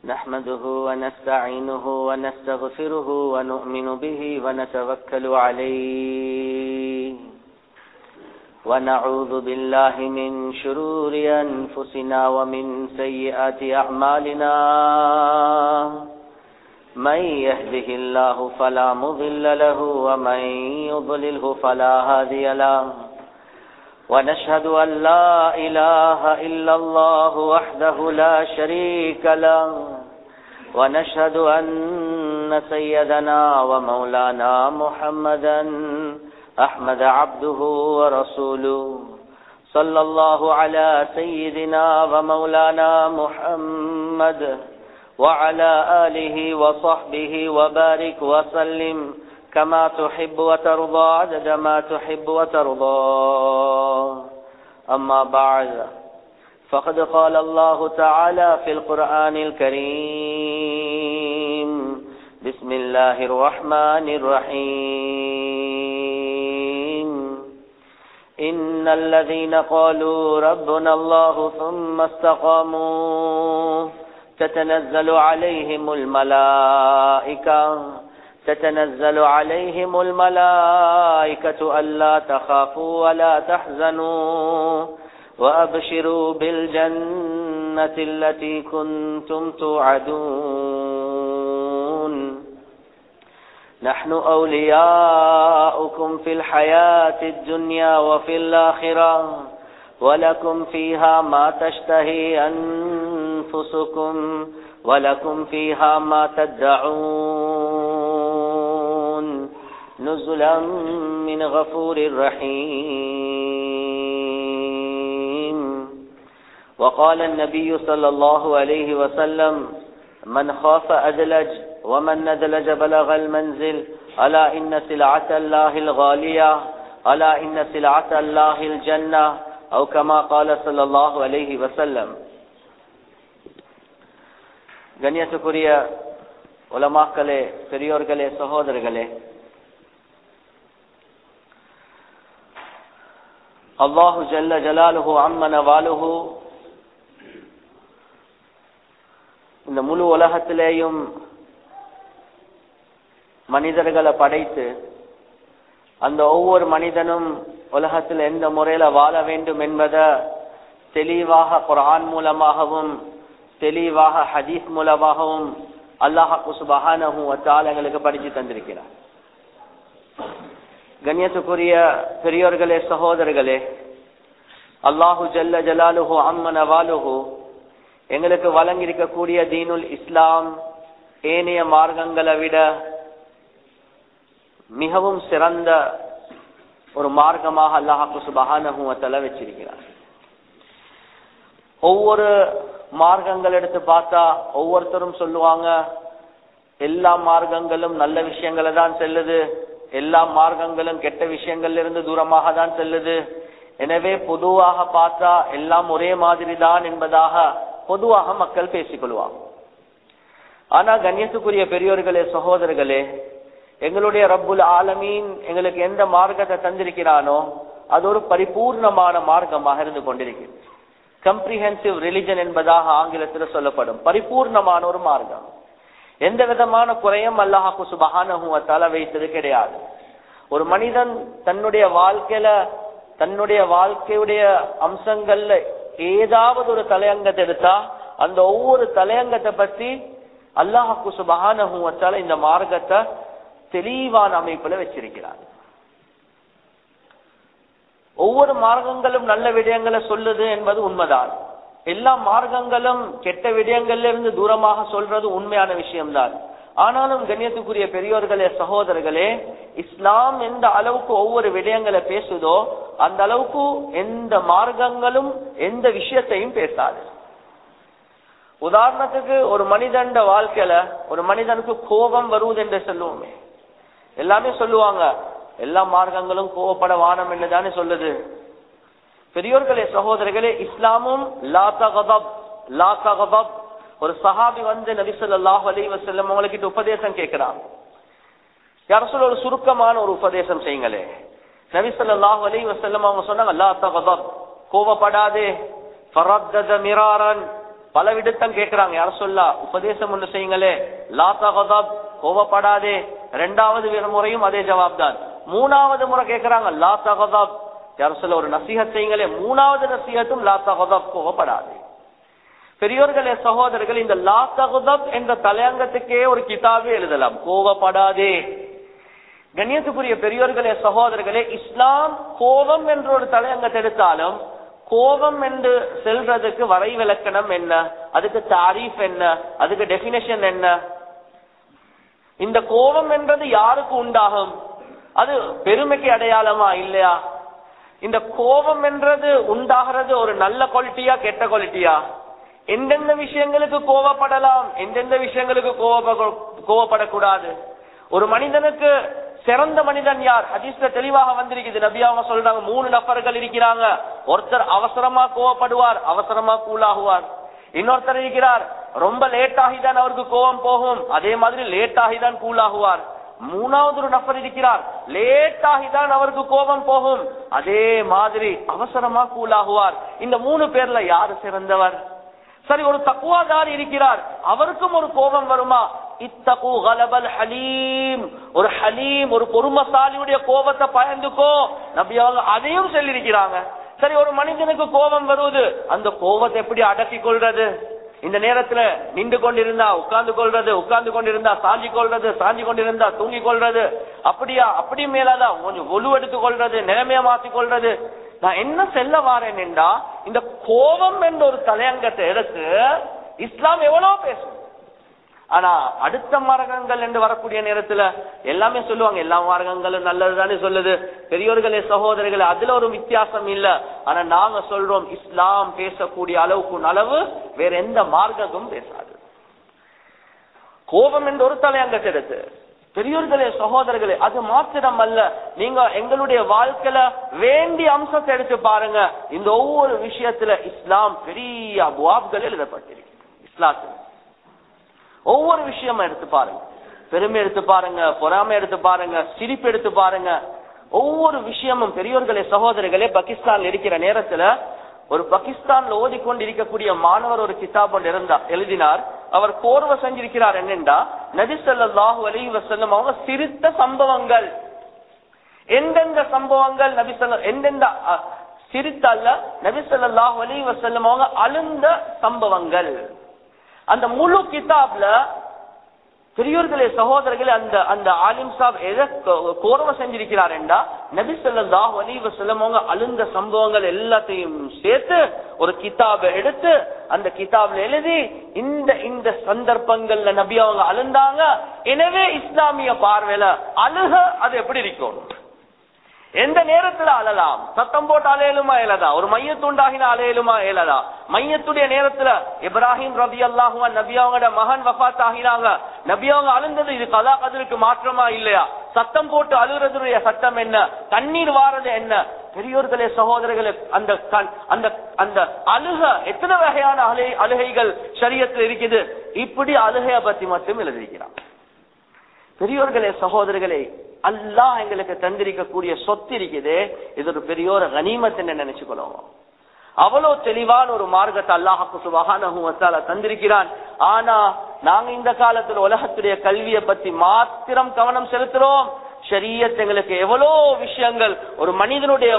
نحمده ونستعينه ونستغفره ونؤمن به ونتوكل عليه ونعوذ بالله من شرور أنفسنا ومن سيئات أعمالنا من يهده الله فلا مضل له ومن يضلله فلا هادي له ونشهد أن لا إله إلا الله وحده لا شريك له ونشهد أن سيدنا ومولانا محمدا أحمد عبده ورسوله صلى الله على سيدنا ومولانا محمد وعلى آله وصحبه وبارك وسلم كما تحب وترضى عدد ما تحب وترضى أما بعد فقد قال الله تعالى في القرآن الكريم بسم الله الرحمن الرحيم إن الذين قالوا ربنا الله ثم استقاموا تتنزل عليهم الملائكة ألا تخافوا ولا تحزنوا وأبشروا بالجنة التي كنتم توعدون نحن أولياؤكم في الحياة الدنيا وفي الآخرة ولكم فيها ما تشتهي أنفسكم ولكم فيها ما تدعون نزلا من غفور رحيم وقال النبي صلى الله عليه وسلم من خاف أدلج ومن ندلج بلغ المنزل ألا إن سلعة الله الغالية ألا إن سلعة الله الجنة أو كما قال صلى الله عليه وسلم. கண்ணியத்துக்குரிய உலமாக்களே, பெரியோர்களே, சகோதரர்களே, அல்லாஹு ஜல்ல ஜலாலுஹு அம்மன வாலுஹு இந்த முழு உலகத்திலேயும் மனிதர்களை படைத்து அந்த ஒவ்வொரு மனிதனும் உலகத்தில் எந்த முறையில வாழ வேண்டும் என்பதை தெளிவாக குர்ஆன் மூலமாகவும் தெளிவாக ஹதீஸ் மூலமாகவும் அல்லாஹ் சுப்ஹானஹு வ தஆலா எங்களுக்கு படித்து தந்திருக்கிறார். கண்ணியத்துக்குரிய பெரியோர்களே, சகோதரர்களே, அல்லாஹு ஜல்ல ஜலாலுஹு அம்மன வாலுஹு எங்களுக்கு வழங்கியிருக்கக்கூடிய தீனுல் இஸ்லாம் ஏனைய மார்க்கங்களை விட மிகவும் சிறந்த ஒரு மார்க்கமாக அல்லாஹ் சுப்ஹானஹு வ தஆலா வச்சிருக்கிறார். ஒவ்வொரு மார்க்கங்கள் எடுத்து பார்த்தா ஒவ்வொருத்தரும் சொல்லுவாங்க எல்லா மார்க்கங்களும் நல்ல விஷயங்களை தான் செல்லுது, எல்லா மார்க்கங்களும் கெட்ட விஷயங்கள்ல இருந்து தூரமாக தான் செல்லுது, எனவே பொதுவாக பார்த்தா எல்லாம் ஒரே மாதிரி தான் என்பதாக பொதுவாக மக்கள் பேசிக்கொள்வாங்க. ஆனா கண்ணியத்துக்குரிய பெரியோர்களே, சகோதரர்களே, எங்களுடைய ரப்புல் ஆலமீன் எங்களுக்கு எந்த மார்க்கத்தை தந்திருக்கிறானோ அது ஒரு பரிபூர்ணமான மார்க்கமாக இருந்து கொண்டிருக்கிறது. கம்ப்ரிஹென்சிவ் ரிலிஜன் என்பதாக ஆங்கிலத்தில் சொல்லப்படும் பரிபூர்ணமான ஒரு மார்க்கம். எந்த விதமான குறையும் அல்லாஹ் சுப்ஹானஹு வ தஆலா வைத்தது கிடையாது. ஒரு மனிதன் தன்னுடைய வாழ்க்கையுடைய அம்சங்கள்ல ஏதாவது ஒரு தலையங்கத்தை எடுத்தா அந்த ஒவ்வொரு தலையங்கத்தை பற்றி அல்லாஹ் சுப்ஹானஹு வ தஆலா இந்த மார்க்கத்தை தெளிவான அமைப்புல வச்சிருக்கிறார். ஒவ்வொரு மார்க்கங்களும் நல்ல விடயங்களை சொல்லுது என்பது உண்மைதான். எல்லா மார்க்கங்களும் கெட்ட விடயங்கள்ல இருந்து தூரமாக சொல்றது உண்மையான விஷயம்தான். ஆனாலும் கண்ணியத்துக்குரிய பெரியோர்களே, சகோதரர்களே, இஸ்லாம் எந்த அளவுக்கு ஒவ்வொரு விடயங்களை பேசுதோ அந்த அளவுக்கு எந்த மார்க்கங்களும் எந்த விஷயத்தையும் பேசாது. உதாரணத்துக்கு ஒரு மனிதன் வாழ்க்கையில ஒரு மனிதனுக்கு கோபம் வருவது என்று சொல்லுவோமே, எல்லாமே சொல்லுவாங்க எல்லா மார்க்கங்களும் கோபப்பட வானம் என்றுதானே சொல்லுது. பெரியோர்களே, சகோதரர்களே, இஸ்லாமும் லா தகதப். ஒரு சஹாபி நபி ஸல்லல்லாஹு அலைஹி வஸல்லம் அவங்ககிட்ட உபதேசம் கேட்கிறான். யா ரசூல், ஒரு சுருக்கமான ஒரு உபதேசம் செய்யுங்களே. நபி ஸல்லல்லாஹு அலைஹி வஸல்லம் அவங்க சொன்னாங்க, லா தகதப், கோபப்படாதே. ஃபரத்தத மிராரன், பல விடத்தம் கேட்கிறாங்க, யார சொல்லா உபதேசம் ஒண்ணு செய்யுங்களே, லா தகதப், கோவப்படாதே. இரண்டாவது முறையும் அதே ஜவாப் தான். மூணாவது முறை கேட்கிறாங்க, லா தகதப், யார சொல்ல ஒரு நசீஹத் செய்யுங்களே. மூணாவது நசீஹத்தும் லா தகதப், கோவப்படாதே. பெரியோர்களே சகோதரர்கள், இந்த லா தகதப் என்ற தலையங்கத்துக்கே ஒரு கிதாபே எழுதலாம், கோவப்படாதே. கண்ணியத்துக்குரிய பெரியோர்களே சகோதரர்களே, இஸ்லாம் கோபம் என்ற ஒரு தலையங்கத்தை எடுத்தாலும் கோபம் என்று செல்றதுக்கு வரை விளக்கணம் என்ன, அதுக்கு தாரீஃப் என்ன, அதுக்கு டெபினேஷன் என்ன, இந்த கோபம் என்றது யாருக்கு உண்டாகும், அது பெருமைக்கு அடையாளமா இல்லையா, இந்த கோபம் என்றது உண்டாகிறது ஒரு நல்ல குவாலிட்டியா கெட்ட குவாலிட்டியா, எந்தெந்த விஷயங்களுக்கு கோபப்படலாம், எந்தெந்த விஷயங்களுக்கு கோபப்படக்கூடாது, ஒரு மனிதனுக்கு சிறந்த மனிதன் யார், ஹதீஸ்ல தெளிவாக வந்திருக்குது. நபி அவங்க சொல்றாங்க 3 நபர்கள் இருக்கிறாங்க. ஒருத்தர் அவசரமா கோவப்படுவார், அவசரமா கூலாகுவார். இன்னொருத்தர் இருக்கிறார், ரொம்ப லேட் ஆகிதான் அவருக்கு கோபம் போகும், அதே மாதிரி லேட் ஆகிதான் கூலாகுவார். மூணாவது ஒரு நபர் இருக்கிறார், லேட் ஆகிதான் அவருக்கு கோபம் போகும், அதே மாதிரி அவசரமா கூலாகுவார். இந்த 3 பேர்ல யாரு சிறந்தவர்? சரி, ஒரு தக்வாதாரி இருக்கிறார், அவருக்கும் ஒரு கோபம் வருமா? இத்தகு கலபல் ஹலீம், ஒரு ஹலீம் ஒரு பொறுமசாலியுடைய கோபத்தை பயந்துக்கோ, நபி அவங்க அதையும் சொல்லியிருக்கிறாங்க. சரி, ஒரு மனிதனுக்கு கோபம் வருவது, அந்த கோபத்தை எப்படி அடக்கி கொள்றது? இந்த நேரத்துல நின்று கொண்டிருந்தா உட்கார்ந்து கொள்றது, உட்கார்ந்து கொண்டிருந்தா சாஞ்சி கொள்றது, சாஞ்சி கொண்டிருந்தா தூங்கி கொள்றது, அப்படியா அப்படி மேலதான் கொஞ்சம் ஒலு எடுத்துக் கொள்றது, நிலைமைய மாற்றிக் கொள்றது. நான் என்ன செல்ல வாரேன் என்றா, இந்த கோபம் என்ற ஒரு தலையங்கத்தை எடுத்து இஸ்லாம் எவ்வளவு பேசும். ஆனா அடுத்த மார்க்கங்கள் என்று வரக்கூடிய நேரத்துல எல்லாமே சொல்லுவாங்க, எல்லா மார்க்கங்களும் நல்லதுதானே சொல்லுது. பெரியோர்களே சகோதரர்களே, அதுல ஒரு வித்தியாசம் இல்ல. ஆனா நாங்க சொல்றோம், இஸ்லாம் பேசக்கூடிய அளவுக்கு அளவு வேற எந்த மார்க்கமும் பேசாது. கோபம் என்று ஒரு தலையங்கத்தை எடுத்து, பெரியோர்களே சகோதரர்களே, அது மாத்திரம் அல்ல, நீங்க எங்களுடைய வாழ்க்கையில வேண்டிய அம்சத்தை எடுத்து பாருங்க. இந்த ஒவ்வொரு விஷயத்துல இஸ்லாம் பெரிய அபுவாப்கள் எழுதப்பட்டிருக்கு. இஸ்லாத்துல ஒவ்வொரு விஷயமும் எடுத்து பாருங்க, பெருமை எடுத்து பாருங்க, பொறாமை எடுத்து பாருங்க, சிரிப்பு எடுத்து பாருங்க, ஒவ்வொரு விஷயமும். பெரியோர்களே சகோதரர்களே, பாகிஸ்தான்ல இருக்கிற நேரத்துல ஒரு பாகிஸ்தான்ல ஓதிக்கொண்டு இருக்கக்கூடிய மாணவர் ஒரு கிதாப் ஒன்று எழுதினார். அவர் கோர்வை செஞ்சிருக்கிறார், என்னென்றா நபி ஸல்லல்லாஹு அலைஹி வஸல்லம் அவங்க சிரித்த சம்பவங்கள், எந்தெந்த சம்பவங்கள் நபி எந்தெந்த சிரித்த அல்ல, நபி ஸல்லல்லாஹு அலைஹி வஸல்லம் அவங்க அழுந்த சம்பவங்கள். அந்த முழு கிதாப்ல பெரியோர்களே சகோதரர்களே, அந்த அந்த ஆலிம் சாப் எதை கோர்வை செஞ்சிருக்கிறார் என்றா, நபி ஸல்லல்லாஹு அலைஹி வஸல்லம் அவங்க அழுந்த சம்பவங்கள் எல்லாத்தையும் சேர்த்து ஒரு கிதாபை எடுத்து அந்த கிதாப்ல எழுதி, இந்த இந்த சந்தர்ப்பங்கள்ல நபி அவங்க அழுந்தாங்க, எனவே இஸ்லாமிய பார்வையில அழுக அது எப்படி இருக்கும், எந்த நேரத்துல அழலாம், சத்தம் போட்டு அலையலுமா இயலதா, ஒரு மையத்து உண்டாகின அலையலுமா இயலதா. மையத்துடைய நேரத்துல இப்ராஹிம் ரலியல்லாஹு அன்ஹு நபி அவங்களோட மகன் வஃபாத் ஆகினாங்க, நபி அவங்க அழுந்தது இது கலா கதிருக்கு மாற்றமா இல்லையா? சத்தம் போட்டு அழுகிறதுடைய சத்தம் என்ன, கண்ணீர் வாரது என்ன? பெரியோர்களே சகோதரர்களே, அந்த அந்த அந்த அழுக எத்தனை வகையான அழுகைகள் ஷரியத்துல இருக்குது. இப்படி அழுகைய பத்தி மட்டும் எழுதியிருக்கிறான். பெரியோர்களே சகோதரர்களே, அல்லாஹ் எங்களுக்கு தந்திருக்கக்கூடிய சொத்து இருக்குது, இது ஒரு பெரிய ஒரு கனிமத் என்று நினைச்சுக்கணும். அவ்வளவு தெளிவான ஒரு மார்க்கத்தை அல்லாஹ் சுப்ஹானஹு வ தஆலா தந்திருக்கிறான். ஆனா நாங்க இந்த காலத்துல உலகத்துடைய கல்வியை பத்தி மாத்திரம் கவனம் செலுத்துறோம். ஷரியத் எங்களுக்கு எவ்வளவு விஷயங்கள், ஒரு மனிதனுடைய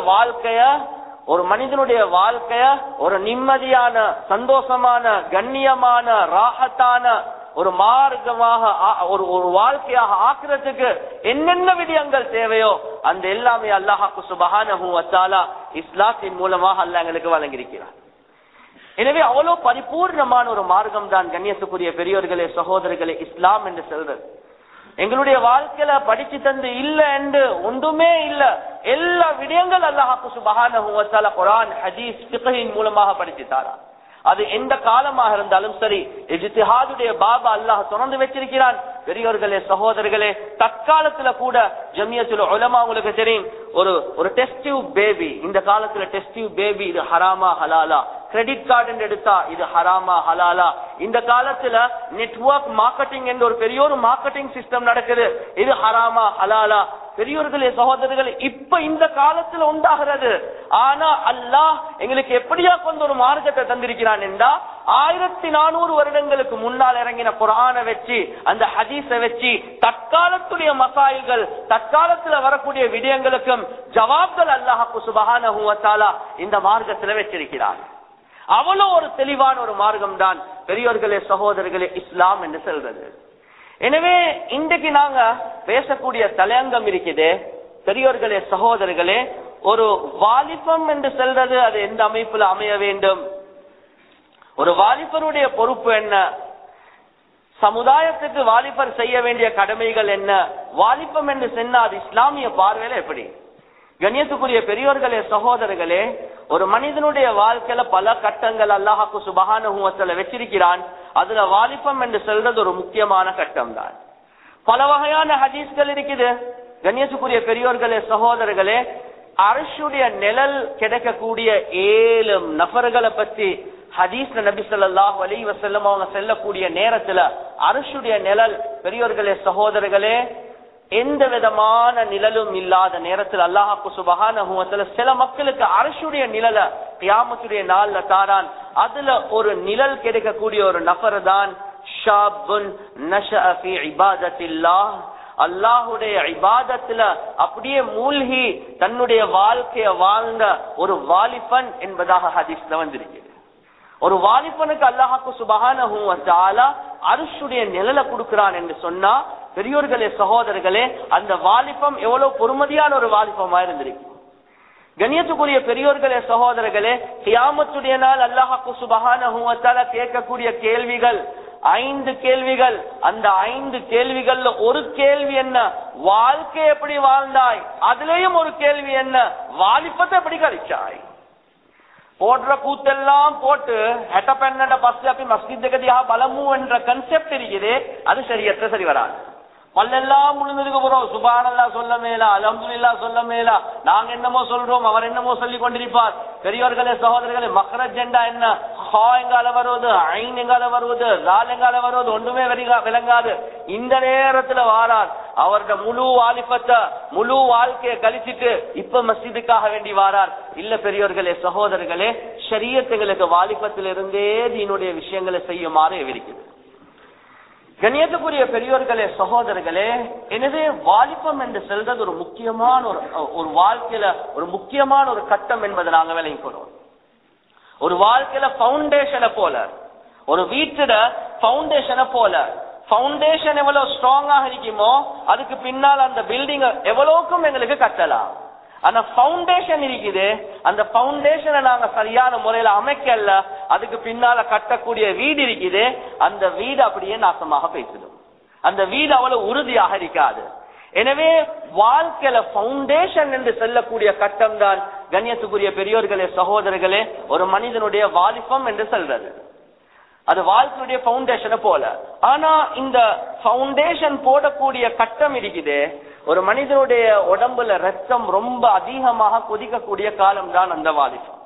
வாழ்க்கைய ஒரு நிம்மதியான, சந்தோஷமான, கண்ணியமான, ராஹத்தான ஒரு மார்க்கமாக ஒரு வாழ்க்கையாக ஆக்குறதுக்கு என்னென்ன விடயங்கள் தேவையோ அந்த எல்லாமே அல்லாஹ் சுப்ஹானஹு வ தஆலா இஸ்லாத்தின் மூலமாக அல்லாஹ் எங்களுக்கு வழங்கியிருக்கிறார். எனவே அவ்வளவு பரிபூர்ணமான ஒரு மார்க்கம் தான் கண்ணியத்துக்குரிய பெரியோர்களே சகோதரர்களே இஸ்லாம் என்று சொல்றது. எங்களுடைய வாழ்க்கையில படிச்சு தந்து இல்ல என்று ஒன்றுமே இல்ல. எல்லா விடயங்கள் அல்லாஹ் சுப்ஹானஹு வ தஆலா குர்ஆன், ஹதீஸ், ஃபிக்ஹின் மூலமாக படிச்சு தாரா. அது எந்த காலமாக இருந்தாலும் சரி, இஜ்திஹாதுடைய பாபா அல்லாஹ் திறந்து வச்சிருக்கிறான். பெரியோர்களே சகோதரர்களே, தற்காலத்துல கூட ஜமியத்துல் உலமா உங்களுக்கு தெரியும், ஒரு டெஸ்ட் டியூப் பேபி, இந்த காலத்துல டெஸ்ட் டியூப் பேபி இது ஹராமா ஹலாலா, கிரெடிட் கார்டு எடுத்தா இது ஹராமா ஹலாலா, இந்த காலத்துல நெட்வொர்க் மார்க்கெட்டிங் என்ற ஒரு பெரிய ஒரு மார்க்கெட்டிங் சிஸ்டம் நடக்குது, இது ஹராமா ஹலாலா. பெரியோர்களே சகோதரர்களே, இப்ப இந்த காலத்துல உண்டாகிறது. ஆனா அல்லாஹ் எங்களுக்கு எப்படியா கொண்டு ஒரு மார்க்கத்தை தந்திருக்கிறான் என்றா, 1400 வருடங்களுக்கு முன்னால் இறங்கின குர்ஆனை வச்சு அந்த ஹதீஸை வச்சு தற்காலத்துடைய மசாயில்கள், தற்காலத்துல வரக்கூடிய விடயங்களுக்கும் ஜவாப்கள் அல்லாஹ் சுப்ஹானஹு வ தஆலா இந்த மார்க்கத்துல வச்சிருக்கிறார். அவ்வளவு ஒரு தெளிவான ஒரு மார்க்கம் தான் பெரியோர்களே சகோதரர்களே இஸ்லாம் என்று சொல்றது. எனவே இன்றைக்கு நாங்க பேசக்கூடிய தலையங்கம் இருக்குது பெரியோர்களே சகோதரர்களே, ஒரு வாலிபம் என்று சொல்றது அது எந்த அமைப்புல அமைய வேண்டும், ஒரு வாலிபருடைய பொறுப்பு என்ன, சமுதாயத்துக்கு வாலிபர் செய்ய வேண்டிய கடமைகள் என்ன, வாலிபம் என்று சொன்னா அது இஸ்லாமிய பார்வையில எப்படி. கண்ணியத்துக்குரிய பெரியோர்களே சகோதரர்களே, ஒரு மனிதனுடைய வாழ்க்கையில பல கட்டங்கள் அல்லாஹ் சுப்ஹானஹு வ தஆலா வச்சிருக்கிறான். அதுல வாலிபம் என்று சொல்றது ஒரு முக்கியமான கட்டம் தான். பல வகையான ஹதீஸ்கள் இருக்குது. கண்ணியத்துக்குரிய பெரியோர்களே சகோதரர்களே, அர்ஷுடைய நிழல் கிடைக்கக்கூடிய 7 நபர்களை பத்தி ஹதீஸ்ல நபி ஸல்லல்லாஹு அலைஹி வஸல்லம் அவங்க சொல்லக்கூடிய நேரத்துல அர்ஷுடைய நிழல் பெரியோர்களே சகோதரர்களே எந்த விதமான நிழலும் இல்லாத நேரத்தில் அல்லாஹ் சுப்ஹானஹு வ தஆலா சில மக்களுக்கு அர்ஷுடைய நிழல கியாமத்துடைய நாள்ல தாரான். அதுல ஒரு நிழல் கிடைக்கக்கூடிய ஒரு நபர் தான் ஷாபுன் நஷஅ ஃபீ இபாதத்தில்லாஹ், அல்லாஹ்வுடைய இபாதத்துல அப்படியே மூழ்கி தன்னுடைய வாழ்க்கைய வாழ்ந்த ஒரு வாலிபன் என்பதாக ஹதீஸ்ல வந்திருக்கு. ஒரு வாலிபனுக்கு அல்லாஹ் சுப்ஹானஹு வ தஆலா அர்ஷுடைய நிழலை கொடுக்கிறான் என்று சொன்னா பெரியோர்களே சகோதரர்களே, அந்த வாலிபம் எவ்வளவு பொறுமதியான ஒரு வாலிபமா இருந்திருக்கு. கண்ணியத்துக்குரிய பெரியோர்களே சகோதரர்களே, கியாமத்துடைய நாள் அல்லாஹ் சுப்ஹானஹு வ தஆலா கேட்கக்கூடிய கேள்விகள் 5 கேள்விகள். அந்த 5 கேள்விகள்ல ஒரு கேள்வி என்ன, வாழ்க்கை எப்படி வாழ்ந்தாய், அதுலயும் ஒரு கேள்வி என்ன, வாலிபத்தை எப்படி கழிச்சாய். போடுற கூத்தெல்லாம் போட்டு ஹெட்ட பெண்ண பஸ் அப்படி மஸ்ஜித் கதியா பலமு என்ற கன்செப்ட் இருக்குது, அது சரியற்ற சரி வராது. பல்லெல்லாம் முழுந்ததுக்கு போறோம், சுப்ஹானல்லாஹ் சொல்ல மேலா, அல்ஹம்துலில்லாஹ் சொல்ல மேலா, நாங்க என்னமோ சொல்றோம், அவர் என்னமோ சொல்லி கொண்டிருப்பார். பெரியோர்களே சகோதரர்களே, மக்ரஜ் என்றா என்ன, ஹா எங்கால வருவது, ஐன் எங்கால வருவது, லால் எங்கால வருவது ஒன்றுமே விளங்காது. இந்த நேரத்துல வாரார், அவருடைய முழு வாலிபத்தை முழு வாழ்க்கையை கழிச்சிட்டு இப்ப மஸ்ஜிதுக்காக வேண்டி வாரார். இல்ல பெரியோர்களே சகோதரர்களே, ஷரியத் எங்களுக்கு வாலிபத்திலிருந்தே தீனுடைய விஷயங்களை செய்யுமாறு எவிருக்குது. கண்ணியத்துக்குரிய பெரியோர்களே சகோதரர்களே, எனவே வாலிபம் என்று சொல்றது ஒரு முக்கியமான ஒரு வாழ்க்கையில ஒரு முக்கியமான ஒரு கட்டம் என்பதை நாங்க விளங்கிக்கிறோம். ஒரு வாழ்க்கையில பவுண்டேஷனை போல, ஒரு வீட்டோட பவுண்டேஷனை போல, பவுண்டேஷன் எவ்வளவு ஸ்ட்ராங்காக இருக்குமோ அதுக்கு பின்னால் அந்த பில்டிங் எவ்வளவுக்கும் எங்களுக்கு கட்டலாம். ஆனா பவுண்டேஷன் இருக்குது, அந்த பவுண்டேஷனை நாங்க சரியான முறையில அமைக்கல, அதுக்கு பின்னால கட்டக்கூடிய வீடு இருக்குது, அந்த வீடு அப்படியே நாசமாக பேசிடும், அந்த வீடு அவ்வளவு உறுதியாக இருக்காது. எனவே வாழ்க்கையில பவுண்டேஷன் என்று சொல்லக்கூடிய கட்டம் தான் கண்ணியத்துக்குரிய பெரியோர்களே சகோதரர்களே ஒரு மனிதனுடைய வாலிபம் என்று சொல்றது. அது வாழ்க்கையுடைய பவுண்டேஷனை போல. ஆனா இந்த பவுண்டேஷன் போடக்கூடிய கட்டம் இருக்குது, ஒரு மனிதனுடைய உடம்புல ரத்தம் ரொம்ப அதிகமாக கொதிக்கக்கூடிய காலம் தான் அந்த வாலிபம்.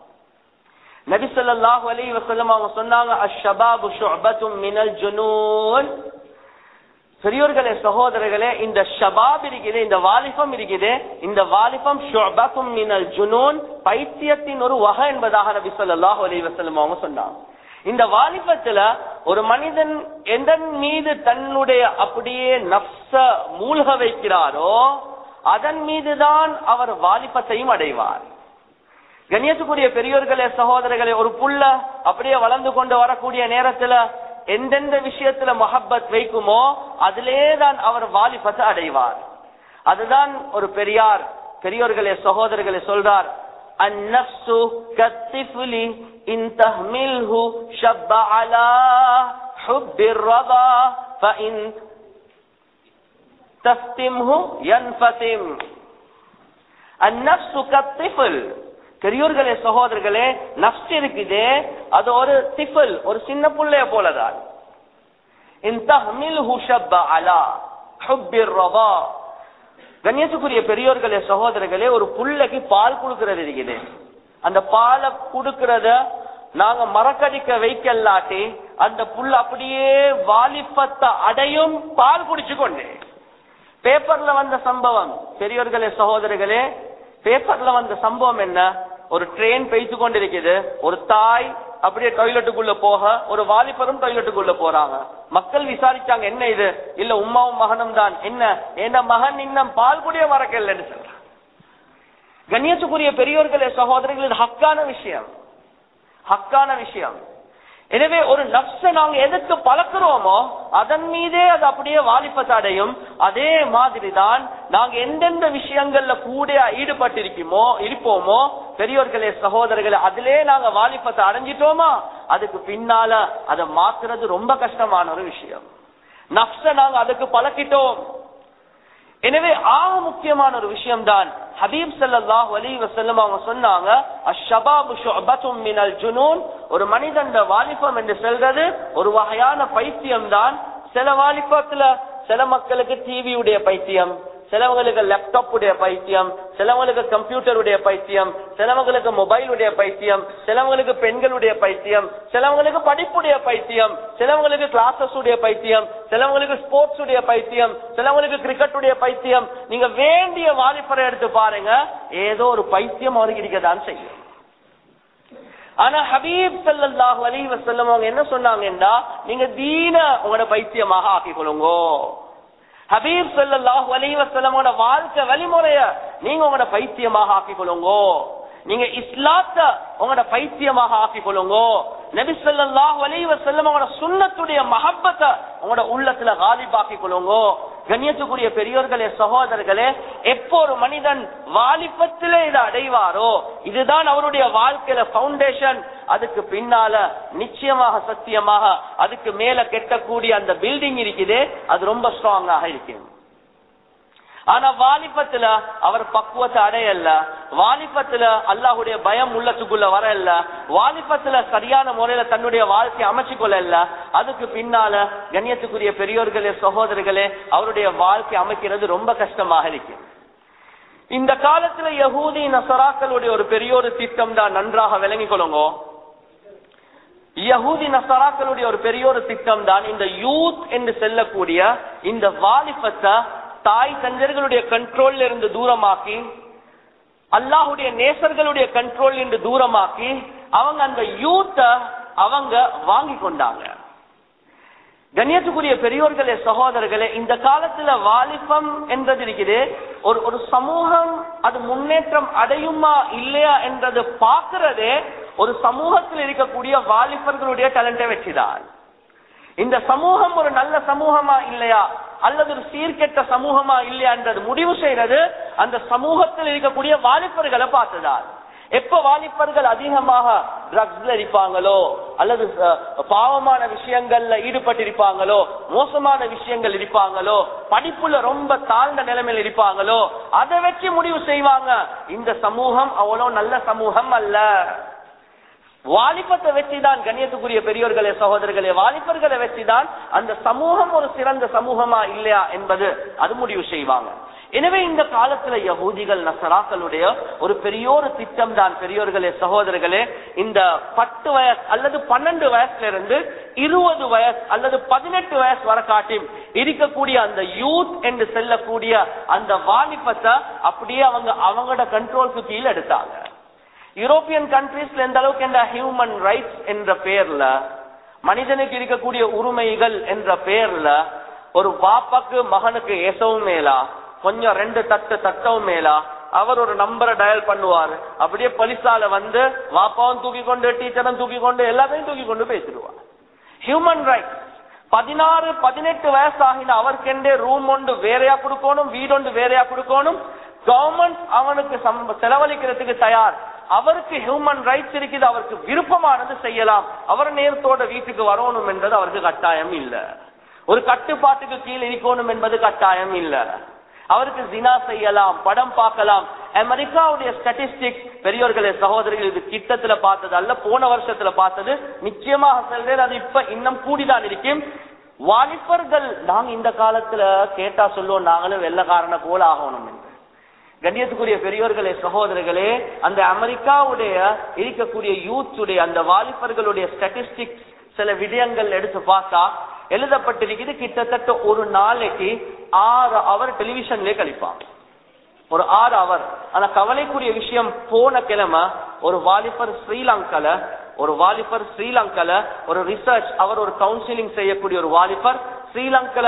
நபி ஸல்லல்லாஹு அலைஹி வஸல்லம் அவங்க சொன்னாங்க, அஷ்ஷபாபு ஷுஅபத்தும் மினல் ஜுனூன். பெரியோர்களே சகோதரர்களே, இந்த ஷபாப் இருக்குது, இந்த வாலிபம் இருக்குது, இந்த வாலிபம் ஷுஅபத்தும் மினல் ஜுனூன், பைத்தியத்தின் ஒரு வகை என்பதாக நபி ஸல்லல்லாஹு அலைஹி வஸல்லம் அவங்க சொன்னாங்க. இந்த வாலிபத்துல ஒரு மனிதன் எதன் மீது தன்னுடைய அப்படியே நஃப்ஸ மூழ்க வைக்கிறாரோ அதன் மீதுதான் அவர் வாலிபத்தையும் அடைவார். கண்ணியத்துக்குரிய பெரியோர்களே சகோதரர்களே, ஒரு புள்ள அப்படியே வளர்ந்து கொண்டு வரக்கூடிய நேரத்துல எந்தெந்த விஷயத்துல மஹப்பத் வைக்குமோ அதிலேதான் அவர் வாலிபத்தை அடைவார். அதுதான் ஒரு பெரியோர்களே சகோதரர்களே சொல்றார், النفس كالطفل إن تهمله شب على حب الرضا فإن تفتمه ينفتم. النفس كالطفل. பெரியோர்களே சகோதரர்களே, நஃப்ஸ் இருக்குது, அது ஒரு திஃபல், ஒரு சின்ன புள்ளைய போலதான். إن تهمله شب على حب الرضا. கண்ணியத்துக்குரிய பெரியோர்களே சகோதரர்களே, ஒரு புள்ளைக்கு பால் கொடுக்கறது இருக்குது. அந்த பாலை கொடுக்கறத நாங்க மறக்கடிக்க வைக்கலாட்டி அந்த புல் அப்படியே வாலிபத்தை அடையும் பால் குடிச்சு கொண்டு. பேப்பர்ல வந்த சம்பவம் பெரியோர்களே சகோதரர்களே, பேப்பர்ல வந்த சம்பவம் என்ன? ஒரு ட்ரெயின் பெய்து கொண்டிருக்குது. ஒரு தாய் அப்படியே டாய்லெட்டுக்குள்ள போக, ஒரு வாலிபரும் டாய்லெட்டுக்குள்ள போறாங்க. மக்கள் விசாரிச்சாங்க, என்ன இது? இல்ல உம்மாவும் மகனும் தான். என்ன, என் மகன் இன்னும் பால் குடிய மறக்கலன்னு சொல்ற. கண்ணியத்துக்குரிய பெரியோர்களே சகோதரர்கள், இது ஹக்கான விஷயம், ஹக்கான விஷயம். எனவே ஒரு நப்ச நாங்க எதுக்கு பழக்கிறோமோ அதன் மீதே அது அப்படியே வாலிபத்தை அடையும். அதே மாதிரிதான் நாங்க எந்தெந்த விஷயங்கள்ல கூட இருப்போமோ பெரியோர்களே சகோதரர்களே, அதிலே நாங்க வாலிபத்தை அடைஞ்சிட்டோமா அதுக்கு பின்னால அதை மாத்துறது ரொம்ப கஷ்டமான ஒரு விஷயம். நப்ச நாங்க அதுக்கு பழக்கிட்டோம். எனவே ஆக முக்கியமான ஒரு விஷயம் தான் ஹபீப் ஸல்லல்லாஹு அலைஹி வஸல்லம் அவங்க சொன்னாங்க, அஷ்ஷபாபு ஷுஅபத்தும் மினல் ஜுனூன். ஒரு மனிதன் வாலிபம் என்று சொல்றது ஒரு வகையான பைத்தியம் தான். சில வாலிபத்துல சில மக்களுக்கு டிவியுடைய பைத்தியம், சிலவங்களுக்கு லேப்டாப் உடைய பைத்தியம், சிலவங்களுக்கு கம்ப்யூட்டருடைய பைத்தியம், சிலவங்களுக்கு மொபைலுடைய பைத்தியம், சிலவங்களுக்கு பெண்களுடைய பைத்தியம், சிலவங்களுக்கு படிப்புடைய பைத்தியம், சிலவங்களுக்கு கிளாஸஸ் உடைய பைத்தியம், சிலவங்களுக்கு ஸ்போர்ட்ஸ் உடைய பைத்தியம், சிலவங்களுக்கு கிரிக்கெட் உடைய பைத்தியம். நீங்க வேண்டிய வாலிபரை எடுத்து பாருங்க, ஏதோ ஒரு பைத்தியம் அவருக்கு இருக்கதான் செய்யும். ஆனா ஹபீப் ஸல்லல்லாஹு அலைஹி வஸல்லம் அவங்க என்ன சொன்னாங்கன்னா, நீங்க தீன உங்களோட பைத்தியமாக ஆக்கிக்கொள்ளுங்க. ஹபீப் ஸல்லல்லாஹு அலைஹி வஸல்லமோட வாழ்க்கை வழிமுறைய நீங்க உங்களோட பைத்தியமாக ஆக்கிக்கொள்ளுங்க. நீங்க இஸ்லாத்தை உங்களோட பைத்தியமாக ஆக்கிக்கொள்ளுங்க. நபி ஸல்லல்லாஹு அலைஹி வஸல்லமோட சுன்னத்துடைய மஹப்பத்தை உங்களோட உள்ளத்துல காலிபாக்கிக் கொள்ளுங்க. கண்ணியத்துக்குரிய பெரியோர்களே சகோதரர்களே, எப்போ ஒரு மனிதன் வாலிபத்திலே இதை அடைவாரோ இதுதான் அவருடைய வாழ்க்கையில பவுண்டேஷன். அதுக்கு பின்னால நிச்சயமாக சத்தியமாக அதுக்கு மேல கெட்டக்கூடிய அந்த பில்டிங் இருக்குது, அது ரொம்ப ஸ்ட்ராங்காக இருக்கும். ஆனா வாலிபத்துல அவர் பக்குவத்தை அடையல, வாலிபத்துல அல்லாஹுடைய பயம் உள்ளத்துக்குள்ள வரல, வாலிபத்துல சரியான முறையில தன்னுடைய வாழ்க்கையை அமைச்சு கொள்ளல. அதுக்கு பின்னால கண்ணியத்துக்குரிய பெரியோர்களே சகோதரர்களே, அவருடைய வாழ்க்கை அமைக்கிறது ரொம்ப கஷ்டமாக இருக்கு. இந்த காலத்துல யஹூதி நசராக்களுடைய ஒரு பெரிய ஒரு திட்டம் தான், நன்றாக விளங்கிக் கொள்ளுங்க. யஹூதி நசராக்களுடைய ஒரு பெரிய ஒரு திட்டம் தான் இந்த யூத் என்று செல்லக்கூடிய இந்த வாலிபத்தை தாய் தந்தைகளுடைய கண்ட்ரோல்ல இருந்து தூரமாக்கி, அல்லாஹுடைய நேசர்களுடைய கண்ட்ரோல் இருந்து தூரமாக்கி அவங்க அந்த யூத்த அவங்க வாங்கி கொண்டாங்க. கண்ணியத்துக்குரிய பெரியோர்களே சகோதரர்களே, இந்த காலத்துல வாலிபம் என்றது இருக்குது. ஒரு சமூகம் அது முன்னேற்றம் அடையுமா இல்லையா என்றது பார்க்கிறதே ஒரு சமூகத்தில் இருக்கக்கூடிய வாலிபர்களுடைய டேலண்டை வச்சுதான். இந்த சமூகம் ஒரு நல்ல சமூகமா இல்லையா அல்லது ஒரு சீர்கெட்ட சமூகமா இல்லையா என்றது முடிவு செய்யறது அந்த சமூகத்தில் இருக்கக்கூடிய வாலிபர்களை பார்த்துதான். எப்ப வாலிபர்கள் அதிகமாக ட்ரக்ஸ்ல இருப்பாங்களோ அல்லது பாவமான விஷயங்கள்ல ஈடுபட்டிருப்பாங்களோ, மோசமான விஷயங்கள் இருப்பாங்களோ, படிப்புல ரொம்ப தாழ்ந்த நிலைமையில் இருப்பாங்களோ, அதை வச்சு முடிவு செய்வாங்க இந்த சமூகம் அவ்வளவு நல்ல சமூகம் அல்ல. வாலிபத்தை வச்சுதான் கண்ணியத்துக்குரிய பெரியோர்களே சகோதரர்களே, வாலிபர்களை வச்சுதான் அந்த சமூகம் ஒரு சிறந்த சமூகமா இல்லையா என்பது அது முடிவு செய்வாங்க. எனவே இந்த காலத்துல யஹூதிகள் நசராக்களுடைய ஒரு பெரிய ஒரு திட்டம் தான் பெரியோர்களே சகோதரர்களே, இந்த 10 வயசு அல்லது 12 வயசுல இருந்து 20 வயசு அல்லது 18 வயசு வரை காட்டி இருக்கக்கூடிய அந்த யூத் என்று செல்லக்கூடிய அந்த வாலிபத்தை அப்படியே அவங்களோட கண்ட்ரோலுக்கு கீழே எடுத்தாங்க. யூரோப்பியன் கண்ட்ரீஸ்ல எந்த அளவுக்கு என்ற ஹியூமன் ரைட்ஸ் என்ற பெயர்ல, மனிதனுக்கு இருக்கக்கூடிய உரிமைகள் என்ற பெயர்ல ஒரு பாப்பாக்கு மகனுக்கு ஏசவும் மேலா, கொஞ்சம் 2 தட்டவும் மேலா, அவர் ஒரு நம்பரை டயல் பண்ணுவார், அப்படியே பலிசால வந்து வாப்பாவும் தூக்கி கொண்டு டீச்சரும் தூக்கி கொண்டு எல்லாத்தையும் தூக்கி கொண்டு பேசிடுவார். ஹியூமன் ரைட்ஸ் 16-18 வயசு ஆகின அவருக்கெண்டே ரூம் ஒன்று வேறையா கொடுக்கணும், வீடு ஒன்று வேறையா கொடுக்கணும். கவர்மெண்ட் அவனுக்கு செலவழிக்கிறதுக்கு தயார். அவருக்கு ஹியூமன் ரைட்ஸ் இருக்குது, அவருக்கு விருப்பமானது செய்யலாம். அவர் நேரத்தோட வீட்டுக்கு வரணும் என்பது அவருக்கு கட்டாயம் இல்ல. ஒரு கட்டுப்பாட்டுக்கு கீழ் இருக்கணும் என்பது கட்டாயம் இல்ல. அவருக்கு ஜினா செய்யலாம், படம் பார்க்கலாம். அமெரிக்காவுடைய ஸ்டாட்டிஸ்டிக்ஸ் பெரியோர்களே சகோதரிகள் இது கிட்டத்துல பார்த்தது அல்ல, போன வருஷத்துல பார்த்தது. நிச்சயமாக சொல்றேன், அது இப்ப இன்னும் கூடிதான் இருக்கும். வாலிபர்கள் நாங்க இந்த காலத்துல கேட்டா சொல்லுவோம் நாங்களும் வெள்ளக்காரனை போல ஆகணும் என்று. கண்ணியத்துக்குரிய பெரியோர்களே சகோதரர்களே, அந்த அமெரிக்காவுடைய இருக்கக்கூடிய யூத்துடைய அந்த வாலிபர்களுடைய ஸ்டாட்டிஸ்டிக்ஸ் சில விடயங்கள் எடுத்து பார்த்தா எழுதப்பட்டிருக்குது. கிட்டத்தட்ட ஒரு நாளைக்கு 6 அவர் டெலிவிஷன்லயே கழிப்பாங்க, ஒரு 6 அவர். ஆனா கவலைக்குரிய விஷயம், போன கிழமை ஒரு வாலிபர் ஸ்ரீலங்கால ஒரு ரிசர்ச், அவர் ஒரு கவுன்சிலிங் செய்யக்கூடிய ஒரு வாலிபர் ஸ்ரீலங்கால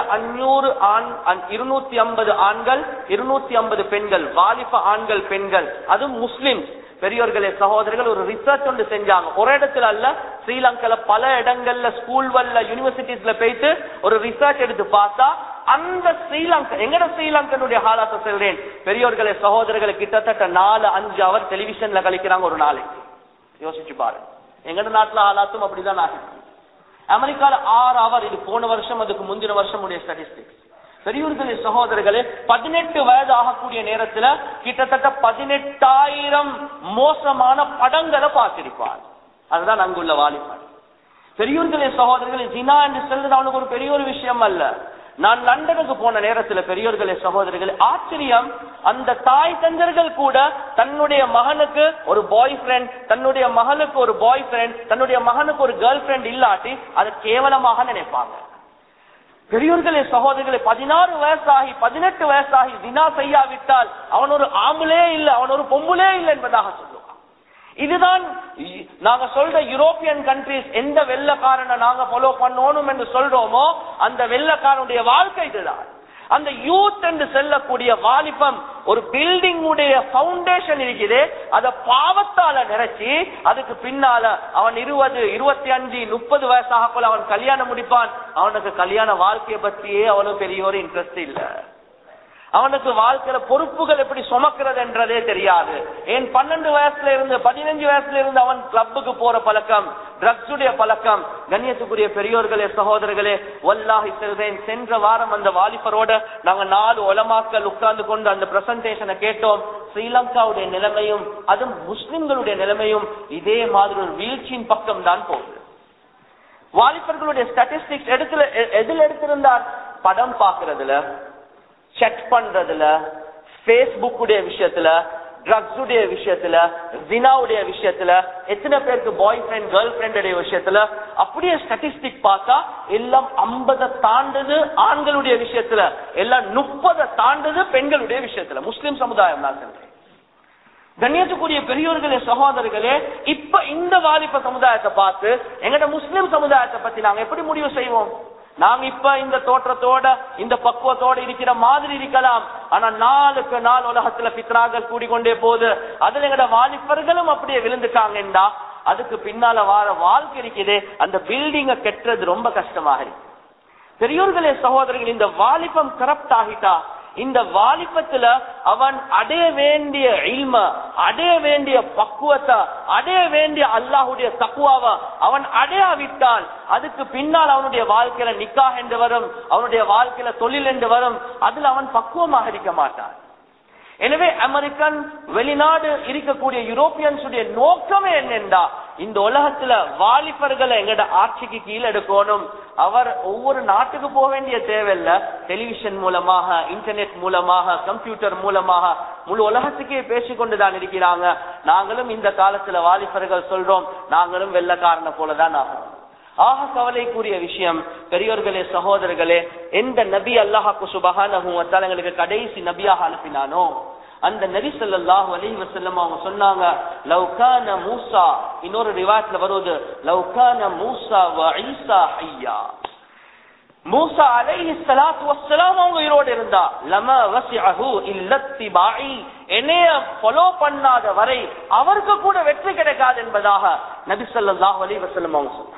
250 ஆண்கள் 250 பெண்கள், வாலிப ஆண்கள் பெண்கள், அதுவும் முஸ்லிம் பெரியோர்களே சகோதரர்கள் ஒரு ரிசர்ச் ஒன்று செஞ்சாங்க. ஒரு இடத்துல அல்ல, ஸ்ரீலங்கால பல இடங்கள்ல ஸ்கூல்வல்ல யூனிவர்சிட்டிஸ்ல போயிட்டு ஒரு ரிசர்ச் எடுத்து பார்த்தா அந்த ஸ்ரீலங்கா, எங்கட ஸ்ரீலங்கனுடைய ஹாலாத்தை சொல்றேன் பெரியோர்களே சகோதரர்களை, கிட்டத்தட்ட 4-5 அவர் டெலிவிஷன்ல கழிக்கிறாங்க ஒரு நாளைக்கு. யோசிச்சு பாருங்க, எங்கட நாட்டுல ஹாலாத்தும் அப்படிதான் ஆகுது. அமெரிக்கால 6 அவர், இது போன வருஷம் அதுக்கு முந்தின வருஷம் உடைய ஸ்டாட்டிஸ்டிக்ஸ். பெரியோர்களே சகோதரர்களே, 18 வயது ஆகக்கூடிய நேரத்துல கிட்டத்தட்ட 18,000 மோசமான படங்களை பார்த்திருப்பார். அதுதான் அங்குள்ள வாலிபர். பெரியோர்களே சகோதரர்களே, ஜினா என்று சொல்றது அவனுக்கு ஒரு பெரிய ஒரு விஷயம் அல்ல. நான் லண்டனுக்கு போன நேரத்தில் பெரியோர்களே சகோதரர்களே, ஆச்சரியம், அந்த தாய் தந்தர்கள் கூட தன்னுடைய மகனுக்கு ஒரு பாய் ஃப்ரெண்ட், தன்னுடைய மகளுக்கு ஒரு பாய் ஃப்ரெண்ட், தன்னுடைய மகனுக்கு ஒரு கேர்ள் ஃப்ரெண்ட் இல்லாட்டி அதை கேவலமாக நினைப்பாங்க. பெரியோர்களே சகோதரர்களே, 16 வயசாகி 18 வயசாகி தினா செய்யாவிட்டால் அவன் ஒரு ஆம்பளே இல்லை, அவன் ஒரு பொம்புலே இல்லை என்பதாக சொல்லுவான். இதுதான் நாங்க சொல்ற யூரோப்பியன் கண்ட்ரீஸ். எந்த வெள்ளக்காரனை நாங்க ஃபாலோ பண்ணணும் என்று சொல்றோமோ அந்த வெள்ளக்காரனுடைய வாழ்க்கை இதுதான். அந்த யூத் என்று செல்லக்கூடிய வாலிபம் ஒரு பில்டிங் உடைய பவுண்டேஷன் இருக்குது, அதை பாவத்தால நிறைச்சி அதுக்கு பின்னால அவன் 20, 25, 30 வயசாக போல அவன் கல்யாணம் முடிப்பான். அவனுக்கு கல்யாண வாழ்க்கையை பற்றியே அவனுக்கு பெரிய ஒரு இன்ட்ரெஸ்ட் இல்ல. அவனுக்கு வாழ்க்கையில பொறுப்புகள் எப்படி சுமக்கிறது என்றதே தெரியாது. ஏன் 12 வயசுல இருந்து 15 வயசுல இருந்து அவன் கிளப்புக்கு போற பழக்கம், ட்ரக்ஸ் உடைய பழக்கம். கண்ணியத்துக்குரிய பெரியோர்களே சகோதரர்களே, வல்லாஹி சொல்றேன், சென்ற வாரம் அந்த வாலிபரோட நாங்க 4 உலமாக்கள் உட்கார்ந்து கொண்டு அந்த பிரசன்டேஷனை கேட்டோம். ஸ்ரீலங்காவுடைய நிலைமையும் அதுவும் முஸ்லிம்களுடைய நிலைமையும் இதே மாதிரி ஒரு வீழ்ச்சியின் பக்கம் தான் போகுது. வாலிபர்களுடைய ஸ்டாட்டிஸ்டிக்ஸ் எதில் எடுத்திருந்தார்? படம் பாக்குறதுல, செக் பண்றதுல, பேஸ்புக் உடைய விஷயத்துல, ட்ரக்ஸ் உடைய விஷயத்துல, ஜினாவுடைய விஷயத்துல, எத்தனை பேருக்கு பாய் ஃப்ரெண்ட் கேர்ள் ஃப்ரெண்ட் விஷயத்துல. அப்படியே ஸ்டாட்டிஸ்டிக் பார்த்தா எல்லாம் 50 தாண்டது ஆண்களுடைய விஷயத்துல, எல்லாம் 30 தாண்டது பெண்களுடைய விஷயத்துல. முஸ்லிம் சமுதாயம் தான் சொல்றேன். கண்ணியத்துக்குரிய பெரியோர்களே சகோதரர்களே, இப்ப இந்த வாலிப சமுதாயத்தை பார்த்து எங்கட முஸ்லிம் சமுதாயத்தை பத்தி நாங்க எப்படி முடிவு செய்வோம்? நாங்க இப்ப இந்த தோற்றத்தோட இந்த பக்குவத்தோட இருக்கிற மாதிரி இருக்கலாம், ஆனா நாளுக்கு நாள் உலகத்துல பித்ராக்கள் கூடிக்கொண்டே போகுது. அதுல எங்கட வாலிபர்களும் அப்படியே விழுந்துட்டாங்கடா, அதுக்கு பின்னால வார வாழ்க்கை இருக்குது, அந்த பில்டிங்க கெட்டுறது ரொம்ப கஷ்டமாக இருக்கு. பெரியோர்களே சகோதரர்கள், இந்த வாலிபம் கரப்ட் ஆகிட்டா, இந்த வாலிபத்துல அவன் அடைய வேண்டிய இல்ம, அடைய வேண்டிய பக்குவத்தை, அடைய வேண்டிய அல்லாஹுடைய தக்வாவை அவன் அடையாவிட்டால் அதுக்கு பின்னால் அவனுடைய வாழ்க்கையில நிக்காஹ் என்று வரும், அவனுடைய வாழ்க்கையில தொழில் என்று வரும், அதுல அவன் பக்குவமாக இருக்க மாட்டான். எனவே அமெரிக்கன் வெளிநாடு இருக்கக்கூடிய யூரோப்பியன்ஸ் நோக்கமே என்னென்றா, இந்த உலகத்துல வாலிபர்களை எங்கட ஆட்சிக்கு கீழே எடுக்கணும். அவர் ஒவ்வொரு நாட்டுக்கு போக வேண்டிய தேவையில்லை, டெலிவிஷன் மூலமாக, இன்டர்நெட் மூலமாக, கம்ப்யூட்டர் மூலமாக முழு உலகத்துக்கே பேசிக்கொண்டுதான் இருக்கிறாங்க. நாங்களும் இந்த காலத்துல வாலிபர்கள் சொல்றோம், நாங்களும் வெள்ளக்காரனை போலதான் ஆகும். ஆக கவலைக்குரிய விஷயம் பெரியோர்களே சகோதரர்களே, எந்த நபி அல்லாஹ்வுக்கு சுப்ஹானஹு வ தஆலா எங்களுக்கு கடைசி நபியாக அனுப்பினானோ அந்த நபி ஸல்லல்லாஹு அலைஹி வஸல்லம் அவங்க சொன்னாங்க, லவ் கான மூசா, இன்னொரு ரிவாயத்ல வருது, லவ் கான மூசா வ ஈசா ஹய்யா, மூசா அலைஹிஸ்ஸலாத்து வஸ்ஸலாம் அவங்க உயிரோடு இருந்தா லமா வஸிஅஹு இல்லத்திபாஇ, என்னைய ஃபாலோ பண்ணாத வரை அவருக்கு கூட வெற்றி கிடைக்காது என்பதாக நபி ஸல்லல்லாஹு அலைஹி வஸல்லம் அவங்க சொன்னாங்க.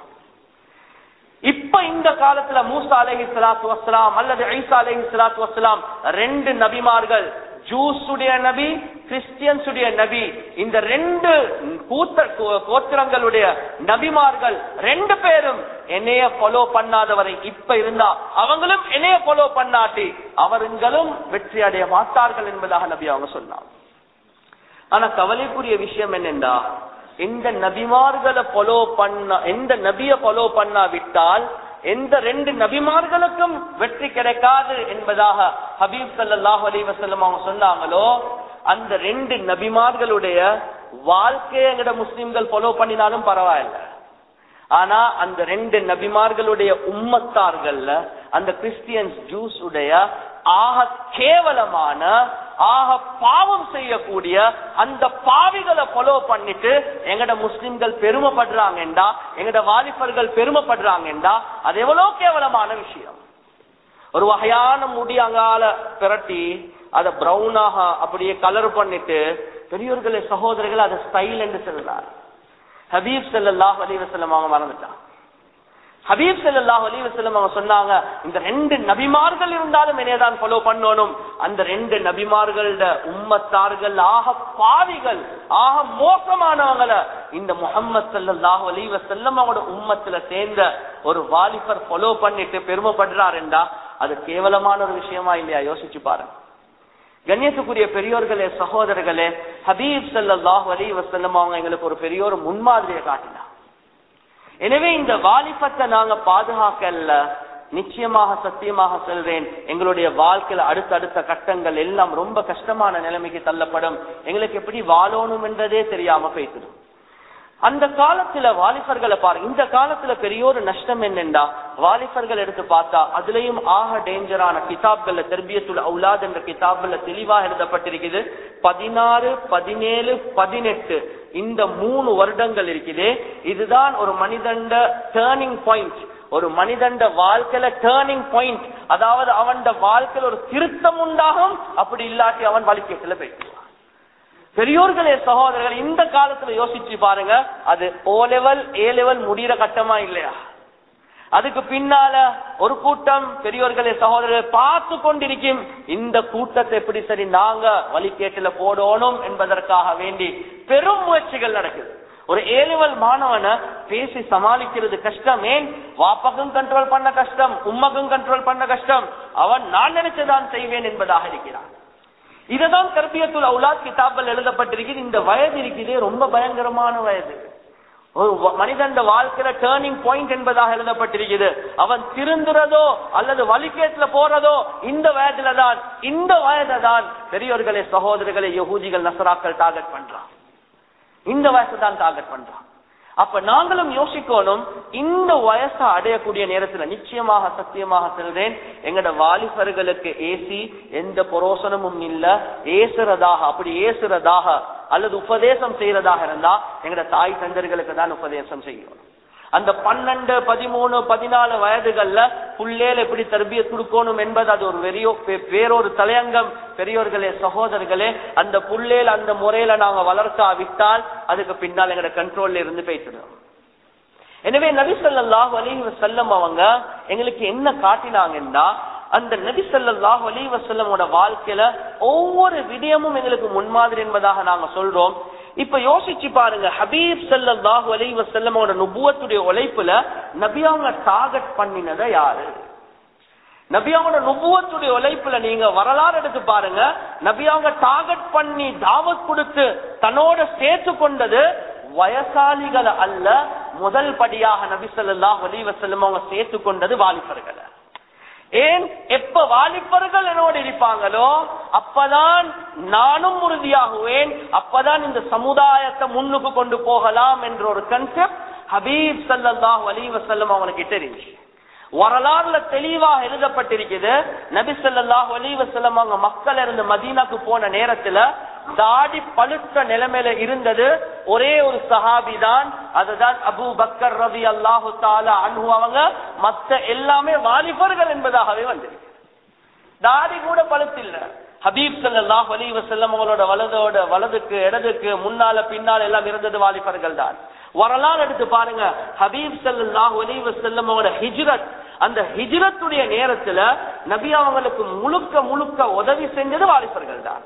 இப்ப இந்த காலத்துல மூசா அலைஹிஸ்ஸலாத்து வஸ்ஸலாம் அல்லது ஈசா அலைஹிஸ்ஸலாத்து வஸ்ஸலாம் 2 நபிமார்கள், ஜூஸுடைய நபி, கிறிஸ்டியன்ஸுடைய நபி, இந்த 2 கோத்திரங்களுடைய நபிமார்கள் 2 பேரும் என்னைய ஃபாலோ பண்ணாதவரை இப்ப இருந்தா அவங்களும் என்னைய ஃபாலோ பண்ணாட்டி அவர்களும் வெற்றி அடைய மாட்டார்கள் என்பதாக நபி அவங்க சொன்னாங்க. ஆனா கவலைக்குரிய விஷயம் என்னென்றா, இந்த நபிமார்களை ஃபாலோ பண்ண, எந்த நபியை ஃபாலோ பண்ணாவிட்டால் எந்த 2 நபிமார்களுக்கும் வெற்றி கிடைக்காது என்பதாக ஹபீப் ஸல்லல்லாஹு அலைஹி வஸல்லம் அவங்க சொன்னாங்களோ, அந்த 2 நபிமார்களுடைய வாழ்க்கையை எங்கட முஸ்லிம்கள் ஃபாலோ பண்ணினாலும் பரவாயில்ல. ஆனா அந்த 2 நபிமார்களுடைய உம்மத்தார்கள்ல அந்த கிறிஸ்டியன்ஸ் ஜூஸ் உடைய ஆக கேவலமான ஆக பாவம் செய்யக்கூடிய அந்த பாவிகளை ஃபாலோ பண்ணிட்டு எங்கட முஸ்லிம்கள் பெருமைப்படுறாங்கடா, எங்கட வாலிபர்கள் பெருமைப்படுறாங்கடா, அது எவ்வளவு கேவலமான விஷயம். ஒரு வகையான முடி அங்கால பிரட்டி அதை பிரவுனாக அப்படியே கலர் பண்ணிட்டு பெரியோர்களே சகோதரர்கள் அதை ஸ்டைல் என்று சொல்றார். ஹபீப் ஸல்லல்லாஹு அலைஹி வஸல்லம் அவங்க மறந்துட்டாங்க. ஹபீப் ஸல்லல்லாஹு அலைஹி வஸல்லம் அவங்க சொன்னாங்க, இந்த 2 நபிமார்கள் இருந்தாலும் என்னதான் ஃபாலோ பண்ணணும். அந்த 2 நபிமார்களோட உம்மத்தார்கள் ஆக பாவிகள், ஆக மோசமானவங்களை இந்த முஹம்மது ஸல்லல்லாஹு அலைஹி வஸல்லம் அவங்களோட உம்மத்துல சேர்ந்த ஒரு வாலிபர் ஃபாலோ பண்ணிட்டு பெருமைப்படுறாருண்டா அது கேவலமான ஒரு விஷயமா இல்லையா? யோசிச்சு பாருங்க. கண்ணியத்துக்குரிய பெரியோர்களே சகோதரர்களே, ஹபீப் ஸல்லல்லாஹு அலைஹி வஸல்லம் அவங்க எங்களுக்கு ஒரு பெரிய ஒரு முன்மாதிரியை காட்டினார். எனவே இந்த வாலிபத்தை நாங்க பாதுகாக்கல, நிச்சயமாக சத்தியமாக சொல்றேன், எங்களுடைய வாழ்க்கையில அடுத்தடுத்த கட்டங்கள் எல்லாம் ரொம்ப கஷ்டமான நிலைமைக்கு தள்ளப்படும். எங்களுக்கு எப்படி வாழணும் என்றதே தெரியாம போய்த்திடும். அந்த காலத்துல வாலிபர்களை பாருங்க. இந்த காலத்துல பெரிய ஒரு நஷ்டம் என்னென்றா, வாலிபர்கள் எடுத்து பார்த்தா அதுலயும் ஆக டேஞ்சரான கிதாப்கள்ல தர்பியத்துல் அவுலாத் என்ற கிதாப்கள்ல தெளிவாக எழுதப்பட்டிருக்குது. 16, 17, 18 இந்த 3 வருடங்கள் இருக்குது. இதுதான் ஒரு மனிதண்ட டேர்னிங் பாயிண்ட், ஒரு மனிதண்ட வாழ்க்கையில டேர்னிங் பாயிண்ட். அதாவது அவன் வாழ்க்கையில் ஒரு திருத்தம் உண்டாகும், அப்படி இல்லாட்டி அவன் வழிகேட்டுல போயிடுவான். பெரியோர்களே சகோதரர்கள், இந்த காலத்துல யோசிச்சு பாருங்க, அது O level A level முடிகிற கட்டமா இல்லையா? அதுக்கு பின்னால ஒரு கூட்டம் பெரியோர்களே சகோதரர்கள் பார்த்து கொண்டிருக்கும். இந்த கூட்டத்தை எப்படி சரி நாங்க வழிகேட்டுல போடணும் என்பதற்காக வேண்டி பெரும் முயற்சிகள் நடக்குது. ஒரு A level மாணவனை பேசி சமாளிக்கிறது கஷ்டம். ஏன்? வாப்பக்கும் கண்ட்ரோல் பண்ண கஷ்டம், உம்மக்கும் கண்ட்ரோல் பண்ண கஷ்டம். அவன் நான் நினைச்சதான் செய்வேன் என்பதாக இருக்கிறான். இததான் தர்பியத்துல் அவுலாத் கிதாபில் எழுதப்பட்டிருக்குது. இந்த வயது இருக்குதே ரொம்ப பயங்கரமான வயது. ஒரு மனிதன் வாழ்க்கையில டேர்னிங் பாயிண்ட் என்பதாக எழுதப்பட்டிருக்குது. அவன் திருந்துறதோ அல்லது வழிகேட்டுல போறதோ இந்த வயதுல தான். இந்த வயதை தான் பெரியோர்களே சகோதரர்களை யஹூதிகள் நசராக்கள் டார்கெட் பண்றான். இந்த வயசை தான் டார்கெட் பண்றான். அப்ப நாங்களும் யோசிக்கணும், இந்த வயசை அடையக்கூடிய நேரத்துல நிச்சயமாக சத்தியமாக சொல்றேன், எங்கட வாலிபர்களுக்கு ஏசி எந்த புரோசனமும் இல்ல. ஏசுறதாக அப்படி ஏசுறதாக அல்லது உபதேசம் செய்யறதாக இருந்தா எங்கட தாய் தந்தர்களுக்கு தான் உபதேசம் செய்யணும். அந்த 12, 13, 14 வயதுகள்ல புள்ளேல எப்படி தர்பியத் கொடுக்கணும் என்பது அது ஒரு வேறொரு தலையங்கம். பெரியோர்களே சகோதரர்களே, அந்த புள்ளேல அந்த முறையில நாங்க வளர்க்காவிட்டால் அதுக்கு பின்னால் எங்கட கண்ட்ரோல்ல இருந்து பேசிடும். எனவே நபி ஸல்லல்லாஹு அலைஹி வஸல்லம் அவங்க எங்களுக்கு என்ன காட்டினாங்கன்னா, அந்த நபி ஸல்லல்லாஹு அலைஹி வஸல்லமோட வாழ்க்கையில ஒவ்வொரு விடயமும் எங்களுக்கு முன்மாதிரி என்பதாக நாங்க சொல்றோம். இப்ப யோசிச்சு பாருங்க, ஹபீப் ஸல்லல்லாஹு அலைஹி வஸல்லமோட நுபுவத்துடைய உழைப்புல நபி அவங்க டார்கெட் பண்ணினத யாரு? நபி அவங்க நுபுவத்துடைய உழைப்புல நீங்க வரலாறு எடுத்து பாருங்க. நபி அவங்க டார்கெட் பண்ணி தாவத் கொடுத்து தன்னோட சேர்த்து கொண்டது வயசாலிகளை அல்ல. முதல் படியாக நபி ஸல்லல்லாஹு அலைஹி வஸல்லம் அவங்க சேர்த்து கொண்டது வாலிபர்களை. ஏன்? எப்ப வாலிபர்கள் என்னோடு இருப்பாங்களோ அப்பதான் நானும் உறுதியாகுவேன், அப்பதான் இந்த சமுதாயத்தை முன்னுக்கு கொண்டு போகலாம் என்ற ஒரு கன்செப்ட் ஹபீப் ஸல்லல்லாஹு அலைஹி வஸல்லம் அவங்களுக்கு தெரிஞ்சு வரலாறுல தெளிவாக எழுதப்பட்டிருக்குது. நபி ஸல்லல்லாஹு அலைஹி வஸல்லம் அவங்க மக்கள் இருந்து மதீனாக்கு போன நேரத்துல தாடி பழுத்த நிலைமையில இருந்தது ஒரே ஒரு சஹாபி தான், அதுதான் அபூ பக்கர் ரலியல்லாஹு தஆலா அன்ஹு. அவங்க மத்த எல்லாமே வாலிபர்கள் என்பதாகவே வந்திருக்கு. தாடி கூட பழுத்தில்ல. ஹபீப் ஸல்லல்லாஹு அலைஹி வஸல்லம் அவங்களோட வலதுக்கு இடதுக்கு முன்னால பின்னால எல்லாம் இருந்தது வாலிபர்கள் தான். வரலாறு எடுத்து பாருங்க, ஹபீப் ஸல்லல்லாஹு அலைஹி வஸல்லம் அவங்களோட ஹிஜ்ரத், அந்த ஹிஜ்ரத்துடைய நேரத்துல நபி அவங்களுக்கு முழுக்க உதவி செஞ்சது வாலிபர்கள் தான்.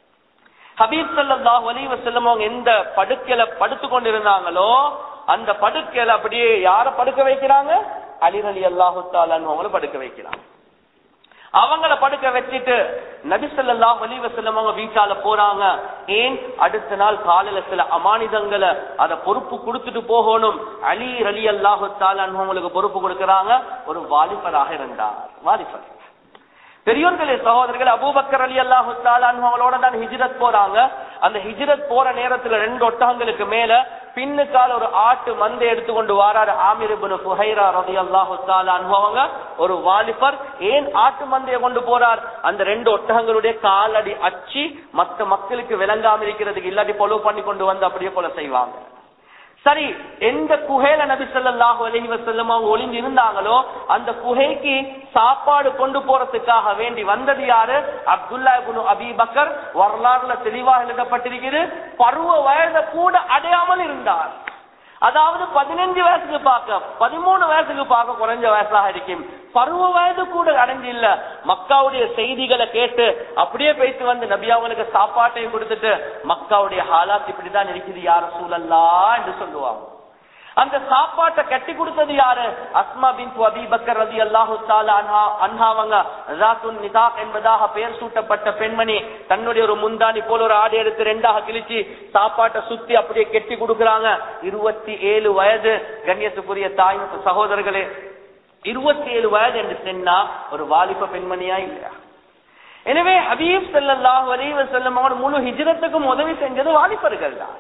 ஹபீப் ஸல்லல்லாஹு அலைஹி வஸல்லம் அவங்க எந்த படுக்கையில படுத்து கொண்டிருந்தாங்களோ அந்த படுக்கையில அப்படியே யார படுக்க வைக்கிறாங்க? அலி ரலியல்லாஹு தஆலா அவங்கள படுக்க வைக்கிறாங்க. அவங்கள படுக்க வச்சுட்டு நபி ஸல்லல்லாஹு அலைஹி வஸல்லம் அவங்க வீட்டால போறாங்க. ஏன் அடுத்த நாள் காலையில சில அமானிதங்களை அத பொறுப்பு கொடுத்துட்டு போகணும். அலி ரலியல்லாஹு தஆலா அவங்களுக்கு பொறுப்பு கொடுக்கறாங்க. ஒரு வாலிபராக இருந்தார். வாலிபர். பெரியோர்களே சகோதரர்களே, அபூபக்கர் ரலியல்லாஹு தஆலா அவங்களோட தான் ஹிஜ்ரத் போறாங்க. அந்த ஹிஜ்ரத் போற நேரத்துல 2 ஒட்டகங்களுக்கு மேல பின்னுக்கால ஒரு ஆட்டு மந்தை எடுத்துக்கொண்டு வாராரு ஆமிர் இப்னு ஃபுஹைரா ரலியல்லாஹு தஆலா அவங்க. ஒரு வாலிபர். ஏன் ஆட்டு மந்தையை கொண்டு போறார்? அந்த 2 ஒட்டகங்களுடைய காலடி அச்சி மற்ற மக்களுக்கு விளங்காம இருக்கிறதுக்கு, இல்லாட்டி பொலவு பண்ணி கொண்டு வந்து அப்படியே போல செய்வாங்க. சரி, எந்த குகையில நபி ஸல்லல்லாஹு அலைஹி வஸல்லம் அவங்க ஒளிந்து இருந்தாங்களோ அந்த குகைக்கு சாப்பாடு கொண்டு போறதுக்காக வேண்டி வந்தது யாரு? Abdullah ibn Abi Bakr. வரலாறுல தெளிவாக எழுதப்பட்டிருக்கிறது. பருவ வயதை கூட அடையாமல் இருந்தார். அதாவது 15 வயசுக்கு பார்க்க 13 வயசுக்கு பார்க்க குறைஞ்ச வயசாக இருக்கும். பருவ வயது கூட அடைஞ்சு இல்ல. மக்காவுடைய செய்திகளை கேட்டு அப்படியே போயிட்டு வந்து நபி அவங்களுக்கு சாப்பாட்டையும் கொடுத்துட்டு மக்காவுடைய ஹாலாத் இப்படிதான் இருக்குது யா ரசூலல்லாஹ் என்று சொல்லுவாங்க. அந்த சாப்பாட்டை கட்டி கொடுத்தது யாரு? அஸ்மா பின்த் அபீ பக்கர் ரலியல்லாஹு தஆலா அன்ஹாவங்க. ஸாத்துன் நிதாக் என்பதாக பெயர் சூட்டப்பட்ட பெண்மணி தன்னுடைய ஒரு முந்தானி போல ஒரு ஆடை எடுத்து 2ஆக கிழிச்சு சாப்பாட்டை சுத்தி அப்படியே கெட்டி கொடுக்கறாங்க. 27 வயது. கண்ணியத்துக்குரிய தாய் சகோதரர்களே, 27 வயது என்று சொன்னா ஒரு வாலிப பெண்மணியா இல்லையா? எனவே ஹபீப் ஸல்லல்லாஹு அலைஹி வஸல்லம் அவர் முழு ஹிஜ்ரத்துக்கும் உதவி செஞ்சது வாலிபர்கள் தான்.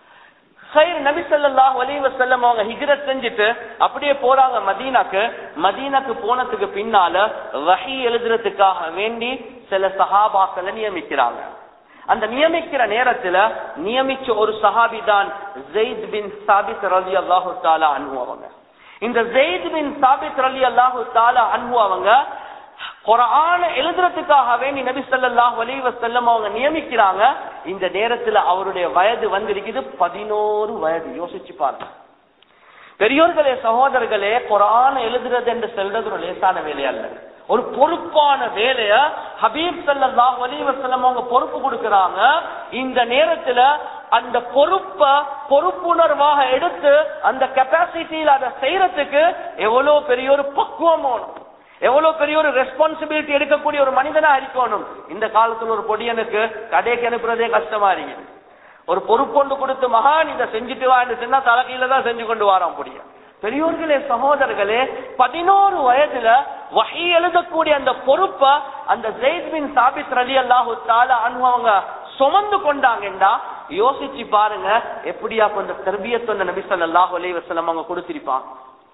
நபி ஸல்லல்லாஹு அலைஹி வஸல்லம் அவங்க ஹிஜ்ரத் செஞ்சுட்டு அப்படியே போறாங்க மதீனாக்கு. மதீனாக்கு போனதுக்கு பின்னால வஹி எழுதுறதுக்காக வேண்டி சில சஹாபாக்களை நியமிக்கிறாங்க. அந்த நியமிக்கிற நேரத்துல நியமிச்ச ஒரு சஹாபி தான் ஸைத் பின் சாபித் ரலியல்லாஹு தஆலா அன்ஹு அவங்க. இந்த ஸைத் பின் சாபித் ரலியல்லாஹு தஆலா அன்ஹு அவங்க குர்ஆன் எழுதுறதுக்காக வேண்டி நபி ஸல்லல்லாஹு அலைஹி வஸல்லம் அவங்க நியமிக்கிறாங்க. இந்த நேரத்துல அவருடைய வயது வந்திருக்குது 11 வயது. யோசிச்சு பாருங்க பெரியோர்களே சகோதரர்களே, குர்ஆன் எழுதுறது என்று சொல்றது ஒரு லேசான வேலை அல்ல. ஒரு பொறுப்பான வேலைய ஹபீப் ஸல்லல்லாஹு அலைஹி வஸல்லம் அவங்க பொறுப்பு கொடுக்கறாங்க. இந்த நேரத்துல அந்த பொறுப்புணர்வாக எடுத்து அந்த கெப்பாசிட்டியில அதை செய்யறதுக்கு எவ்வளவு பெரிய ஒரு பக்குவம் வேணும், எவ்வளவு பெரிய ஒரு ரெஸ்பான்சிபிலிட்டி எடுக்கக்கூடிய ஒரு மனிதனா இருக்கணும். இந்த காலத்துல ஒரு பொடியனுக்கு கடைக்கு அனுப்புறதே கஷ்டமா இருக்கு. ஒரு பொறுப்பொண்டு கொடுத்து மகான் இதை செஞ்சுட்டு வா என்று சொன்னா தலைகீழ தான் செஞ்சு கொண்டு வாராம் பொடிய. பெரியோர்களே சகோதரர்களே, 11 வயதுல வஹி எழுதக்கூடிய அந்த பொறுப்பை அந்த ஸைத் பின் சாபித் ரலியல்லாஹு தஆலா அன்ஹு அவங்க சுமந்து கொண்டாங்கடா. யோசிச்சு பாருங்க எப்படியா கொஞ்சம் தர்பியத் அந்த நபி ஸல்லல்லாஹு அலைஹி வஸல்லம் அவங்க கொடுத்திருப்பாங்க.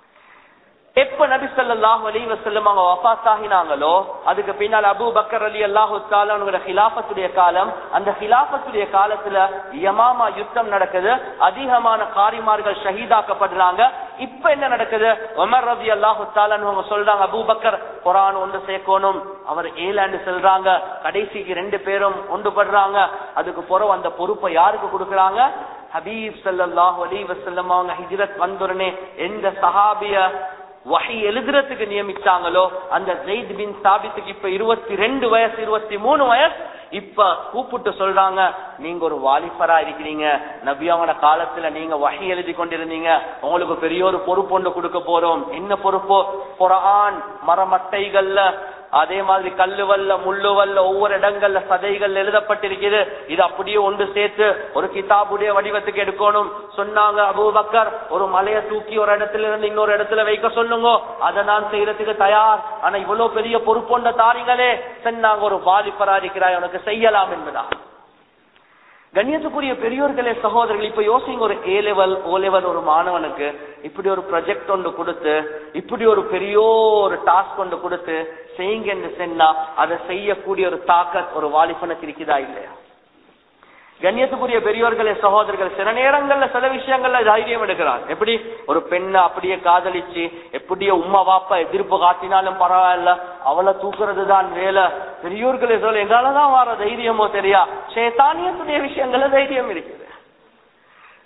எப்ப நபி ஸல்லல்லாஹு அலைஹி வஸல்லம் அவங்க வஃபாத் ஆகினாங்களோ அதுக்கு பின்னால் அபூ பக்கர் ரலியல்லாஹு தஆலா அவங்களோட ஹிலாஃபத்துடைய காலம். அந்த ஹிலாஃபத்துடைய காலத்துல யமாமா யுத்தம் நடக்குது. அதிகமான காரிமார்கள் ஷஹீதாக்கப்படுறாங்க. இப்ப என்ன நடக்குது? உமர் ரலியல்லாஹு தஆலா அவங்க சொல்றாங்க அபூ பக்கர் குர்ஆன் ஒன்று சேர்க்கணும். அவர் ஏலாண்டு சொல்றாங்க. கடைசிக்கு 2 பேரும் ஒன்றுபடுறாங்க. அதுக்கு பிறகு அந்த பொறுப்பை யாருக்கு கொடுக்கறாங்க? ஹபீப் ஸல்லல்லாஹு அலைஹி வஸல்லம் அவங்க ஹிஜ்ரத் வந்தோடனே எந்த சஹாபிய வஹி எழுதுறதுக்கு நியமிச்சாங்களோ அந்த ஸைத் பின் சாபித்துக்கு இப்ப 22 வயசு 23 வயசு. இப்ப கூப்பிட்டு சொல்றாங்க, நீங்க ஒரு வாலிபரா இருக்கிறீங்க, நபியாவோட காலத்துல நீங்க வஹி எழுதி கொண்டிருந்தீங்க, உங்களுக்கு பெரிய ஒரு பொறுப்பு ஒன்று கொடுக்க போறோம். என்ன பொறுப்போ? குர்ஆன் மரமட்டைகள்ல அதே மாதிரி கல்லுவல்ல முள்ளுவல்ல ஒவ்வொரு இடங்கள்ல சதைகள் எழுதப்பட்டிருக்கிறது. இது அப்படியே ஒன்று சேர்த்து ஒரு கிதாபுடைய வடிவத்துக்கு எடுக்கணும் சொன்னாங்க. அபூபக்கர் ஒரு மலையை தூக்கி ஒரு இடத்துல இருந்து இன்னொரு இடத்துல வைக்க சொல்லுங்க, அதை நான் செய்யறதுக்கு தயார். ஆனா இவ்வளவு பெரிய பொறுப்பொண்ட தாரிகளே சொன்னாங்க, ஒரு வாலிபரா இருக்கிறாய், உனக்கு செய்யலாம் என்பதா. கண்ணியத்துக்குரிய பெரியோர்களே சகோதரர்கள், இப்ப யோசிங்க, ஒரு A level O level ஒரு மாணவனுக்கு இப்படி ஒரு ப்ராஜெக்ட் ஒன்று கொடுத்து இப்படி ஒரு பெரிய ஒரு டாஸ்க் ஒன்று கொடுத்து செய்யுங்க என்று சொன்னா அதை செய்யக்கூடிய ஒரு தாக்கத் ஒரு வாலிபனுக்கு இருக்குதா இல்லையா? கண்ணியத்துக்குரிய பெரியோர்களே சகோதரர்கள், சில நேரங்கள்ல சில விஷயங்கள்ல தைரியம் எடுக்கிறான். எப்படி ஒரு பெண்ணை அப்படியே காதலிச்சு எப்படியோ உம்மா வாப்பா எதிர்ப்பு காட்டினாலும் பரவாயில்ல, அவளை தூக்குறது தான் வேலை. பெரியோர்களே சொல்ல எங்காலதான் வர தைரியமோ தெரியா, ஷைத்தானியத்துடைய விஷயங்கள்ல தைரியம் இருக்குது.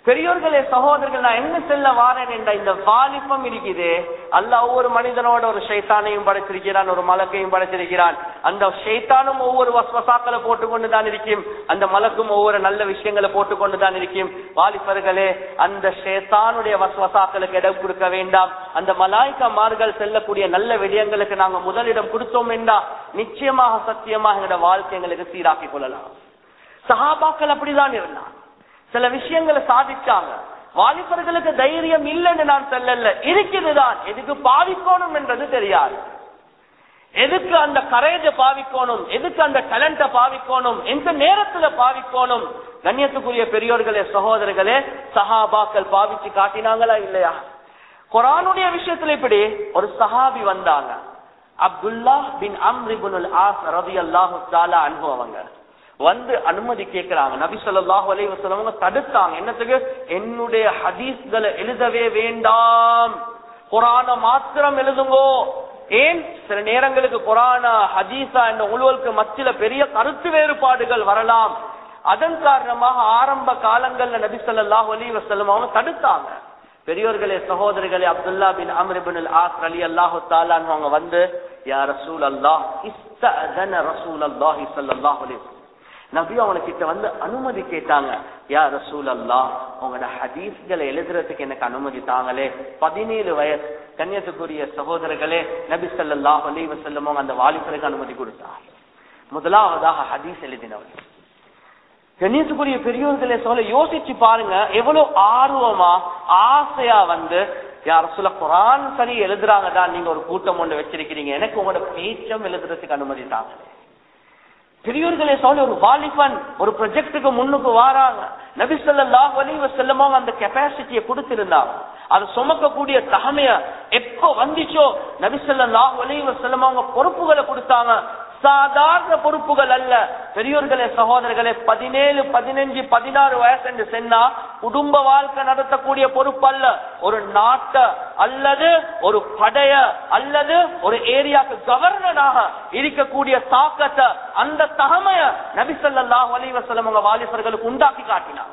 பெரியோர்களே சகோதரர்கள், நான் என்ன செல்ல வாரேன் என்ற இந்த வாலிபம் இருக்குது. அல்லாஹ் ஒவ்வொரு மனிதனோட ஒரு ஷைத்தானையும் படைச்சிருக்கிறான், ஒரு மலக்கையும் படைச்சிருக்கிறான். அந்த ஷைத்தானும் ஒவ்வொரு வஸ்வசாக்களை போட்டுக்கொண்டு தான் இருக்கும், அந்த மலக்கும் ஒவ்வொரு நல்ல விஷயங்களை போட்டுக்கொண்டு தான் இருக்கும். வாலிபர்களே, அந்த ஷைத்தானுடைய வஸ்வசாக்களுக்கு இடம் கொடுக்க வேண்டாம். அந்த மலாய்க்காமார்கள் செல்லக்கூடிய நல்ல விடயங்களுக்கு நாங்க முதலிடம் கொடுத்தோம் என்றா நிச்சயமாக சத்தியமாக எங்களோட வாழ்க்கைங்களுக்கு சீராக்கிக் கொள்ளலாம். சஹாபாக்கள் அப்படிதான் இருந்தான், சில விஷயங்களை சாதிச்சாங்க. வாலிபர்களுக்கு தைரியம் இல்லைன்னு நான் சொல்லல, இருக்குதுதான். எதுக்கு பாவிக்கணும் என்றது தெரியாது, எதுக்கு அந்த கரேஜ பாவிக்கணும், எதுக்கு அந்த டேலண்ட பாவிக்கணும், எந்த நேரத்துல பாவிக்கணும். கண்ணியத்துக்குரிய பெரியோர்களே சகோதரர்களே, சஹாபாக்கள் பாவிச்சு காட்டினாங்களா இல்லையா? குர்ஆனுடைய விஷயத்துல இப்படி ஒரு சஹாபி வந்தாங்க, Abdullah bin Amr ibnul As ரலியல்லாஹு தஆலா அன்ஹு. அவங்க வந்து அனுமதி கேட்கிறாங்க. நபி ஸல்லல்லாஹு அலைஹி வஸல்லம் தடுத்தாங்க. என்னத்துக்கு? என்னுடைய ஹதீஸ்களை எழுதவே வேண்டாம், குர்ஆனை மாத்திரம் எழுதுங்கோ. ஏன்? சில நேரங்களுக்கு குர்ஆனா ஹதீஸா என்ற உலகளுக்கு மத்தியில பெரிய கருத்து வேறுபாடுகள் வரலாம். அதன் காரணமாக ஆரம்ப காலங்கள்ல நபி ஸல்லல்லாஹு அலைஹி வஸல்லம் அவங்க தடுத்தாங்க. பெரியோர்களே சகோதரர்களே, Abdullah bin Amr ibnul As ரலியல்லாஹு தஆலா அவங்க வந்து, யா ரசூலல்லாஹ் இஸ்தஅதன ரசூலல்லாஹி ஸல்லல்லாஹு அலைஹி வஸல்லம், நபி அவங்க கிட்ட வந்து அனுமதி கேட்டாங்க. யா ரசூலல்லாஹ், உங்களோட ஹதீஸ்களை எழுதுறதுக்கு எனக்கு அனுமதி தாங்களே. 17 வயசு. கண்ணியத்துக்குரிய சகோதரர்களே, நபி ஸல்லல்லாஹு அலைஹி வஸல்லம் அந்த வாலிபருக்கு அனுமதி கொடுத்தார். முதலாவதாக ஹதீஸ் எழுதினவர். கண்ணியத்துக்குரிய பெரியோர்களே சொல்ல யோசிச்சு பாருங்க, எவ்வளவு ஆர்வமா ஆசையா வந்து, யா ரசூலல்லாஹ் குர்ஆன் சரி எழுதுறாங்க தான், நீங்க ஒரு கூட்டம் ஒன்று வச்சிருக்கிறீங்க, எனக்கு உங்களோட பேச்சம் எழுதுறதுக்கு அனுமதி தாங்களே. பெரியோர்களே சொல்ல ஒரு வாலிபன் ஒரு ப்ராஜெக்டுக்கு முன்னுக்கு வாராங்க. நபி ஸல்லல்லாஹு அலைஹி வஸல்லம் அந்த கெபாசிட்டியை கொடுத்திருந்தாங்க. அது சுமக்கக்கூடிய தகமைய எப்ப வந்துச்சோ நபி ஸல்லல்லாஹு அலைஹி வஸல்லம் அவங்க பொறுப்புகளை கொடுத்தாங்க. சாதாரண பொறுப்புகள் அல்ல. பெரியோர்களே சகோதரர்களே, 17, 15, 16 வயசு என்று சொன்னா குடும்ப வாழ்க்கை நடத்தக்கூடிய பொறுப்பு அல்ல. ஒரு நாட்டை அல்லது ஒரு படைய அல்லது ஒரு ஏரியாவுக்கு கவர்னராக இருக்கக்கூடிய தாக்கத்தை, அந்த தகமைய நபி ஸல்லல்லாஹு அலைஹி வஸல்லம் அவங்க வாலிபர்களுக்கு உண்டாக்கி காட்டினாங்க.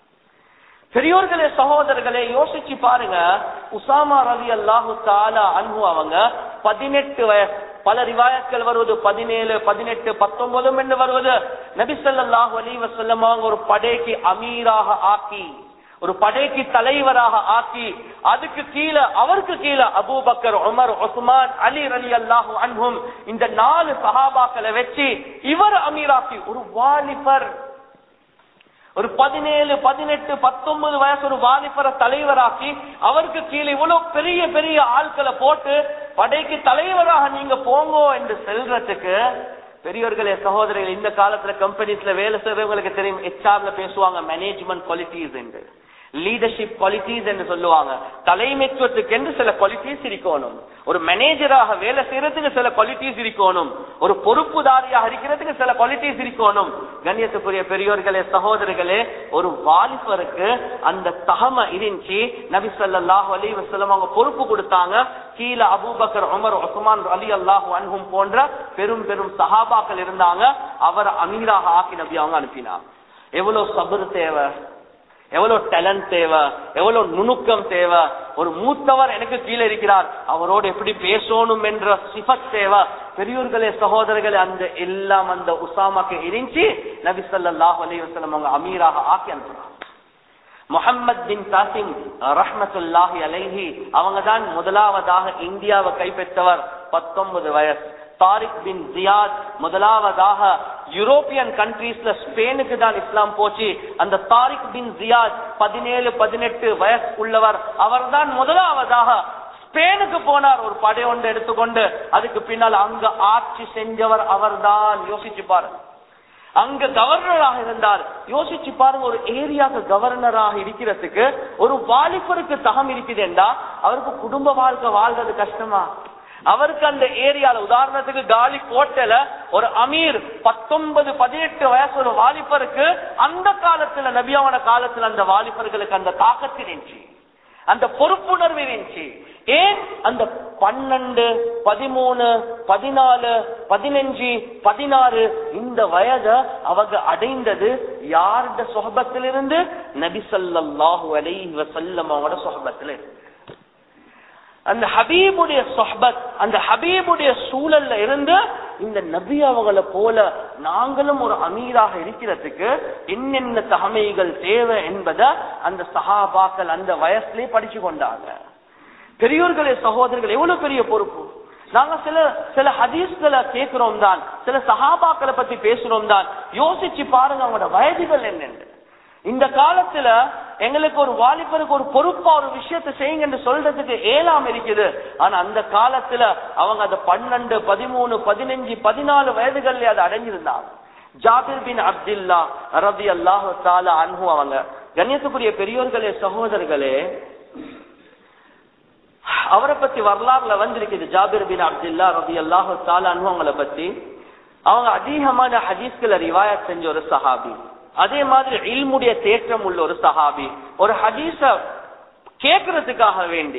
பெரியோர்களே சகோதரர்களே, யோசிச்சு பாருங்க. உசாமா ரலியல்லாஹு தஆலா அன்ஹு அவங்க 18 வயசு, பல ரிவாயத்கள் வருவது 17, 18, 19 என்று வருவது. நபி ஸல்லல்லாஹு அலைஹி வஸல்லம் ஒரு படைக்கு அமீராக ஆக்கி, ஒரு படைக்கு தலைவராக ஆக்கி, அதுக்கு கீழே அவருக்கு கீழே அபூபக்கர், உமர், உஸ்மான், அலி ரலியல்லாஹு அன்ஹும் இந்த 4 சஹாபாக்களை வச்சு இவர் அமீராக்கி, ஒரு வாலிபர், ஒரு 17, 18, 19 வயசு ஒரு வாலிபரை தலைவராக்கி, அவருக்கு கீழே இவ்வளவு பெரிய பெரிய ஆட்களை போட்டு படைக்கு தலைவராக நீங்க போங்கோ என்று செல்றதுக்கு. பெரியவர்களே சகோதரர்கள், இந்த காலத்துல கம்பெனிஸ்ல வேலை செய்றவங்களுக்கு தெரியும், HR பேசுவாங்க மேனேஜ்மெண்ட் குவாலிட்டிஸ் என்று, லீடர்ஷிப் குவாலிட்டிஸ் என்று சொல்லுவாங்க. தலைமைத்துவத்துக்கு என்று சில குவாலிட்டிஸ் இருக்கணும். ஒரு மேனேஜராக வேலை செய்யறதுக்கு சில குவாலிட்டிஸ் இருக்கணும். ஒரு பொறுப்புதாரியாக இருக்கிறதுக்கு சில குவாலிட்டிஸ் இருக்கணும். கண்ணியத்துக்குரிய பெரியோர்களே சகோதரர்களே, ஒரு வாலிபருக்கு அந்த தகமை இருந்துச்சு. நபி ஸல்லல்லாஹு அலைஹி வஸல்லம் அவங்க பொறுப்பு கொடுத்தாங்க. கீழே அபூபக்கர், உமர், உஸ்மான் ரலியல்லாஹு அன்ஹும் போன்ற பெரும் பெரும் சஹாபாக்கள் இருந்தாங்க. அவர் அமீராக ஆக்கி நபி அவங்க அனுப்பினாங்க. எவ்வளவு சபர் தேவை, எவ்வளவு டேலண்ட் தேவை, எவ்வளவு நுணுக்கம் தேவை. ஒரு மூத்தவர் எனக்கு கீழே இருக்கிறார், அவரோடு எப்படி பேசணும் என்ற சிஃபத் தேவை. பெரியோர்களே சகோதரர்களே, அந்த எல்லாம் அந்த உசாமாக்கு இருந்துச்சு. நபி ஸல்லல்லாஹு அலைஹி வஸல்லம் அவங்க அமீராக ஆக்கி அனுப்பினாங்க. முஹம்மத் பின் காசிம் ரஹ்மத்துல்லாஹி அலைஹி அவங்க தான் முதலாவதாக இந்தியாவை கைப்பற்றவர், 19 வயசு. தாரிக் பின் ஜியாத் முதலாவதாக யூரோப்பியன் கண்ட்ரீஸ்ல ஸ்பெயினுக்கு தான் இஸ்லாம் போச்சு. அந்த தாரிக் பின் ஜியாத் 17, 18 வயசு உள்ளவர். அவர் தான் முதலாவதாக ஸ்பெயினுக்கு போனார், ஒரு படை ஒன்று எடுத்துக்கொண்டு. அதுக்கு பின்னால் அங்க ஆட்சி செஞ்சவர் அவர் தான். யோசிச்சு பாருங்க, அங்க கவர்னராக இருந்தார். யோசிச்சு பாருங்க, ஒரு ஏரியாவுக்கு கவர்னராக இருக்கிறதுக்கு ஒரு வாலிபருக்கு தகம் இருக்குது என்றா அவருக்கு குடும்ப வாழ்க்கை வாழ்றது கஷ்டமா? அவருக்கு அந்த ஏரியால, உதாரணத்துக்கு காலி கோட்டையில ஒரு அமீர் 19, 18 வயசு ஒரு வாலிபருக்கு அந்த காலத்துல, நபியாவோட காலத்துல அந்த வாலிபர்களுக்கு அந்த தாக்கத்து இருந்துச்சு, அந்த பொறுப்புணர்வு இருந்துச்சு. ஏன்? அந்த 12, 13, 14, 15, 16 இந்த வயதை அவங்க அடைந்தது யாருடைய சொஹபத்திலிருந்து? நபி ஸல்லல்லாஹு அலைஹி வஸல்லம் அவங்களோட சொஹபத்துல. அந்த ஹபீபுடைய சொஹபத், அந்த ஹபீபுடைய சூழல்ல இருந்து இந்த நபி அவங்கள போல நாங்களும் ஒரு அமீராக இருக்கிறதுக்கு என்னென்ன தகமைகள் தேவை என்பதை அந்த சஹாபாக்கள் அந்த வயசுலயே படிச்சு கொண்டாங்க. பெரியோர்களே, சகோதரர்கள், எவ்வளவு பெரிய பொறுப்பு. நாங்க சில ஹதீஸ்களை கேட்கிறோம் தான், சில சஹாபாக்களை பத்தி பேசுறோம் தான். யோசிச்சு பாருங்க அவங்களோட வயதுகள் என்னென்று. இந்த காலத்துல எங்களுக்கு ஒரு வாலிபருக்கு ஒரு பொறுப்பா ஒரு விஷயத்தை செய்யுங்க என்று சொல்றதுக்கு ஏலாம் இருக்குது. ஆனா அந்த காலத்துல அவங்க அதை 12, 13, 15, 14 வயதுகள்ல அதை அடைஞ்சிருந்தாங்க. ஜாபிர் பின் அப்துல்லா ரலியல்லாஹு தஆலா அன்ஹு அவங்க, கண்ணியத்துக்குரிய பெரியோர்களே, சகோதரர்களே, அவரை பத்தி வரலாறுல வந்திருக்குது. ஜாபிர் பின் அப்துல்லா ரலியல்லாஹு தஆலா அன்ஹு அவங்கள பத்தி அவங்க அதிகமான ஹதீஸ்களை ரிவாயத் செஞ்ச ஒரு சஹாபி. அதே மாதிரி இல்முடைய தேற்றம் உள்ள ஒரு சஹாபி. ஒரு ஹதீஸ கேட்கறதுக்காக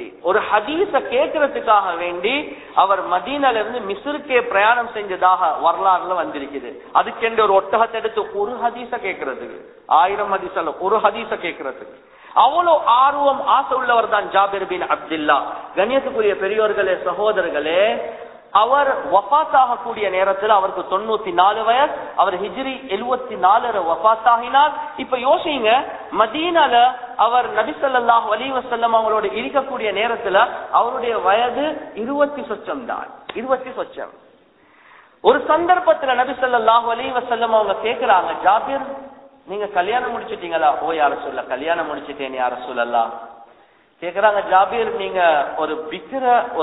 வேண்டி அவர் மதீனால இருந்து மிஸ்ருக்கே பிரயாணம் செஞ்சதாக வரலாறுல வந்திருக்குது. அதுக்கென்று ஒரு ஒட்டகத்தை எடுத்து ஒரு ஹதீஸ கேட்கறதுக்கு, 1000 ஹதீஸ் அல்ல, ஒரு ஹதீஸ கேட்கறதுக்கு அவ்வளவு ஆர்வம், ஆசை உள்ளவர் தான் ஜாபிர் பின் அப்துல்லா. கண்ணியத்துக்குரிய பெரியோர்களே, சகோதரர்களே, அவர் வஃபாத் ஆகக்கூடிய நேரத்தில் அவருக்கு 94 வயசு. அவர் ஹிஜ்ரி 74 வஃபாத் ஆகினார். இப்ப யோசிங்க, மதீனால அவர் நபி ஸல்லல்லாஹு அலைஹி வஸல்லம் அவங்களோட இருக்கக்கூடிய நேரத்துல அவருடைய வயது 20 சொச்சம் தான், 20 சொச்சம். ஒரு சந்தர்ப்பத்துல நபி ஸல்லல்லாஹு அலைஹி வஸல்லம் அவங்க கேக்குறாங்க, ஜாபிர் நீங்க கல்யாணம் முடிச்சிட்டீங்களா? ஓ யா ரசூலல்லாஹ், கல்யாணம் முடிச்சிட்டேன் யா ரசூலல்லாஹ். கேக்குறாங்க, ஜாபிர் நீங்க ஒரு பிக்ர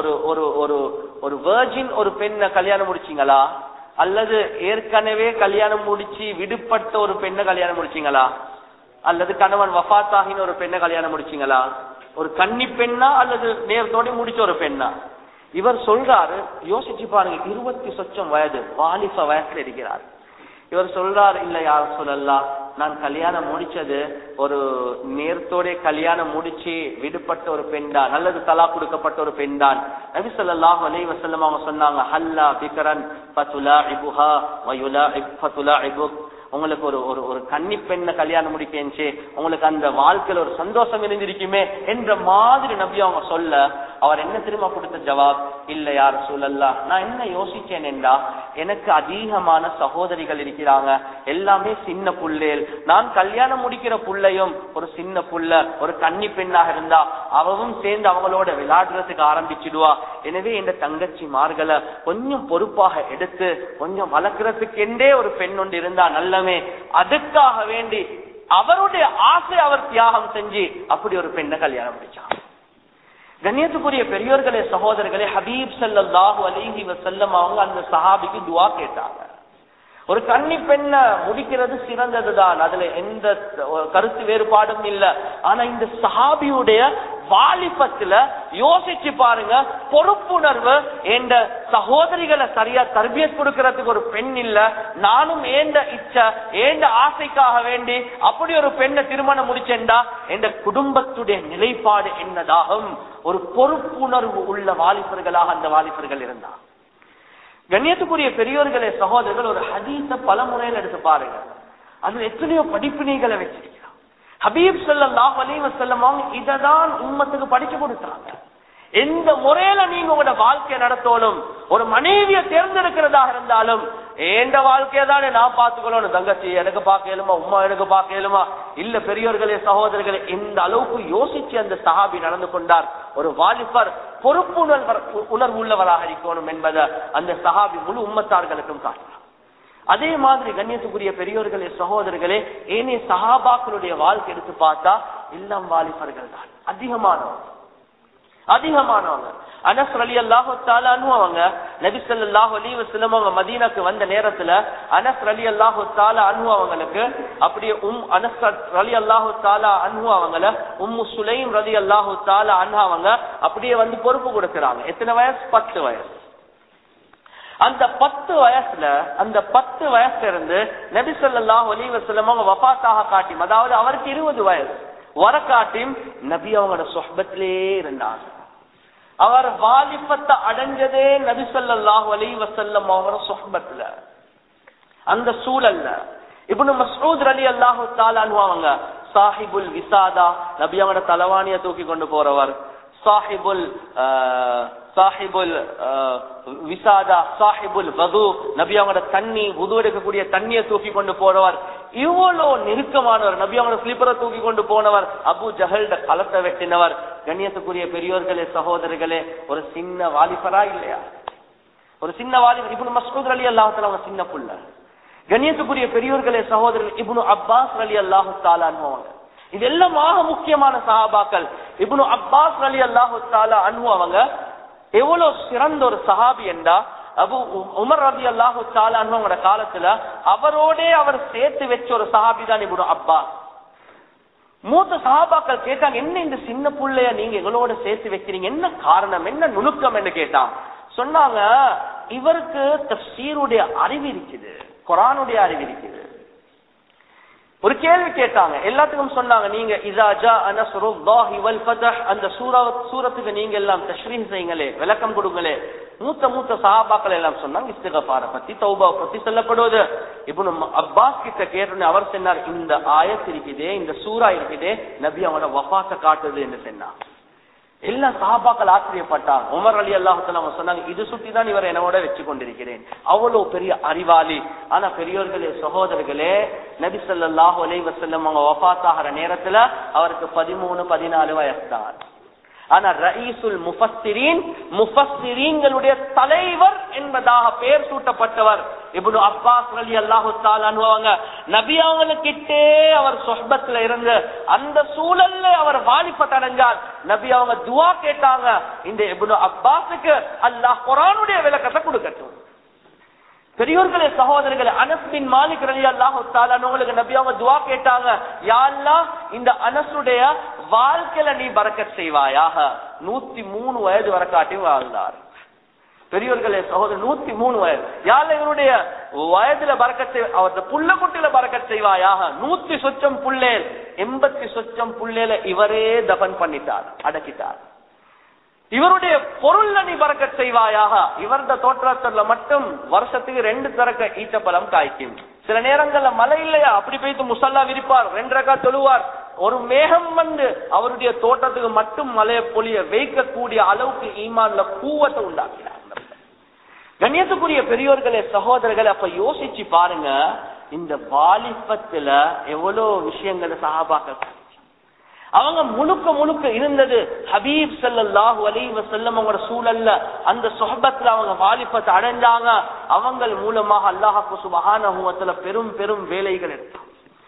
ஒரு வெர்ஜின் ஒரு பெண்ணை கல்யாணம் முடிச்சீங்களா, அல்லது ஏற்கனவே கல்யாணம் முடிச்சு விடுபட்ட ஒரு பெண்ணை கல்யாணம் முடிச்சீங்களா, அல்லது கணவன் வஃபாத் ஆகின ஒரு பெண்ணை கல்யாணம் முடிச்சீங்களா, ஒரு கன்னி பெண்ணா அல்லது நேரத்தோட முடிச்ச ஒரு பெண்ணா? இவர் சொல்றாரு, யோசிச்சு பாருங்க, 20 சொச்சம் வயது, வாலிப வயசுல இருக்கிறார். இவர் சொல்றார், இல்ல யா ரசூலல்லாஹ், நான் கல்யாணம் முடிச்சது ஒரு நேரத்தோட கல்யாணம் முடிச்சு விடுபட்ட ஒரு பெண் தான், நல்லது தலா கொடுக்கப்பட்ட ஒரு பெண் தான். நபி ஸல்லல்லாஹு அலைஹி வஸல்லம் அவங்க சொன்னாங்க, ஹல்லா பிக்ரன் ஃபதுலாஇபுஹா வயுலாஇப் ஃபதுலாஇபுக். உங்களுக்கு ஒரு கன்னி பெண்ணை கல்யாணம் முடிக்கேன்ச்சு, உங்களுக்கு அந்த வாழ்க்கையில ஒரு சந்தோஷம் இருந்திருக்குமே என்ற மாதிரி நபி அவங்க சொல்ல, அவர் என்ன திரும்ப கொடுத்த ஜவாப், இல்ல யா ரசூலல்லாஹ், நான் என்ன யோசிச்சேன் என்றா, எனக்கு அதிகமான சகோதரிகள் இருக்கிறாங்க, எல்லாமே சின்ன புள்ளேல். நான் கல்யாணம் முடிக்கிற புள்ளையும் ஒரு சின்ன புள்ள, ஒரு கன்னி பெண்ணாக இருந்தா அவவும் சேர்ந்து அவங்களோட விளையாடுறதுக்கு ஆரம்பிச்சிடுவா. எனவே இந்த தங்கச்சி மார்களை கொஞ்சம் பொறுப்பாக எடுத்து கொஞ்சம் வளர்க்கறதுக்கென்றே ஒரு பெண் ஒன்று இருந்தா நல்ல. அதுக்காக வேண்டி அவருடைய ஆசை அவர் தியாகம் செஞ்சு அப்படி ஒரு பெண்ணை கல்யாணம் முடிச்சார். கண்ணியத்துக்குரிய பெரியோர்களே, சகோதரர்களே, ஹபீப் ஸல்லல்லாஹு அலைஹி வஸல்லம் அவங்க அந்த சஹாபிக்கு துஆ கேட்டாங்க. ஒரு கன்னி பெண்ணை முடிக்கிறது சிறந்ததுதான், அதுல எந்த கருத்து வேறுபாடும் இல்ல. ஆனா இந்த சஹாபியுடைய வாலிபத்துல யோசிச்சு பாருங்க, பொறுப்புணர்வு, என்ற சகோதரிகளை சரியா தர்பியத் கொடுக்கறதுக்கு ஒரு பெண் இல்ல, நானும் ஏண்ட இச்சை ஏண்ட ஆசைக்காக வேண்டி அப்படி ஒரு பெண்ணை திருமணம் முடிச்சேன்டா என்ற குடும்பத்துடைய நிலைப்பாடு என்னதாகும்? ஒரு பொறுப்புணர்வு உள்ள வாலிபர்களாக அந்த வாலிபர்கள் இருந்தார். கண்ணியத்துக்குரிய பெரியோர்களே, சகோதரர்கள், ஒரு ஹதீஸ பல முறையில் எடுத்து பாருங்க, அதுல எத்தனையோ படிப்பினைகளை வச்சிருக்கிறார். ஹபீப் ஸல்லல்லாஹு அலைஹி வஸல்லம் இததான் உம்மத்துக்கு படிச்சு கொடுத்தாங்க. எந்த முறையில நீங்க உங்களோட வாழ்க்கையை நடத்தணும், ஒரு மனைவியை தேர்ந்தெடுக்கிறதாக இருந்தாலும் எந்த வாழ்க்கையை தானே நான் பார்த்துக்கணும், தங்கச்சி எனக்கு பார்க்க இயலுமா, உம்மா எனக்கு பார்க்க இயலுமா? இல்ல பெரியோர்களே, சகோதரர்களே, இந்த அளவுக்கு யோசிச்சு அந்த சஹாபி நடந்து கொண்டார். ஒரு வாலிபர் பொறுப்புணர்வு உள்ளவராக இருக்கணும் என்பதை அந்த சஹாபி முழு உம்மத்தார்களுக்கும் காட்டினார். அதே மாதிரி கண்ணியத்துக்குரிய பெரியோர்களே, சகோதரர்களே, ஏனே சஹாபாக்களுடைய வாழ்க்கை எடுத்து பார்த்தா எல்லாம் வாலிபர்கள் தான் அதிகமானவங்க. அனஸ் ரலியல்லாஹு தஆலா அன்ஹு அவங்க நபி ஸல்லல்லாஹு அலைஹி வஸல்லம் அவங்க மதீனாக்கு வந்த நேரத்துல அனஸ் ரலியல்லாஹு தஆலா அன்ஹு அவங்களுக்கு அப்படியே அனஸ் ரலியல்லாஹு தஆலா அன்ஹு அவங்கள உம்மு சுலைம் ரலியல்லாஹு தஆலா அன்ஹா அவங்க அப்படியே வந்து பொறுப்பு கொடுக்கறாங்க. எத்தனை வயசு? 10 வயசு. அந்த 10 வயசுல இருந்து நபி ஸல்லல்லாஹு அலைஹி வஸல்லம் அவங்க வஃபாத்தாக காட்டி, அதாவது அவருக்கு 20 வயசு வர காட்டி நபி அவங்களோட சொஹ்பத்திலே இருந்தாங்க. அவர் வாலிபத்தை அடைஞ்சதே நபி ஸல்லல்லாஹு அலைஹி வஸல்லம் அவங்களோட சொஹ்பத்துல, அந்த சூழல்ல. இப்னு மஸ்ஊத் ரலியல்லாஹு தஆலா அன்ஹு அவங்க சாஹிபுல் விசாதா, நபி அவங்களோட தலவாணியை தூக்கி கொண்டு போறவர். சாஹிபுல் விசாதா, சாஹிபுல் வது, நபி அவங்களோட தண்ணி வுது எடுக்கக்கூடிய தண்ணியை தூக்கி கொண்டு போறவர். இவ்வளோ நெருக்கமானவர். நபி அவங்களோட ஸ்லீப்பரை தூக்கி கொண்டு போனவர். அபு ஜஹல்ட களத்தை வெட்டினவர். கண்ணியத்துக்குரிய பெரியோர்களே, சகோதரர்களே, ஒரு சின்ன வாலிபரா இல்லையா? ஒரு சின்ன வாலிபர். இப்னு மஸ்ஊத் ரலியல்லாஹு தஆலா அவங்க சின்ன புள்ள. கண்ணியத்துக்குரிய பெரியோர்களே, சகோதரர்கள், இப்னு அப்பாஸ் ரலியல்லாஹு தஆலா அன்ஹு, இதெல்லாம் முக்கியமான சஹாபாக்கள். இப்னு அப்பாஸ் ரலியல்லாஹு தஆலா அன்ஹு அவங்க எவ்வளவு சிறந்த ஒரு சஹாபி என்றா, அபு உமர் ரலியல்லாஹு தஆலா அன்ஹுவோட காலத்துல அவரோட அவர் சேர்த்து வச்ச ஒரு சஹாபி தான் இப்னு அப்பாஸ். மூத்த சஹாபாக்கள் கேட்டாங்க, என்ன இந்த சின்ன புள்ளைய நீங்க எங்களோட சேர்த்து வைக்கிறீங்க, என்ன காரணம், என்ன நுணுக்கம் என்று கேட்டான். சொன்னாங்க, இவருக்கு தஃப்சீருடைய அறிவு இருக்குது, குர்ஆனுடைய அறிவு இருக்குது. ஒரு கேள்வி கேட்டாங்க, எல்லாத்துக்கும் சொன்னாங்க, நீங்க இதா ஜாஅ நஸ்ருல்லாஹி வல் ஃபத்ஹ் அந்த சூரத்துக்கு நீங்க எல்லாம் தஷ்ரீஹ் செய்யுங்களே, விளக்கம் கொடுங்களே. மூத்த சஹாபாக்கள் எல்லாம் சொன்னாங்க, இஸ்திக்ஃபார பத்தி, தௌபா பத்தி சொல்லப்படுவது. இப்னு அப்பாஸ் கிட்ட கேட்டோன்னு அவர் சொன்னார், இந்த ஆயத் இருக்குதே, இந்த சூரா இருக்குதே, நபி அவனோட வஃபாத்தை காட்டுது என்று சொன்னார். எல்லா சஹாபாக்கள் ஆச்சரியப்பட்டாங்க. உமர் ரலியல்லாஹு தஆலா சொன்னாங்க, இது சுட்டிதான் இவர் என்னோட வச்சு கொண்டிருக்கிறேன். அவ்வளவு பெரிய அறிவாளி. ஆனா பெரியோர்களே, சகோதரர்களே, நபி ஸல்லல்லாஹு அலைஹி வஸல்லம் அவங்க வஃபாத் ஆகிற நேரத்துல அவருக்கு 13-14 வயசு தான். ஆனா ரயீசுல் முஃபஸ்ஸிரீன்களுடைய தலைவர் என்பதாக பெயர் சூட்டப்பட்டவர் இப்னு அப்பாஸ் ரலியல்லாஹு தஆலா அன்ஹு அவங்க. நபி அவங்களுக்கிட்டே அவர் சொஹ்பத்துல இருந்து அந்த சூழல்ல அவர் வாலிபத் அடைஞ்சார். நபி அவங்க துஆ கேட்டாங்க, இந்த இப்னு அப்பாஸுக்கு அல்லாஹ் குர்ஆனுடைய விளக்கத்தை கொடுக்கட்டும். பெரியோர்களே, சகோதரர்களே, அனஸ் பின் மாலிக் ரலியல்லாஹு தஆலா அன்ஹுவுக்கு நபி அவங்க துஆ கேட்டாங்க, யா அல்லாஹ் இந்த அனஸுடைய வாழ்க்கையில நீ பரக்கத் செய்வாயாக. 103 வயது வரக்காட்டி வாழ்ந்தார். பெரியோர்களே, சகோதரர், 103 வயது. யா அல்லாஹ் இவருடைய வயதுல பரக்கத் செய், அவருடைய புள்ள குட்டில பரக்கத் செய்வாயாக. 100 சொச்சம் புள்ளேல், 80 சொச்சம் புள்ளேல இவரே தபன் பண்ணிட்டார், அடக்கிட்டார். இவருடைய பொருள்ல நீ பரக்கத் செய்வாயாக. இவருடைய தோற்றத்துல மட்டும் வருஷத்துக்கு 2 தரக்க ஈச்சப்பழம் காய்க்கும். சில நேரங்கள்ல மழை இல்லையா, அப்படி போய்த்து முசல்லா விரிப்பார், 2 ரக்கா தொழுவார். ஒரு மேகம் வந்து அவருடைய தோட்டத்துக்கு மட்டும் மழைய பொழிய வைக்கக்கூடிய அளவுக்கு ஈமான்ல கூவத்தை உண்டாக்கினார். கண்ணியத்துக்குரிய பெரியோர்களே, சகோதரர்களே, அப்ப யோசிச்சு பாருங்க, இந்த வாலிபத்துல எவ்வளவு விஷயங்களை சஹாபாக்கள் அவங்க முழுக்க இருந்தது ஹபீப் ஸல்லல்லாஹு அலைஹி வஸல்லம் அவங்களோட சூழல்ல, அந்த சொஹபத்துல அவங்க வாலிபத்தை அடைஞ்சாங்க. அவங்க மூலமாக அல்லாஹ் சுப்ஹானஹு வ தஆலா பெரும் வேலைகள் எடுத்தாங்க.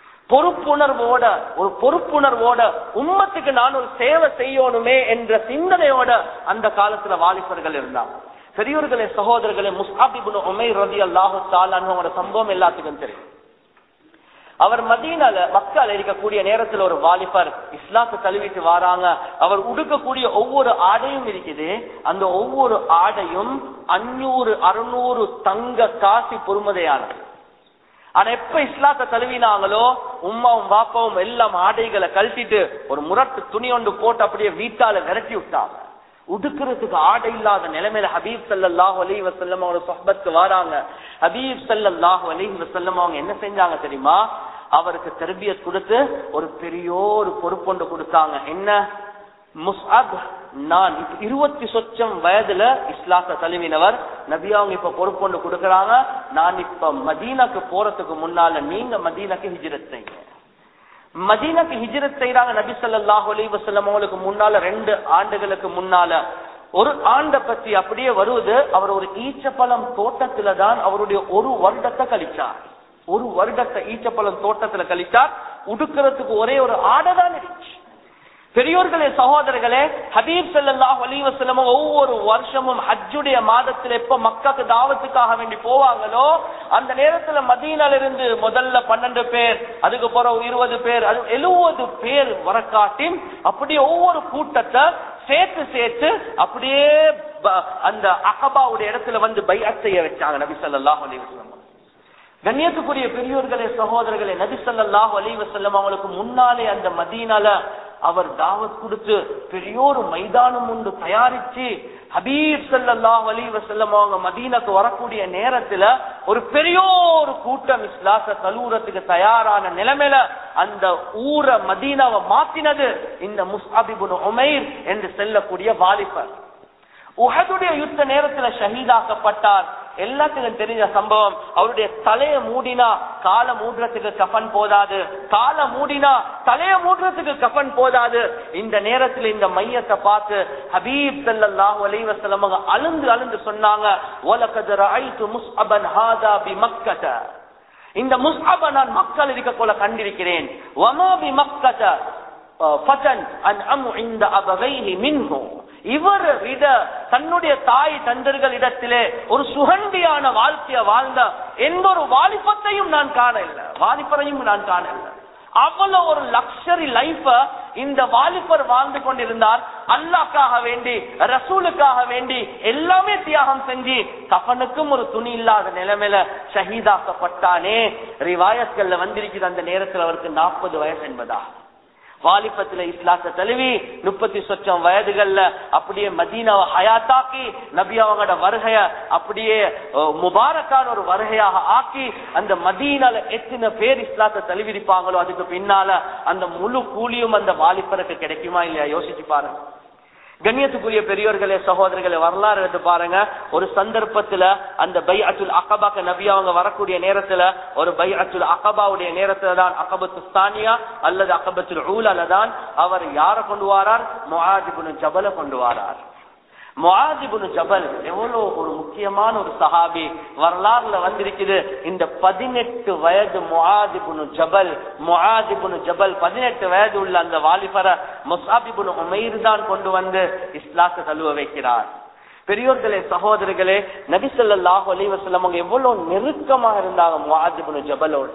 பொறுப்புணர்வோட உம்மத்துக்கு நான் ஒரு சேவை செய்யணுமே என்ற சிந்தனையோட அந்த காலத்துல வாலிபர்கள் இருந்தாங்க. பெரியோர்களே, சகோதரர்களே, முஸ்அப் இப்னு உமைர் ரலியல்லாஹு தஆலா அன்ஹுவோட சம்பவம் எல்லாத்துக்கும் தெரியும். அவர் மதீனால மக்கால இருக்கக்கூடிய நேரத்துல ஒரு வாலிபர் இஸ்லாத்தை தழுவிட்டு வராங்க. அவர் உடுக்கக்கூடிய ஒவ்வொரு ஆடையும் இருக்குது. அந்த ஒவ்வொரு ஆடையும் 500-600 தங்க காசி பொறுமதியானது. ஆனா எப்ப இஸ்லாத்தை தழுவினாங்களோ உம்மாவும் பாப்பாவும் எல்லாம் ஆடைகளை கழட்டிட்டு ஒரு முரட்டு துணி ஒன்று போட்டு அப்படியே வீட்டால விரட்டி விட்டாங்க. உடுக்கிறதுக்கு ஆடை இல்லாத நிலைமையில ஹபீப் ஸல்லல்லாஹு அலைஹி வஸல்லம் அவங்க சொஹ்பத்துக்கு வராங்க. ஹபீப் ஸல்லல்லாஹு அலைஹி வஸல்லம் அவங்க என்ன செஞ்சாங்க தெரியுமா? அவருக்கு தர்பியத் கொடுத்து ஒரு பெரிய ஒரு பொறுப்பொண்டு கொடுத்தாங்க. என்ன? முஸ்அப், நான் 20 சொச்சம் வயதுல இஸ்லாத்தை தழுவினவர். நபி அவங்க இப்ப பொறுப்பொண்டு கொடுக்கறாங்க, நான் இப்ப மதீனாக்கு போறதுக்கு முன்னால நீங்க மதீனாக்கு ஹிஜ்ரத் செய்யுங்க. மதீனாக்கு ஹிஜ்ரத் செய்யறாங்க. நபி ஸல்லல்லாஹு அலைஹி வஸல்லம் அவங்களுக்கு முன்னால 2 ஆண்டுகளுக்கு முன்னால ஒரு ஆண்டை பத்தி அப்படியே வருவது. அவர் ஒரு ஈச்சப்பழம் தோட்டத்துல தான் அவருடைய 1 வருடத்தை கழிச்சார். 1 வருடத்தை ஈச்சப்பழம் தோட்டத்துல கழிச்சார். உடுக்கிறதுக்கு ஒரே ஒரு ஆடை தான் இருந்துச்சு. பெரியோர்களே, சகோதரர்களே, ஹபீப் ஸல்லல்லாஹு அலைஹி வஸல்லம் ஒவ்வொரு வருஷமும் ஹஜ்ஜுடைய மாதத்துல எப்ப மக்காக்கு தாவத்துக்காக வேண்டி போவாங்களோ அந்த நேரத்துல மதீனால இருந்து முதல்ல 12 பேர், அதுக்கு பிறகு 20 பேர், 70 பேர் வரக்காட்டி அப்படியே ஒவ்வொரு கூட்டத்தை சேர்த்து அப்படியே அந்த அகபாவுடைய இடத்துல வந்து பைஅத் செய்ய வச்சாங்க நபி ஸல்லல்லாஹு அலைஹி வஸல்லம். கண்ணியத்துக்குரிய பெரியோர்களே, சகோதரர்களே, நபி ஸல்லல்லாஹு அலைஹி வஸல்லம் அவங்களுக்கு முன்னாலே அந்த மதீனால அவர் தாவத் கொடுத்து பெரியோரு மைதானம் ஒன்று தயாரிச்சு ஹபீப் ஸல்லல்லாஹு அலைஹி வஸல்லம் அவங்க மதீனாக்கு வரக்கூடிய நேரத்துல ஒரு பெரியோரு கூட்டம் இஸ்லாத்தை தழுவுறதுக்கு தயாரான நிலைமையில அந்த ஊரை மதீனாவை மாத்தினது இந்த முஸ்அப் இப்னு உமைர் என்று செல்லக்கூடிய வாலிபர். உஹதுடைய யுத்த நேரத்துல ஷஹீதாக்கப்பட்டார். எல்லாத்துக்கும் தெரிஞ்ச சம்பவம். அவருடைய தலையை மூடினா காலை மூடுறதுக்கு கஃன் போதாது, காலை மூடினா தலையை மூடுறதுக்கு கஃன் போதாது. இந்த நேரத்தில் இந்த மையத்தை பார்த்து ஹபீப் ஸல்லல்லாஹு அலைஹி வஸல்லம் அழுந்து அழுந்து சொன்னாங்க, வலகத் ரஅய்து முஸ்அபன் ஹாதா பிமக்கத, இந்த முஸ்அப நான் மக்கள் இருக்க போல கண்டிருக்கிறேன். வமா பிமக்கத ஃபதன் அன்அமு இன்த அபவைஹி மின்ஹு, இவர் விட தன்னுடைய தாய் தந்தர்கள் இடத்திலே ஒரு சுகண்டியான வாழ்க்கைய வாழ்ந்த எந்த ஒரு வாலிபத்தையும் நான் காண இல்லை, வாலிபரையும் நான் காண இல்லை. அவ்வளவு ஒரு லக்ஸரி லைஃப இந்த வாலிபர் வாழ்ந்து கொண்டிருந்தார். அல்லாஹ்க்காக வேண்டி, ரசூலுக்காக வேண்டி எல்லாமே தியாகம் செஞ்சு கஃனுக்கும் ஒரு துணி இல்லாத நிலைமையில ஷஹீதாக்கப்பட்டானே. ரிவாயத்கள்ல வந்திருக்குது அந்த நேரத்தில் அவருக்கு 40 வயசு என்பதா. வாலிபத்துல இஸ்லாத்தை தழுவி 30 சொச்சம் வயதுகள்ல அப்படியே மதீனாவை ஹயாத்தாக்கி நபி அவங்களோட வருகைய அப்படியே முபாரக்கான ஒரு வருகையாக ஆக்கி அந்த மதீனால எத்தனை பேர் இஸ்லாத்தை தழுவிருப்பாங்களோ அதுக்கு பின்னால அந்த முழு கூலியும் அந்த வாலிபருக்கு கிடைக்குமா இல்லையா யோசிச்சு பாருங்க. கண்ணியத்துக்குரிய பெரியோர்களே, சகோதரர்களே, வரலாறு எடுத்து பாருங்க. ஒரு சந்தர்ப்பத்துல அந்த பைஅத்துல் அகபாக்கு நபி அவங்க வரக்கூடிய நேரத்துல, ஒரு பைஅத்துல் அகபாவுடைய நேரத்துல தான், அகபத்து சானியா அல்லது அகபத்துல் ஊலால தான் அவர் யாரை கொண்டு வாரார்? முஆத் இப்னு ஜபலை கொண்டு வாரார். முஆத் இப்னு ஜபல் எவ்வளவு ஒரு முக்கியமான ஒரு சஹாபி. வரலாறுல வந்திருக்குது, இந்த 18 வயது முஆத் இப்னு ஜபல், முஆத் இப்னு ஜபல் 18 வயது உள்ள அந்த வாலிபரை முஸ்அப் இப்னு உமைர் தான் கொண்டு வந்து இஸ்லாத்தை தழுவ வைக்கிறார். பெரியோர்களே, சகோதரர்களே, நபி ஸல்லல்லாஹு அலைஹி வஸல்லம் அவங்க எவ்வளவு நெருக்கமாக இருந்தாங்க முஆத் இப்னு ஜபலோடு.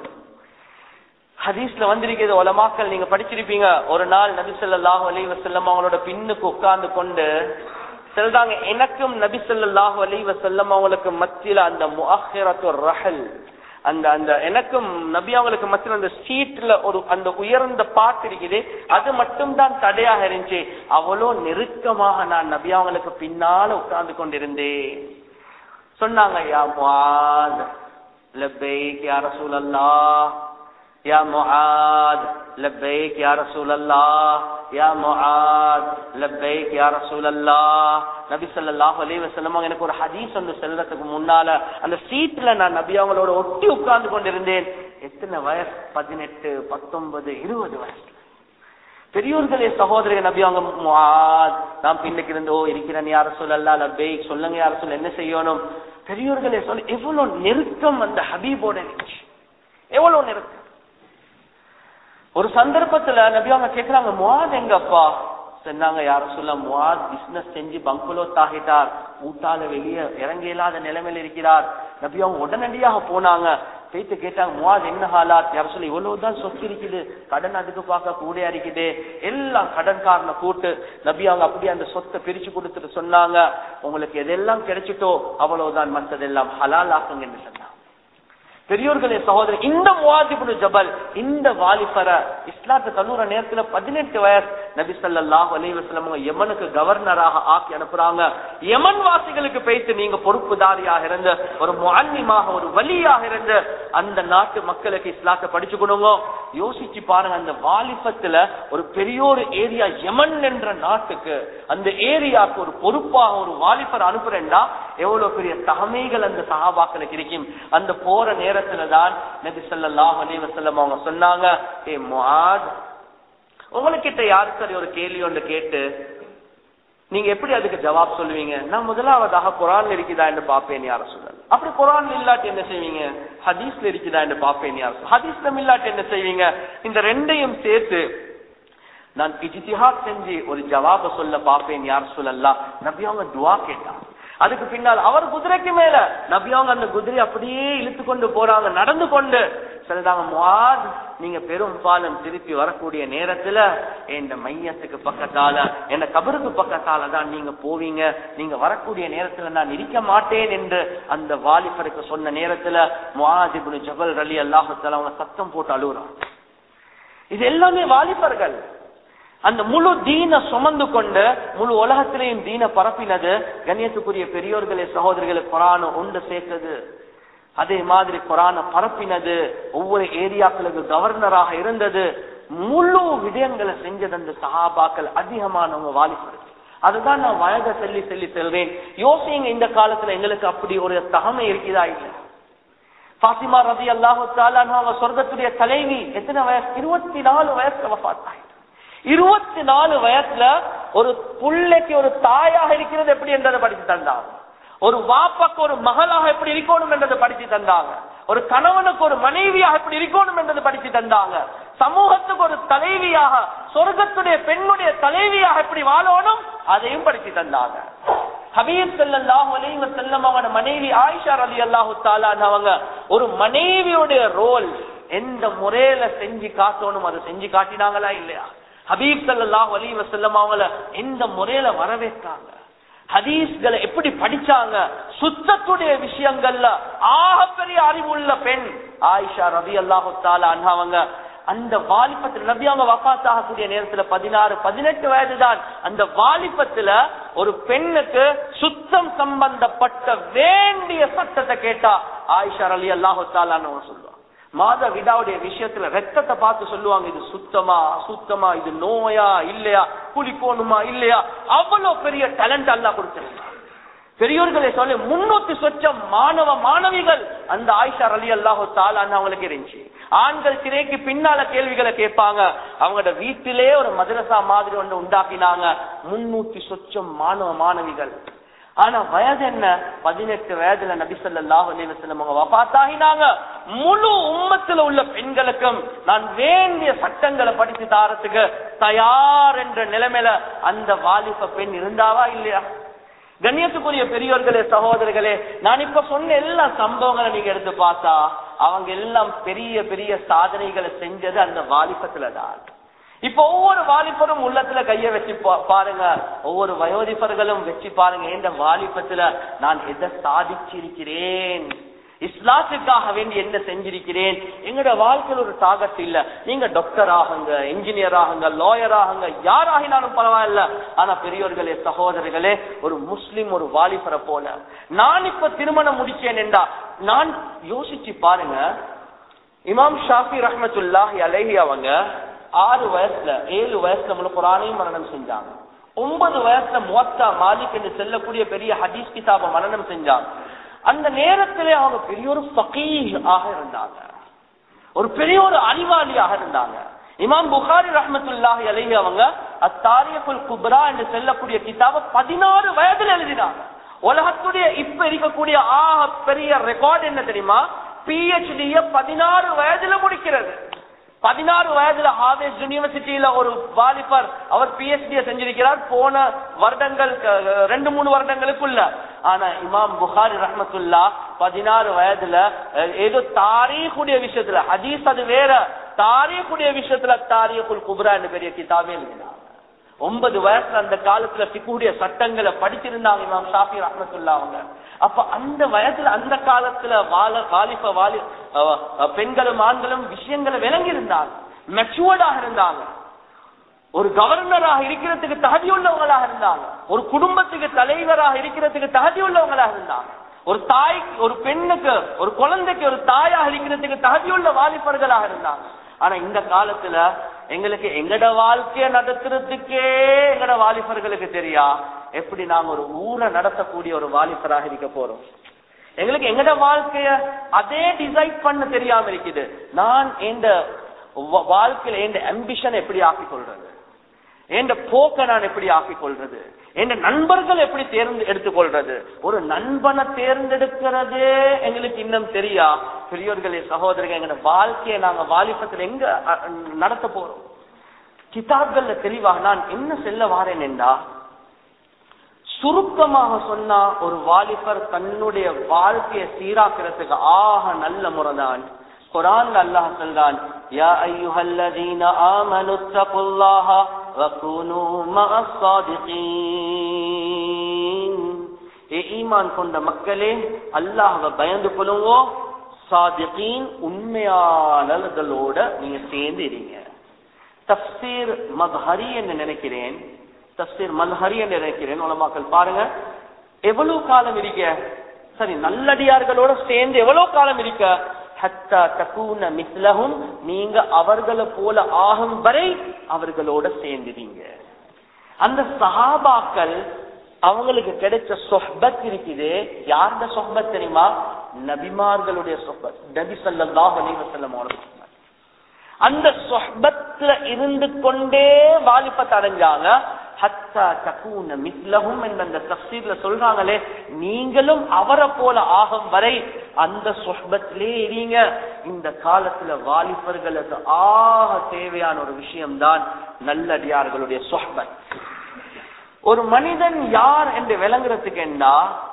ஹதீஸ்ல வந்திருக்கிறது, உலமாக்கள் நீங்க படிச்சிருப்பீங்க. ஒரு நாள் நபி ஸல்லல்லாஹு அலைஹி வஸல்லம் அவங்களோட பின்னுக்கு உட்கார்ந்து கொண்டு சொல்றாங்க, எனக்கும் நபி ஸல்லல்லாஹு அலைஹி வஸல்லம் அவங்களுக்கு மத்தியில அந்த முஅக்கிரத்துர் ரஹல், அந்த எனக்கும் நபி அவங்களுக்கு மத்தியில அந்த சீட்ல ஒரு அந்த உயர்ந்த பாட்டு இருக்குது, அது மட்டும் தான் தடையாக இருந்துச்சு. அவ்வளோ நெருக்கமாக நான் நபி அவங்களுக்கு பின்னால உட்கார்ந்து கொண்டிருந்தேன். சொன்னாங்க, யா முஆத் லப்பைக் யா ரசூலல்லாஹ், யா முஆத் லப்பைக் யா ரசூலல்லாஹ், யா முஆத் லப்பைக் யா ரசூலல்லாஹ். நபி ஸல்லல்லாஹு அலைஹி வஸல்லம் எனக்கு ஒரு ஹதீஸ் வந்து செல்றதுக்கு முன்னால அந்த சீட்ல நான் நபி அவங்களோட ஒட்டி உட்கார்ந்து கொண்டிருந்தேன். எத்தனை வயசு? 18, 19, 20 வயசு. பெரியோர்களே, சகோதரர்கள், நபி அவங்க முஆத் நான் பின்னுக்கு இருந்து, ஓ இருக்கிறேன் யா ரசூலல்லாஹ், லப்பைக் சொல்லுங்க யா ரசூல், என்ன செய்யணும்? பெரியோர்களே சொல்ல எவ்வளவு நெருக்கம் அந்த ஹபீபோட இருந்துச்சு, எவ்வளவு நெருக்கம். ஒரு சந்தர்ப்பத்துல நபி அவங்க கேட்கிறாங்க, முஆத் எங்கப்பா? சொன்னாங்க, யா ரசூலல்லாஹ், முஆத் பிசினஸ் செஞ்சு பங்களோத் ஆகிட்டார், ஊட்டால வெளியே இறங்க இல்லாத நிலைமையில இருக்கிறார். நபி அவங்க உடனடியாக போனாங்க, போயிட்டு கேட்டாங்க, முஆத் என்ன ஹாலாத்? யா ரசூலல்லாஹ், இவ்வளவுதான் சொத்து இருக்குது, கடன் அதுக்கு பார்க்க கூடையா இருக்குது, எல்லாம் கடன்காரனை கூட்டு நபி அவங்க அப்படியே அந்த சொத்தை பிரிச்சு கொடுத்துட்டு சொன்னாங்க, உங்களுக்கு எதெல்லாம் கிடைச்சிட்டோ அவ்வளவுதான், மற்றதெல்லாம் ஹலால் ஆக்குங்க என்று சொன்னாங்க. பெரியோர்களே, சகோதரர், இந்த முஆத் இப்னு ஜபல் இந்த வாலிபரை இஸ்லாத்தை தழுவுற நேரத்துல 18 வயசு நபி ஸல்லல்லாஹு அலைஹி வஸல்லம் யமனுக்கு கவர்னராக ஆக்கி அனுப்புறாங்க. யமன் வாசிகளுக்கு பேசி நீங்க பொறுப்புதாரியாக இருந்து ஒரு முஅல்லிமாக, ஒரு வலியாக இருந்து அந்த நாட்டு மக்களுக்கு இஸ்லாத்தை படிச்சு கொடுங்க. யோசிச்சு பாருங்க, அந்த வாலிபத்துல ஒரு பெரிய ஒரு ஏரியா யமன் என்ற நாட்டுக்கு, அந்த ஏரியாவுக்கு ஒரு பொறுப்பாக ஒரு வாலிபர் அனுப்புறேன்டா எவ்வளவு பெரிய தகமைகள் அந்த சஹாபாக்களுக்கு இருக்கும். அந்த போற நேரத்துலதான் நபி ஸல்லல்லாஹு அலைஹி வஸல்லம் அவங்க சொன்னாங்க, ஏ முஆத், உங்களுக்கிட்ட யாரு சரி ஒரு கேள்வி ஒன்று கேட்டு நீங்க எப்படி அதுக்கு ஜவாப் சொல்லுவீங்க? நான் முதலாவதாக குர்ஆன்ல இருக்குதா என்று பாப்பேன் யா ரசூலல்லாஹ். அப்படி குர்ஆன்ல இல்லாட்டி என்ன செய்வீங்க? ஹதீஸ்ல இருக்குதா என்று பாப்பேன் யா ரசூலல்லாஹ். ஹதீஸ்ல இல்லாட்டி என்ன செய்வீங்க? இந்த ரெண்டையும் சேர்த்து நான் இஜ்திஹாத் செஞ்சு ஒரு ஜவாப சொல்ல பாப்பேன் யா ரசூலல்லாஹ். நபி அவங்க துஆ கேட்டாங்க. அதுக்கு பின்னால் அவர் குதிரைக்கு மேல நபி அவங்க அந்த குதிரை அப்படியே இழுத்து கொண்டு போறாங்க, நடந்து கொண்டு சொல்றாங்க, முஆத், நீங்க பெரும் பாலம் திருப்பி வரக்கூடிய நேரத்துல இந்த மையத்துக்கு பக்கத்தால, என்ன கபருக்கு பக்கத்தால தான் நீங்க போவீங்க, நீங்க வரக்கூடிய நேரத்துல நான் இருக்க மாட்டேன் என்று அந்த வாலிபருக்கு சொன்ன நேரத்துல முஆத் இப்னு ஜபல் ரலியல்லாஹு தஆலா அவங்க சத்தம் போட்டு அழுகுறாங்க. இது எல்லாமே வாலிபர்கள். அந்த முழு தீன சுமந்து கொண்டு முழு உலகத்திலையும் தீன பரப்பினது. கண்ணியத்துக்குரிய பெரியோர்களே சகோதரிகளை குர்ஆன் ஒன்று சேர்த்தது. அதே மாதிரி குர்ஆன பரப்பினது. ஒவ்வொரு ஏரியாக்களுக்கு கவர்னராக இருந்தது. முழு விடயங்களை செஞ்சது அந்த சஹாபாக்கள், அதிகமானவங்க வாலிபர்கள். அதுதான் நான் வயதை சொல்லி செல்றேன். யோசிங்க, இந்த காலத்துல எங்களுக்கு அப்படி ஒரு தகமை இருக்குதா இல்ல? ஃபாத்திமா ரலியல்லாஹு தஆலா அன்ஹா சொர்க்கத்துடைய தலைவி. எத்தனை வயசு? 24 வயசுல வஃபாத் ஆயிட்டாங்க. 24 வயசுல ஒரு புள்ளைக்கு ஒரு தாயாக இருக்கிறது எப்படி என்றதை படித்து தந்தாங்க. ஒரு வாப்பாக்கு ஒரு மகளாக எப்படி இருக்கணும் என்றதை படித்து தந்தாங்க. ஒரு கணவனுக்கு ஒரு மனைவியாக எப்படி இருக்கணும் என்றதை படித்து தந்தாங்க. சமூகத்துக்கு ஒரு தலைவியாக, சொர்க்கத்துடைய பெண்ணுடைய தலைவியாக எப்படி வாழணும் அதையும் படித்து தந்தாங்க. ஹபீப் ஸல்லல்லாஹு அலைஹி வஸல்லம் அவங்க மனைவி ஆயிஷா ரலியல்லாஹு தஆலா அவங்க ஒரு மனைவியுடைய ரோல் எந்த முறையில செஞ்சு காட்டணும் அதை செஞ்சு காட்டினாங்களா இல்லையா? ஹபீப் ஸல்லல்லாஹு அலைஹி வஸல்லம் அவங்கள எந்த முறையில வரவேற்றாங்க, ஹதீஸ்களை எப்படி படிச்சாங்க, சுத்தத்துடைய விஷயங்கள்ல ஆகப்பெரிய அறிவுள்ள பெண் ஆயிஷா ரலியல்லாஹு தஆலா அன்ஹா அவங்க. அந்த வாலிபத்துல நபி அவங்க வஃபாத் ஆகக்கூடிய நேரத்துல 16-18 வயதுதான். அந்த வாலிபத்துல ஒரு பெண்ணுக்கு சுத்தம் சம்பந்தப்பட்ட வேண்டிய சட்டத்தை கேட்டா ஆயிஷா ரலியல்லாஹு தஆலா அன்ஹா சொல்லுவாங்க. மாத விடாவுடைய விஷயத்துல ரத்தத்தை பார்த்து சொல்லுவாங்க, இது சுத்தமா அசுத்தமா, இது நோயா இல்லையா, குளிக்கணுமா இல்லையா. அவ்வளவு பெரிய டேலண்ட் அல்லாஹ் கொடுத்திருக்காங்க. பெரியோர்களே சொல்ல 300 சொச்சம் மாணவ மாணவிகள் அந்த ஆயிஷா ரலியல்லாஹு தஆலா அவங்களுக்கு இருந்துச்சு. ஆண்கள் திரைக்கு பின்னால கேள்விகளை கேட்பாங்க. அவங்களோட வீட்டிலே ஒரு மதரசா மாதிரி ஒன்று உண்டாக்கினாங்க. 300 சொச்சம் மாணவ மாணவிகள். ஆனா வயது என்ன? 18 வயதுல நபி ஸல்லல்லாஹு அலைஹி வஸல்லம் அவங்க வஃபாத் ஆகினாங்க. முழு உம்மத்துல உள்ள பெண்களுக்கும் நான் வேண்டிய சட்டங்களை படித்து தாரத்துக்கு தயார் என்ற நிலைமையில அந்த வாலிப பெண் இருந்தாவா இல்லையா? கண்ணியத்துக்குரிய பெரியோர்களே சகோதரர்களே, நான் இப்ப சொன்ன எல்லா சம்பவங்களை நீங்க எடுத்து பார்த்தா அவங்க எல்லாம் பெரிய பெரிய சாதனைகளை செஞ்சது அந்த வாலிபத்துலதான். இப்ப ஒவ்வொரு வாலிபரும் உள்ளத்துல கைய வச்சு பாருங்க, ஒவ்வொரு வயோதிபர்களும் வச்சு பாருங்க, இந்த வாலிபத்துல நான் எதை சாதிச்சிருக்கிறேன், இஸ்லாத்துக்காக வேண்டி என்ன செஞ்சிருக்கிறேன். எங்களோட வாழ்க்கையில் ஒரு டார்கெட் இல்ல. நீங்க டாக்டர் ஆகுங்க, இன்ஜினியர் ஆகுங்க, லாயர் ஆகுங்க, யார் ஆகினாலும் பரவாயில்ல. ஆனா பெரியோர்களே சகோதரர்களே, ஒரு முஸ்லிம் ஒரு வாலிபரை போல நான் இப்ப திருமணம் முடிச்சேன் என்றா நான் யோசிச்சு பாருங்க. இமாம் ஷாஃபி ரஹ்மத்துல்லாஹி அலைஹி அவங்க 6 வயசுல 7 வயசுல முழு குர்ஆனையும் மனனம் செஞ்சாங்க. 9 வயசுல முவத்தா மாலிக் என்று செல்லக்கூடிய பெரிய ஹதீஸ் கிதாபை மனனம் செஞ்சாங்க. அந்த நேரத்திலே அவங்க பெரிய ஒரு ஃபகீஹ் ஆக இருந்தாங்க, ஒரு பெரிய ஒரு அறிவாளியாக இருந்தாங்க. இமாம் புகாரி ரஹ்மத்துல்லாஹி அலைஹி அவங்க அத்தாரிகுல் குப்ரா என்று செல்லக்கூடிய கிதாபை 16 வயதில் எழுதினாங்க. உலகத்துடைய இப்ப இருக்கக்கூடிய ஆக பெரிய ரெக்கார்ட் என்ன தெரியுமா? PhD 16 வயதுல முடிக்கிறது. 16 வயதுல ஹார்வர்ட் யூனிவர்சிட்டியில ஒரு வாலிபர் அவர் PhD செஞ்சிருக்கிறார் போன வருடங்கள் 2-3 வருடங்களுக்குள்ள. ஆனா இமாம் புகாரி ரஹ்மத்துல்லா 16 வயதுல ஏதோ தாரீഖுடைய விஷயத்துல, ஹதீஸ் அது வேற, தாரீഖுடைய விஷயத்துல தாரீഖுல் குப்ரா என்ற பெரிய கிதாபே எழுதினார். 9 வயசுல அந்த காலத்துல ஃபிக்ஹுடைய சட்டங்களை படிச்சிருந்தாங்க இமாம் ஷாஃபி ரஹ்மத்துல்லா அவங்க. அப்ப அந்த வயசுல அந்த காலத்துல பெண்களும் ஆண்களும் விஷயங்களை விளங்கி இருந்தாங்க, மெச்சூர்டாக இருந்தாங்க, ஒரு கவர்னராக இருக்கிறதுக்கு தகுதி உள்ளவங்களாக இருந்தாங்க, ஒரு குடும்பத்துக்கு தலைவராக இருக்கிறதுக்கு தகுதி உள்ளவங்களாக இருந்தாங்க, ஒரு தாய் ஒரு பெண்ணுக்கு ஒரு குழந்தைக்கு ஒரு தாயாக இருக்கிறதுக்கு தகுதியுள்ள வாலிபர்களாக இருந்தாங்க. ஆனா இந்த காலத்துல எங்களுக்கு எங்கட வாழ்க்கைய நடத்துறதுக்கே எங்கட வாலிபர்களுக்கு தெரியா எப்படி நாங்க ஒரு ஊரை நடத்தக்கூடிய ஒரு வாலிபராக இருக்க போறோம். எங்களுக்கு எங்கட வாழ்க்கைய அதே டிசைட் பண்ண தெரியாம இருக்குது. நான் இந்த வாழ்க்கையில என் அம்பிஷன் எப்படி ஆக்கிக் கொள்றது, என் போக்க நான் எப்படி ஆக்கிக் கொள்றது, என் நண்பர்கள் எப்படி எடுத்துக்கொள்றது. ஒரு நண்பனை தேர்ந்தெடுக்கிறது எங்களுக்கு இன்னும் தெரியா. பெரியோர்களே சகோதரர்கள், எங்க வாழ்க்கையை நாங்க வாலிபத்தில் எங்க நடத்த போறோம்? கிதாப்கள்ல தெளிவாக நான் என்ன சொல்ல வாரேன் என்றா, சுருக்கமாக சொன்னா ஒரு வாலிபர் தன்னுடைய வாழ்க்கையை சீராக்கிறதுக்கு ஆக நல்ல முறைதான் குர்ஆன்ல அல்லாஹ் சொல்றான், யா அய்யுஹல்லதீன ஆமனு தகுல்லாஹ வகுனு மஅஸ் ஸாதிகீன். ஈமான் கொண்ட மக்களே, அல்லாஹ்வை பயந்து கொள்ளுங்க, சாதிகீன் உண்மையாளர்களோட நீங்க சேர்ந்து இருங்க. தஃப்சீர் மத்ஹரி என்று நினைக்கிறேன், தஃப்சீர் மல்ஹரி என்று நினைக்கிறேன். உலமாக்கள் பாருங்க எவ்வளவு காலம் இருக்க, சரி நல்லடியார்களோட சேர்ந்து எவ்வளவு காலம் இருக்க, ஹத்தா தகூன மிஸ்லஹும், நீங்க அவர்களை போல ஆகும் வரை அவர்களோட சேர்ந்துவீங்க. அந்த சஹாபாக்கள் அவங்களுக்கு கிடைச்ச சொஹ்பத் இருக்குது. யாருடைய சொஹ்பத் தெரியுமா? நபிமார்களுடைய சொஹ்பத், நபி ஸல்லல்லாஹு அலைஹி வஸல்லம் அவர்கள். அந்த சொஹ்பத்ல இருந்து கொண்டே வாலிபத்தை அடைஞ்சாங்க. ஹத்தா தகூன மிஸ்லஹும் என்ற அந்த தஃப்சீர்ல சொல்றாங்களே, நீங்களும் அவரை போல ஆகும் வரை அந்த சொஹ்பத்திலே இருங்க. இந்த காலத்துல வாலிபர்களுக்கு ஆக தேவையான ஒரு விஷயம்தான் நல்லடியார்களுடைய சொஹ்பத். ஒரு மனிதன் யார் என்று விளங்குறதுக்கு என்ன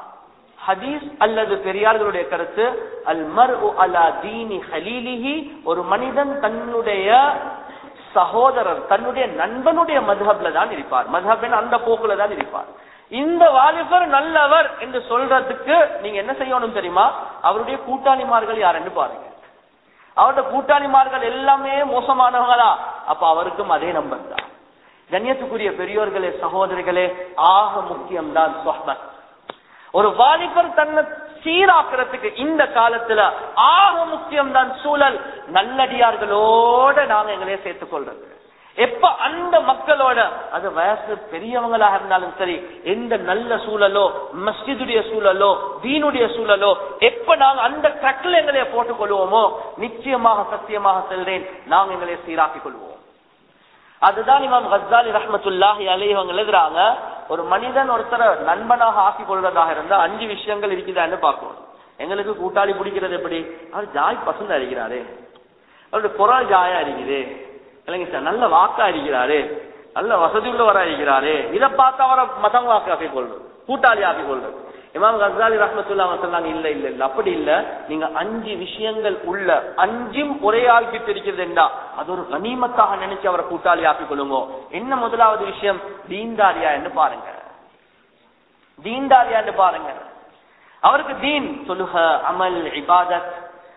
ஹதீஸ் அல்லது பெரியார்களுடைய கருத்து, அல் மர்உ அலா தீனி ஹலீலிஹி, ஒரு மனிதன் தன்னுடைய சகோதரர் தன்னுடைய நண்பனுடைய மதுஹப்ல தான் இருப்பார். மதுஹப் அந்த போக்குல தான் இருப்பார். இந்த வாலிபர் நல்லவர் என்று சொல்றதுக்கு நீங்க என்ன செய்யணும் தெரியுமா? அவருடைய கூட்டாளிமார்கள் யார் என்று பாருங்க. அவருடைய கூட்டாளிமார்கள் எல்லாமே மோசமானவங்களா? அப்ப அவருக்கும் அதே நம்பர் தான். கண்ணியத்துக்குரிய பெரியோர்களே, சகோதரிகளே, ஆக முக்கியம்தான் சொஹ்பத். ஒரு வாலிபர் தன்னை சீராக்கிறதுக்கு இந்த காலத்துல ஆக முக்கியம்தான் சூழல். நல்லடியார்களோட நாங்க எங்களையே சேர்த்துக் கொள்றது. எப்ப அந்த மக்களோட, அது வயசு பெரியவங்களாக இருந்தாலும் சரி, எந்த நல்ல சூழலோ, மஸ்ஜிதுடைய சூழலோ, தீனுடைய சூழலோ, எப்ப நாங்க அந்த ட்ரக்ல எங்களைய போட்டுக் கொள்வோமோ, நிச்சயமாக சத்தியமாக சொல்றேன், நாங்க எங்களைய சீராக்கிக் கொள்வோம். அதுதான் இமாம் கஸ்ஸாலி ரஹ்மத்துல்லாஹி அலைஹி அவங்க எழுதுறாங்க, ஒரு மனிதன் ஒருத்தரை நண்பனாக ஆக்கிக் கொள்றதாக இருந்தா 5 விஷயங்கள் இருக்குதான்னு பார்க்கணும். எங்களுக்கு கூட்டாளி பிடிக்கிறது எப்படி? அவர் ஜாய் பசங்க அடிக்கிறாரு, அவருடைய குரல் ஜாயா இருக்குது, இல்லைங்க சார் நல்ல வாக்கா இருக்கிறாரு, நல்ல வசதி உள்ளவரா இருக்கிறாரு, இதை பார்த்து அவரை மதம் வாக்கு ஆக்கிக் கொள்றது, கூட்டாளி ஆக்கிக் கொள்றது. இமாம் கஸ்ஸாலி ரஹ்மத்துல்லாஹி சொன்னாங்க, இல்ல இல்ல இல்ல அப்படி இல்ல, நீங்க 5 விஷயங்கள் உள்ள 5ம் ஒரே ஆள் கிட்ட இருக்கிறது என்றா அது ஒரு கனிமத்தாக நினைச்சு அவரை கூட்டாளி ஆக்கிக் கொள்ளுங்க. என்ன முதலாவது விஷயம்? தீன்தாரியா என்று பாருங்க. தீன்தாரியா என்று பாருங்க. அவருக்கு தீன், தொழுக, அமல், இபாதத்,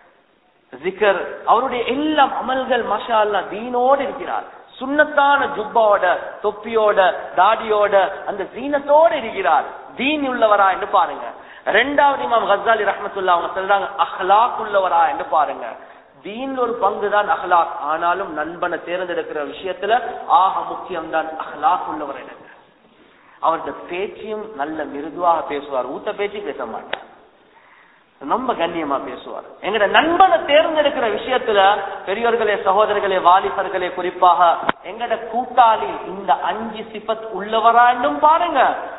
ஜிகர், அவருடைய எல்லா அமல்கள் மாஷா அல்லாஹ் தீனோடு இருக்கிறார். சுன்னத்தான ஜுப்பாவோட, தொப்பியோட, தாடியோட, அந்த ஜீனத்தோடு இருக்கிறார். தீன் உள்ளவரா என்று பாருங்க. 2வது இமாம் கஸ்ஸாலி ரஹ்மத்துல்லாஹி அவங்க சொல்றாங்க, அஹ்லாக் உள்ளவரா என்று பாருங்க. தீன் ஒரு பங்கு தான் அஹ்லாக், ஆனாலும் நண்பனை தேர்ந்தெடுக்கிற விஷயத்துல ஆக முக்கியம் தான் அஹ்லாக் உள்ளவர். எனக்கு அவருடைய பேச்சையும் நல்ல மிருதுவாக பேசுவார், ஊத்த பேச்சு பேச மாட்டார், ரொம்ப கண்ணியமா பேசுவார். எங்கட நண்பனை தேர்ந்தெடுக்கிற விஷயத்துல பெரியோர்களே, சகோதரர்களே, வாலிபர்களே, குறிப்பாக எங்கட கூட்டாளி இந்த 5 சிஃபத் உள்ளவரா என்றும் பாருங்க.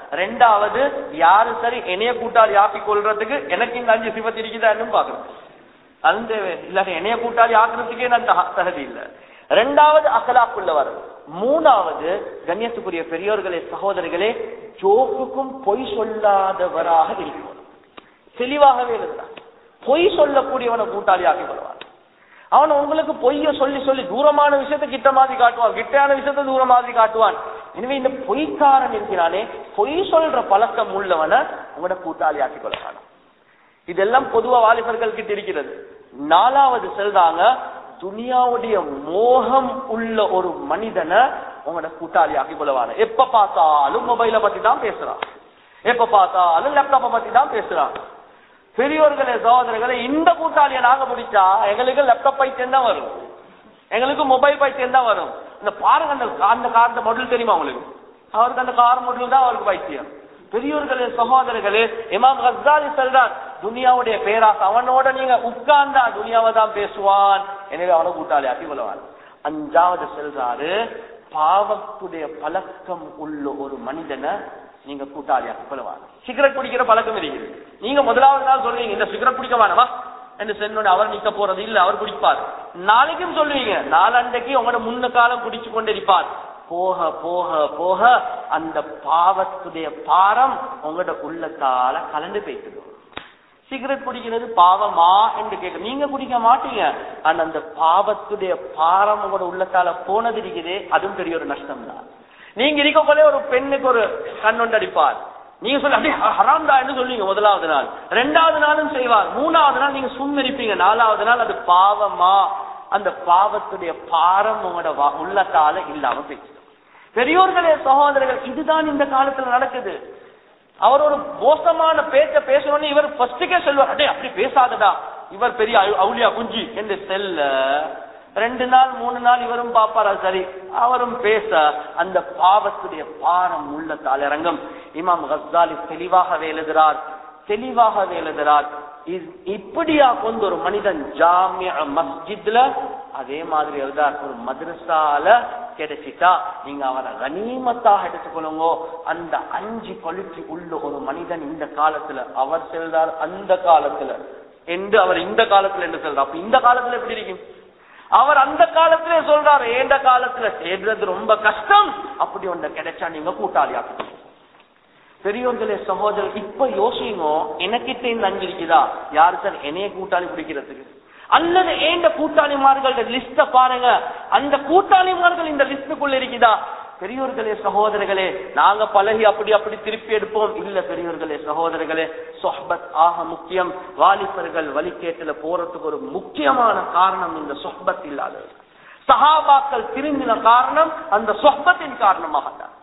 2வது யாரு சரி என்னைய கூட்டாளி ஆக்கிக் கொள்றதுக்கு எனக்கு இந்த 5 சிஃபத் இருக்குதா என்றும் பாக்குறேன். அந்த இல்ல என்னைய கூட்டாளி ஆக்குறதுக்கே நான் தகுதி இல்லை. 2வது அகலாக் உள்ளவர். 3வது கண்ணியத்துக்குரிய பெரியோர்களே, சகோதரிகளே, ஜோக்குக்கும் பொய் சொல்லாதவராக இருக்கிறார். தெளிவாகவே இருந்தான். பொய் சொல்லக்கூடியவனை கூட்டாளி ஆக்கிக் கொள்வான். அவன் உங்களுக்கு பொய்ய சொல்லி சொல்லி தூரமான விஷயத்தை கிட்ட மாதிரி காட்டுவான், கிட்டையான விஷயத்தை தூர மாதிரி காட்டுவான். எனவே இந்த பொய்க்காரன் இருக்கிறானே, பொய் சொல்ற பழக்கம் உள்ளவனை உங்களோட கூட்டாளி ஆக்கிக் கொள்வான். இதெல்லாம் பொதுவா வாலிபர்கள் கிட்ட இருக்கிறது. 4வது சொல்றாங்க, துனியாவுடைய மோகம் உள்ள ஒரு மனிதனை உங்களோட கூட்டாளி ஆக்கிக் கொள்வான. எப்ப பார்த்தாலும் மொபைலை பத்தி தான் பேசுறான், எப்ப பார்த்தாலும் லேப்டாப்பை பத்தி தான் பேசுறான். பெரியோர்களே, சகோதரர்களே, இந்த கூட்டாளியை நாங்க முடிச்சா எங்களுக்கு லேப்டாப் பைத்தியம் தான் வரும், எங்களுக்கு மொபைல் பைத்தியம் தான் வரும். இந்த பாருங்க, அந்த கார் மாடல் தெரியுமா உங்களுக்கு? அவருக்கு அந்த கார் மாடல் தான் அவருக்கு பைத்தியம். பெரியோர்களே, சகோதரர்களே, இமாம் கஸ்ஸாலி சொல்றார், துனியாவுடைய பேராசை, அவனோட நீங்க உட்கார்ந்தா துனியாவை தான் பேசுவான், எனவே அவனை கூட்டாளி ஆக்கி கொள்வான். 5வது சொல்றாரு, பாவத்துடைய பழக்கம் உள்ள ஒரு மனிதனை நீங்க கூட்டாளியாக கொள்வாங்க. சிகரெட் குடிக்கிற பழக்கம் இருக்குது, நீங்க முதலாவது நாள் சொல்றீங்க இந்த சிகரெட் குடிக்க வேணாமா என்று சொன்ன அவர் நிக்க போறது இல்ல, அவர் குடிப்பார். நாளைக்கும் சொல்லுவீங்க, நாளண்டைக்கு உங்களோட முன்ன காலம் குடிச்சு கொண்டிருப்பார். போக போக போக அந்த பாவத்துடைய பாரம் உங்களோட உள்ளத்தால கலந்து போய்க்குது. சிகரெட் குடிக்கிறது பாவமா என்று கேட்க, நீங்க குடிக்க மாட்டீங்க, ஆனா அந்த பாவத்துடைய பாரம் உங்களோட உள்ளத்தால போனது இருக்குது, அதுவும் பெரிய ஒரு நஷ்டம் தான். நீங்க இருக்கக்குள்ளே ஒரு பெண்ணுக்கு ஒரு கண்ணொண்டு அடிப்பார், நீங்க சொல்ல அப்படியே ஹராம் தான் என்று சொல்லுவீங்க முதலாவது நாள், 2வது நாளும் செய்வார், 3வது நாள் நீங்க சும்மரிப்பீங்க, 4வது நாள் அது பாவமா அந்த பாவத்துடைய பாரம் உங்களோட உள்ளத்தால இல்லாம போயிடுச்சு. பெரியோர்களே சகோதரர்கள், இதுதான் இந்த காலத்துல நடக்குது. அவர் ஒரு மோசமான பேச்ச பேசணும்னு இவர் ஃபர்ஸ்டுக்கே சொல்லுவார், அடே அப்படி பேசாதடா, இவர் பெரிய அவுலியா குஞ்சி என்று செல்ல 2 நாள் 3 நாள் இவரும் பாப்பாரா, சரி அவரும் பேச அந்த பாவத்துடைய பாரம் உள்ளத்தால் இறங்கும். இமாம் கஸ்ஸாலி தெளிவாகவே எழுதுறார், இப்படியா கொண்டு ஒரு மனிதன் ஜாமியா மஸ்ஜித்ல அதே மாதிரி எழுதார், ஒரு மதரசால கிடைச்சிட்டா நீங்க அவரை கனிமத்தாக எடுத்துக்கொள்ளுங்க. அந்த 5 குவாலிட்டி உள்ள ஒரு மனிதன் இந்த காலத்துல அவர் செல்றார், அந்த காலத்துல என்று அவர் இந்த காலத்துல என்று சொல்றார். அப்ப இந்த காலத்துல எப்படி இருக்கும்? அவர் அந்த காலத்திலே சொல்றாரு, ஏண்ட காலத்துல சேர்றது ரொம்ப கஷ்டம், அப்படி ஒன்று கிடைச்சா நீங்க கூட்டாளியா. பெரியோர்களே சகோதரர், இப்ப யோசிங்க, எனக்கிட்ட இந்த 5 இருக்குதா, யாரு சார் என்னைய கூட்டாளி பிடிக்கிறதுக்கு? அல்லது ஏண்ட கூட்டாளிமார்களோட லிஸ்ட பாருங்க, அந்த கூட்டாளிமார்கள் இந்த லிஸ்டுக்குள்ள இருக்குதா? பெரியோர்களே சகோதரர்களே, நாங்க பழகி அப்படி திருப்பி எடுப்போம் இல்ல. பெரியோர்களே சகோதரர்களே, சொஹ்பத் ஆக முக்கியம். வாலிபர்கள் வழிகேட்டுல போறதுக்கு ஒரு முக்கியமான காரணம் இந்த சொஹ்பத் இல்லாதது. சஹாபாக்கள் திரும்பின காரணம் அந்த சொஹ்பத்தின் காரணமாகத்தான்.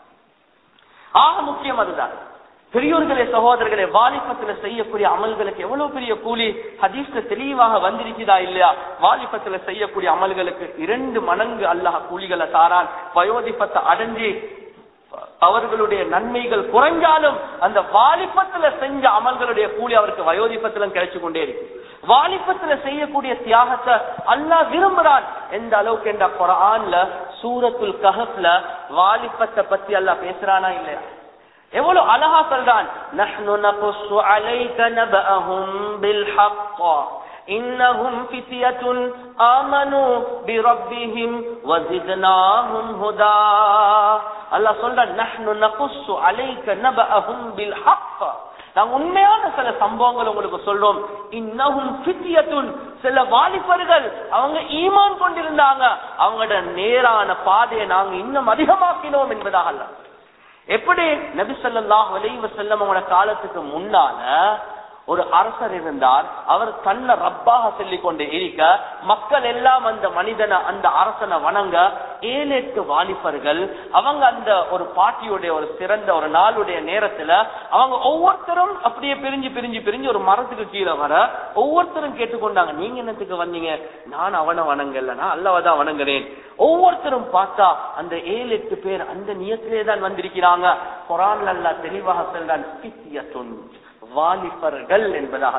ஆக முக்கியம் அதுதான். பெரியோர்களே சகோதரர்களே, வாலிபத்துல செய்யக்கூடிய அமல்களுக்கு எவ்வளவு பெரிய கூலி ஹதீஸ்ல தெளிவாக வந்திருக்குதா இல்லையா? வாலிபத்துல செய்யக்கூடிய அமல்களுக்கு 2 மடங்கு அல்லாஹ் கூலிகளை தாரான். வயோதிபத்தை அடைஞ்சி அவர்களுடைய நன்மைகள் குறைஞ்சாலும் அந்த வாலிபத்துல செஞ்ச அமல்களுடைய கூலி அவருக்கு வயோதிபத்திலும் கிடைச்சு கொண்டே இருக்கு. வாலிபத்துல செய்யக்கூடிய தியாகத்தை அல்லாஹ் விரும்புறான். எந்த அளவுக்கு என்ற குர்ஆன்ல சூரத்துல் கஹஃப்ல வாலிபத்தை பத்தி அல்லாஹ் பேசுறானா இல்லையா? எவ்வளவு அழகா சொல்றான், நஹ்னு நகுஸ்ஸு அலைக நபஅஹும் பில் ஹக்க இன்னஹும் ஃபித்யத்துன் ஆமனூ பிரப்பிஹிம் வஸித்னாஹும் ஹுதா. அல்லாஹ் சொல்றான், நஹ்னு நகுஸ்ஸு அலைக நபஅஹும் பில் ஹக்க, நாங்க உண்மையான சில சம்பவங்கள் உங்களுக்கு சொல்றோம். இன்னஹும் ஃபித்யத்துன், சில வாலிபர்கள் அவங்க ஈமான் கொண்டிருந்தாங்க, அவங்களோட நேரான பாதையை நாங்க இன்னும் அதிகமாக்கினோம் என்பதாக அல்ல. எப்படி நபி ஸல்லல்லாஹு அலைஹி வஸல்லம் அவங்களோட காலத்துக்கு முன்னால ஒரு அரசர் இருந்தார். அவர் தன்னை ரப்பாக சொல்லிக் கொண்டு இருக்க மக்கள் எல்லாம் அந்த மனிதனை அந்த அரசனை வணங்க 7-8 வாலிபர்கள் அவங்க அந்த ஒரு பாட்டியுடைய ஒரு சிறந்த ஒரு நாளுடைய நேரத்துல அவங்க ஒவ்வொருத்தரும் அப்படியே பிரிஞ்சு ஒரு மரத்துக்கு கீழே வர ஒவ்வொருத்தரும் கேட்டுக்கொண்டாங்க, நீங்க என்னத்துக்கு வந்தீங்க? நான் அவனை வணங்கல, நான் அல்லாஹ்தான் வணங்குறேன். ஒவ்வொருத்தரும் பார்த்தா அந்த 7-8 பேர் அந்த நியத்திலே தான் வந்திருக்கிறாங்க. குர்ஆன்ல அல்லாஹ் தெளிவாக சொல்றான், ஃபித்யத்துன், வாலிபர்கள் என்பதாக.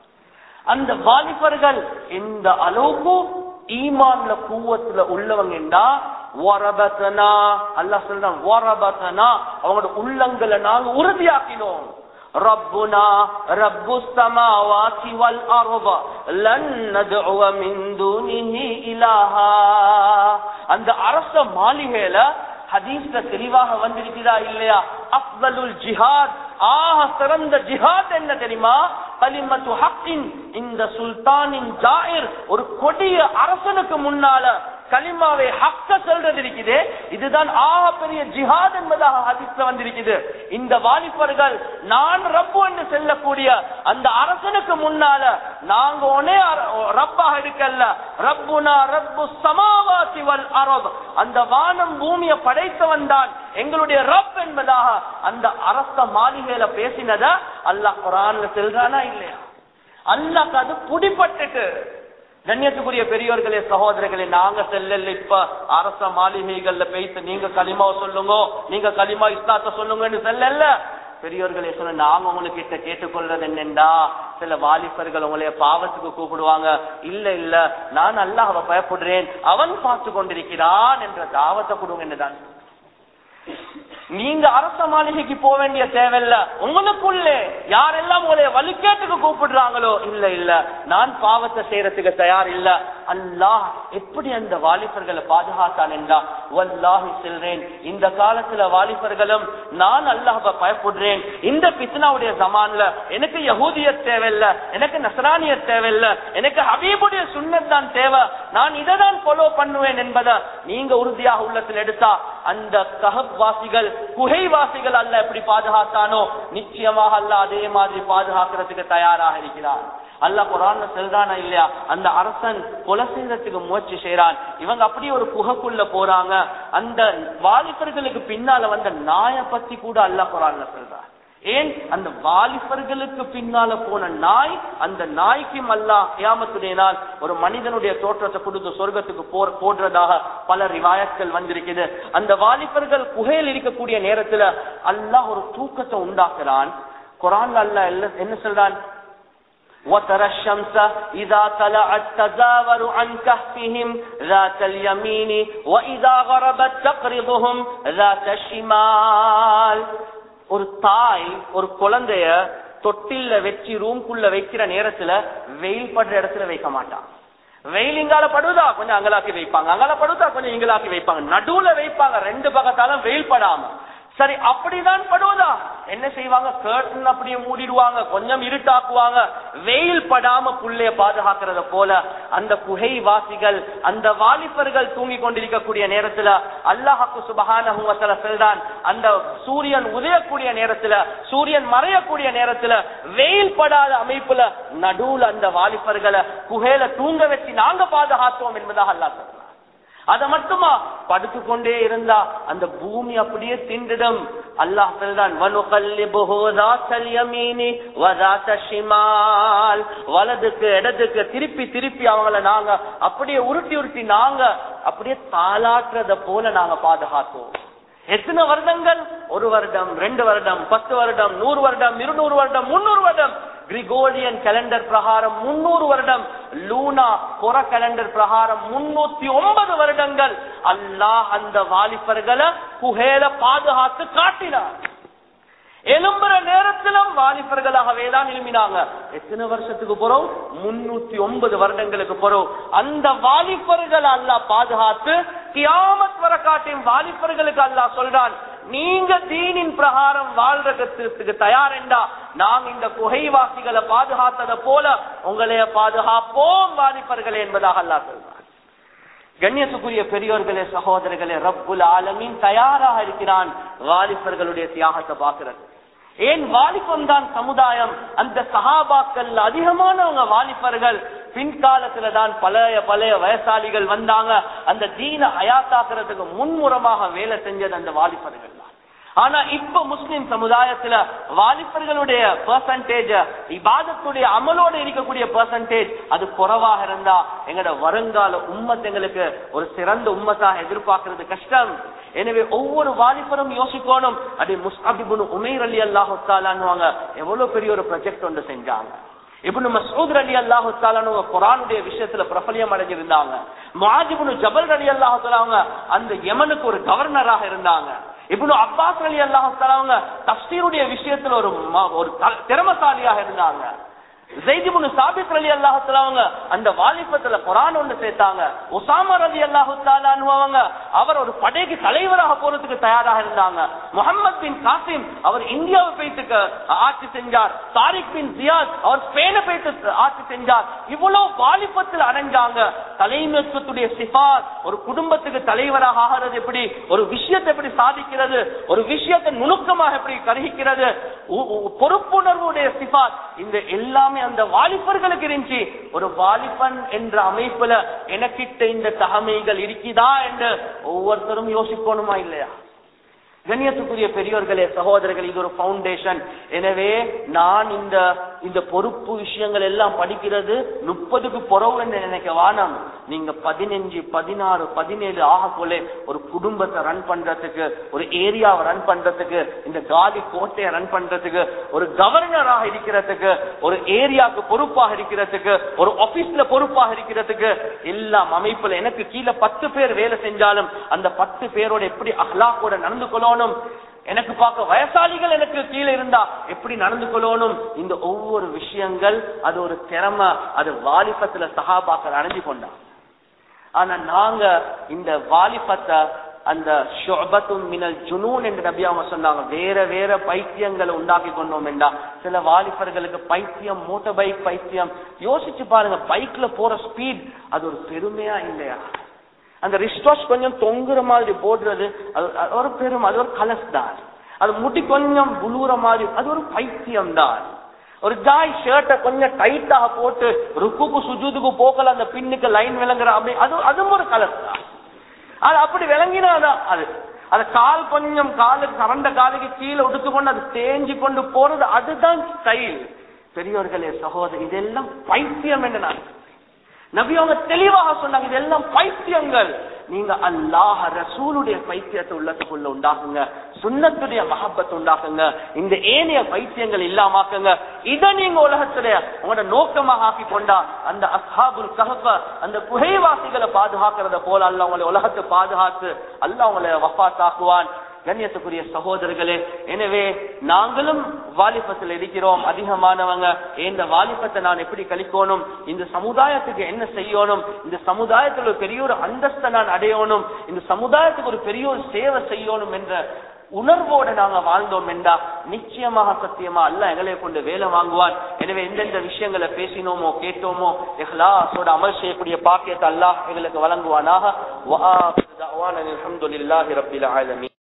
அந்த வாலிபர்கள் இந்த அளவுக்கு ஈமான்ல குவத்துல உள்ளவங்க என்றா வரபத்னா, அல்லாஹ் சொல்றான் வரபத்னா, அவங்களோட உள்ளங்களை நாங்க உறுதியாக்கினோம். ரப்புனா ரப்புஸ் ஸமாவாதி வல் அர்த லன் நதுஅ மின் தூனிஹி இலாஹா. அந்த அரச மாளிகையில ஹதீஸ்ல தெளிவாக வந்திருக்கிறா இல்லையா? அஃதலுல் ஜிஹாத், ஆக சிறந்த ஜிஹாத் என்ன தெரியுமா? கலிமத்து ஹக்கின் இந்த சுல்தானின் ஜாயிர், ஒரு கொடிய அரசனுக்கு முன்னால கலிமாவை ஹக்க சொல்றது இருக்குது. இதுதான் ஆக பெரிய ஜிஹாத் என்பதாக ஹதீஸ்ல வந்திருக்குது. இந்த வாலிபர்கள் நான் ரப்பு என்று சொல்லக்கூடிய அந்த அரசனுக்கு முன்னால நாங்க ஒன்னே ரப்பாக இருக்கல்ல, ரப்புனா ரப்புஸ் ஸமாவாதி வல் அர்த், அந்த வானம் பூமியை படைத்தவன் தான் எங்களுடைய ரப் என்பதாக அந்த அரச மாளிகையில பேசினத அல்லாஹ் குர்ஆன்ல சொல்றானா இல்லையா? அல்லாஹ் அது புடிபட்டுட்டு. கண்ணியத்துக்குரிய பெரியோர்களே சகோதரர்களே, நாங்க செல்லல இப்ப அரச மாளிகைகள்ல பேச நீங்க கலிமாவை சொல்லுங்க, நீங்க கலிமா இஸ்லாத்தை சொல்லுங்கன்னு செல்லல. பெரியோர்களே சொல்ல, நாங்க உங்களுக்கு கிட்ட கேட்டுக்கொள்றது என்னண்டா, சில வாலிபர்கள் உங்களைய பாவத்துக்கு கூப்பிடுவாங்க. இல்ல நான் அல்லாஹ்வை பயப்படுறேன், அவன் பார்த்து கொண்டிருக்கிறான் என்ற தாவத்தை கொடுங்க என்னதான். நீங்க அரச மாளிகைக்கு போக வேண்டிய தேவையில்ல. உங்களுக்குள்ளே யாரெல்லாம் உங்களைய வழிகேட்டுக்கு கூப்பிடுறாங்களோ, இல்ல நான் பாவத்தை செய்யறதுக்கு தயார் இல்ல. அல்லாஹ் எப்படி அந்த வாலிபர்களை பாதுகாத்தான் என்றா, வல்லாஹி சொல்றேன், இந்த காலத்துல வாலிபர்களும் நான் அல்லாஹ்வை பயப்படுறேன். இந்த பித்னாவுடைய ஜமான்ல எனக்கு யஹூதியத் தேவையில்ல, எனக்கு நஸ்ரானியத் தேவையில்ல, எனக்கு ஹபீபுடைய சுன்னத் தான் தேவை, நான் இதை தான் ஃபாலோ பண்ணுவேன் என்பதை நீங்க உறுதியாக உள்ளத்தில் எடுத்தா அந்த கஹப் வாசிகள் குகைவாசிகள் அல்லாஹ் எப்படி பாதுகாத்தானோ நிச்சயமாக அல்லாஹ் அதே மாதிரி பாதுகாக்கிறதுக்கு தயாராக இருக்கிறார். அல்லாஹ் குர்ஆன்ல சொல்றானா இல்லையா, அந்த அரசன் கொலை செய்யறதுக்கு முயற்சி செய்யறான், இவங்க அப்படியே ஒரு குகைக்குள்ள போறாங்க. அந்த வாலிபர்களுக்கு பின்னால வந்த நாயை பத்தி கூட அல்லாஹ் குர்ஆன்ல சொல்றான். ஏன் அந்த வாலிபர்களுக்கு பின்னால போன நாய், அந்த நாய்க்கும் அல்லாஹ் கியாமத்துடைய நாள் ஒரு மனிதனுடைய தோற்றத்தை கொடுத்து சொர்க்கத்துக்கு போடுறதாக பல ரிவாயத்கள் வந்திருக்குது. அந்த வாலிபர்கள் குகையில் இருக்கக்கூடிய நேரத்துல அல்லாஹ் ஒரு தூக்கத்தை உண்டாக்குறான். குர்ஆன்ல அல்லாஹ் என்ன சொல்றான், وَتَرَى الشَّمْسَ إِذَا طَلَعَتْ تَزَاوَرُ عَنْ كَهْفِهِمْ ذَاتَ الْيَمِينِ وَإِذَا غَرَبَتْ تَقْرِضُهُمْ ذَاتَ الشِّمَالِ. ஒரு தாய் ஒரு குழந்தைய தொட்டில்ல வச்சு ரூம்குள்ள வைக்கிற நேரத்துல வெயில் படுற இடத்துல வைக்க மாட்டான். வெயில் இங்கால படுவதா கொஞ்சம் அங்கலாக்கி வைப்பாங்க, அங்கால படுவதா கொஞ்சம் இங்கலாக்கி வைப்பாங்க, நடுவுல வைப்பாங்க, ரெண்டு பக்கத்தாலும் வெயில் படாம. சரி, அப்படிதான் படுவதா என்ன செய்வாங்க, கர்டன் அப்படியே மூடிடுவாங்க, கொஞ்சம் இருட்டாக்குவாங்க, வெயில் படாம புள்ளைய பாதுகாக்கிறத போல அந்த குகை வாசிகள் அந்த வாலிபர்கள் தூங்கி கொண்டிருக்கக்கூடிய நேரத்துல அல்லாஹ் சுப்ஹானஹு வ தஆலா சொல்றான், அந்த சூரியன் உதயக்கூடிய நேரத்துல சூரியன் மறையக்கூடிய நேரத்துல வெயில் படாத அமைப்புல நடுவுல அந்த வாலிபர்களை குகையில தூங்க வச்சு நாங்க பாதுகாத்தோம் என்பதாக அல்லாஹ் சொல்றான். அத மட்டுமா, படுத்து கொண்டே இருந்தா அந்த பூமி அப்படியே திண்டிடும். அல்லாஹ் சொல்றான், வனுகல்லிபுஹு ذاتல் யமீனி வ ذات ஷிமால். வலதுக்கு இடதுக்கு திருப்பி திருப்பி அவங்கள நாங்க அப்படியே உருட்டி உருட்டி நாங்க அப்படியே தாளாற்றத போல நாங்க பாதுகாத்தோம். எத்தனை வருடங்கள்? 1 வருடம், 2 வருடம், 10 வருடம், 100 வருடம், 200 வருடம், 300 வருடம். கிரிகோரியன் கேலண்டர் பிரகாரம் 300 வருடம், லூனா புற கேலண்டர் பிரகாரம் 309 வருடங்கள் அல்லாஹ் அந்த வாலிபர்களை குகையில பாதுகாத்து காட்டினார். எழும்புற நேரத்திலும் வாலிபர்களாகவே தான் எழுப்பினாங்க. எத்தனை வருஷத்துக்கு போறோம்? 309 வருடங்களுக்கு போறோம். அந்த வாலிபர்கள் அல்லாஹ் பாதுகாத்து கியாமத் வர காட்டும் வாலிபர்களுக்கு அல்லாஹ் சொல்றான், நீங்க தீனின் பிரகாரம் வாழ்றதுக்கு தயார் என்றா நாங்க இந்த குகைவாசிகளை பாதுகாத்தத போல உங்களைய பாதுகாப்போம் வாலிபர்களே என்பதாக அல்லாஹ் சொல்றான். கண்ணியத்துக்குரிய பெரியோர்களே, சகோதரர்களே, ரப்புல் ஆலமீன் தயாராக இருக்கிறான் வாலிபர்களுடைய தியாகத்தை பார்க்கிறது. ஏன் வாலிபம் தான் சமுதாயம். அந்த சஹாபாக்கள் அதிகமானவங்க வாலிபர்கள். பின்காலத்துல தான் பழைய வயசாளிகள் வந்தாங்க. அந்த தீன ஹயாத்தாக்குறதுக்கு முன்முறமாக வேலை செஞ்சது அந்த வாலிபர்கள் தான். ஆனா இப்ப முஸ்லிம் சமுதாயத்துல வாலிபர்களுடைய பெர்சன்டேஜ், இபாதத்துடைய அமலோட இருக்கக்கூடிய பெர்சன்டேஜ் அது குறைவாக இருந்தா எங்கட வருங்கால உம்மத் எங்களுக்கு ஒரு சிறந்த உம்மத்தாக எதிர்பார்க்கிறது கஷ்டம். எனவே ஒவ்வொரு வாலிபரும் யோசிக்கணும். அது முஸ்அப் இப்னு உமைர் ரலியல்லாஹு தஆலா அன்ஹு எவ்வளவு பெரிய ஒரு ப்ராஜெக்ட் ஒன்று செஞ்சாங்க. இப்னு மஸ்ஊத் ரலியல்லாஹு தஆலா அன்ஹு குர்ஆனுடைய விஷயத்துல பிரபல்யம் அடைஞ்சிருந்தாங்க. முஆத் இப்னு ஜபல் ரலியல்லாஹு தஆலா அந்த யமனுக்கு ஒரு கவர்னராக இருந்தாங்க. இப்னு அப்பாஸ் ரலியல்லாஹு தஆலா தஃப்சீருடைய விஷயத்துல ஒரு திறமசாலியாக இருந்தாங்க. ஸைத் இப்னு சாபித் ரலியல்லாஹு தஆலா அந்த வாலிபத்துல குர்ஆன் ஒன்று சேர்த்தாங்க. உஸாமா ரலியல்லாஹு தஆலா அன்ஹு அவர் ஒரு படைக்கு தலைவராக போறதுக்கு தயாராக இருந்தாங்க. முஹம்மத் பின் காசிம் அவர் இந்தியாவை போயிட்டு ஆட்சி செஞ்சார். தாரிக் பின் ஜியாத் அவர் ஸ்பெயினை போயிட்டு ஆட்சி செஞ்சார். இவ்வளவு வாலிபத்தில் அடைஞ்சாங்க. தலைமைத்துவத்துடைய சிஃபாத், ஒரு குடும்பத்துக்கு தலைவராக ஆகிறது எப்படி, ஒரு விஷயத்தை எப்படி சாதிக்கிறது, ஒரு விஷயத்தை நுணுக்கமாக எப்படி கருகிக்கிறது, பொறுப்புணர்வுடைய சிஃபாத், இந்த எல்லாமே அந்த வாலிபர்களுக்கு இருந்துச்சு. ஒரு வாலிபன் என்ற அமைப்புல எனக்கிட்ட இந்த தகமைகள் இருக்குதா என்று ஒவ்வொருத்தரும் யோசிக்கணுமா இல்லையா? கண்ணியத்துக்குரிய பெரியோர்களே, சகோதரர்கள், இது ஒரு பவுண்டேஷன். எனவே நான் இந்த பொறுப்பு விஷயங்கள் எல்லாம் படிக்கிறது 30க்கு புறவு என்று நினைக்க வானம். நீங்க 15, 16, 17 ஆகக்குள்ள ஒரு குடும்பத்தை ரன் பண்றதுக்கு, ஒரு ஏரியாவை ரன் பண்றதுக்கு, இந்த காலி கோட்டையை ரன் பண்றதுக்கு, ஒரு கவர்னராக இருக்கிறதுக்கு, ஒரு ஏரியாவுக்கு பொறுப்பாக இருக்கிறதுக்கு, ஒரு ஆபீஸ்ல பொறுப்பாக இருக்கிறதுக்கு, எல்லாம் அமைப்புல எனக்கு கீழே 10 பேர் வேலை செஞ்சாலும் அந்த 10 பேரோட எப்படி அஹ்லாக்கோட நடந்து கொள்ளணும், எனக்கு பார்க்க வயசாளிகள் எனக்கு கீழே இருந்தா எப்படி நடந்து கொள்ளணும், இந்த ஒவ்வொரு விஷயங்கள் அது ஒரு திறமை. அது வாலிபத்துல சஹாபாக்கள் அடைஞ்சு கொண்டாங்க. ஆனா நாங்க இந்த வாலிபத்தை அந்த ஷுஅபத்தும் மினல் ஜுனூன் என்று நபி அவங்க சொன்னாங்க. வேற வேற பைத்தியங்களை உண்டாக்கி கொண்டோம் என்றா சில வாலிபர்களுக்கு பைத்தியம், மோட்டார் பைக் பைத்தியம். யோசிச்சு பாருங்க, பைக்ல போற ஸ்பீட் அது ஒரு பெருமையா இல்லையா? அந்த ரிஸ்ட் வாஷ் கொஞ்சம் தொங்குற மாதிரி போடுறது அது ஒரு பெரும், அது ஒரு கலஸ் தான். அது முடி கொஞ்சம் புழுற மாதிரி, அது ஒரு பைத்தியம் தான். ஒரு ஜாய் ஷர்ட்டை கொஞ்சம் டைட்டாக போட்டு ருக்குக்கு சுஜூதுக்கு போக்கல அந்த பின்னுக்கு லைன் விளங்குற அப்படி, அதுவும் ஒரு கலஸ் தான். அது அப்படி விளங்கினாதான் அது கால் கொஞ்சம் காலுக்கு கரண்ட காலுக்கு கீழே உடுத்துக்கொண்டு அது தேஞ்சி கொண்டு போறது, அதுதான் ஸ்டைல். பெரியவர்களே சகோதரர், இதெல்லாம் பைத்தியம் என்று நான் நபி அவங்க தெளிவாக சொன்னாங்க, இதெல்லாம் பைத்தியங்கள். நீங்க அல்லாஹ் ரசூலுடைய பைத்தியத்தை உள்ளத்துக்குள்ள உண்டாக்குங்க, சுன்னத்துடைய மஹப்பத்தை உண்டாக்குங்க, இந்த ஏனைய பைத்தியங்கள் இல்லாமாக்குங்க. இதை நீங்க உலகத்துல உங்களோட நோக்கமாக ஆக்கி கொண்டா அந்த அஸ்ஹாபுல் கஹஃப அந்த குகைவாசிகளை பாதுகாக்கிறத போல அல்லாஹ் உங்களை உலகத்தை பாதுகாத்து அல்லாஹ் உங்களை வஃபாத் ஆக்குவான். கண்ணியத்துக்குரிய சகோதரர்களே, எனவே நாங்களும் வாலிபத்தில் இருக்கிறோம் அதிகமானவங்க. இந்த வாலிபத்தை நான் எப்படி கழிக்கணும், இந்த சமுதாயத்துக்கு என்ன செய்யணும், இந்த சமுதாயத்தில் ஒரு பெரிய ஒரு அந்தஸ்தை நான் அடையணும், இந்த சமுதாயத்துக்கு ஒரு பெரிய ஒரு சேவை செய்யணும் என்ற உணர்வோடு நாங்க வாழ்ந்தோம் என்றா நிச்சயமாக சத்தியமா அல்லாஹ் எங்களை கொண்டு வேலை வாங்குவான். எனவே எந்தெந்த விஷயங்களை பேசினோமோ கேட்டோமோ இஹ்லாஸோட அமல் செய்யக்கூடிய பாக்கியத்தை அல்லாஹ் எங்களுக்கு வழங்குவானாக. வஆ தஅவானா அல்ஹம்துலில்லாஹி ரப்பில் ஆலமீன்.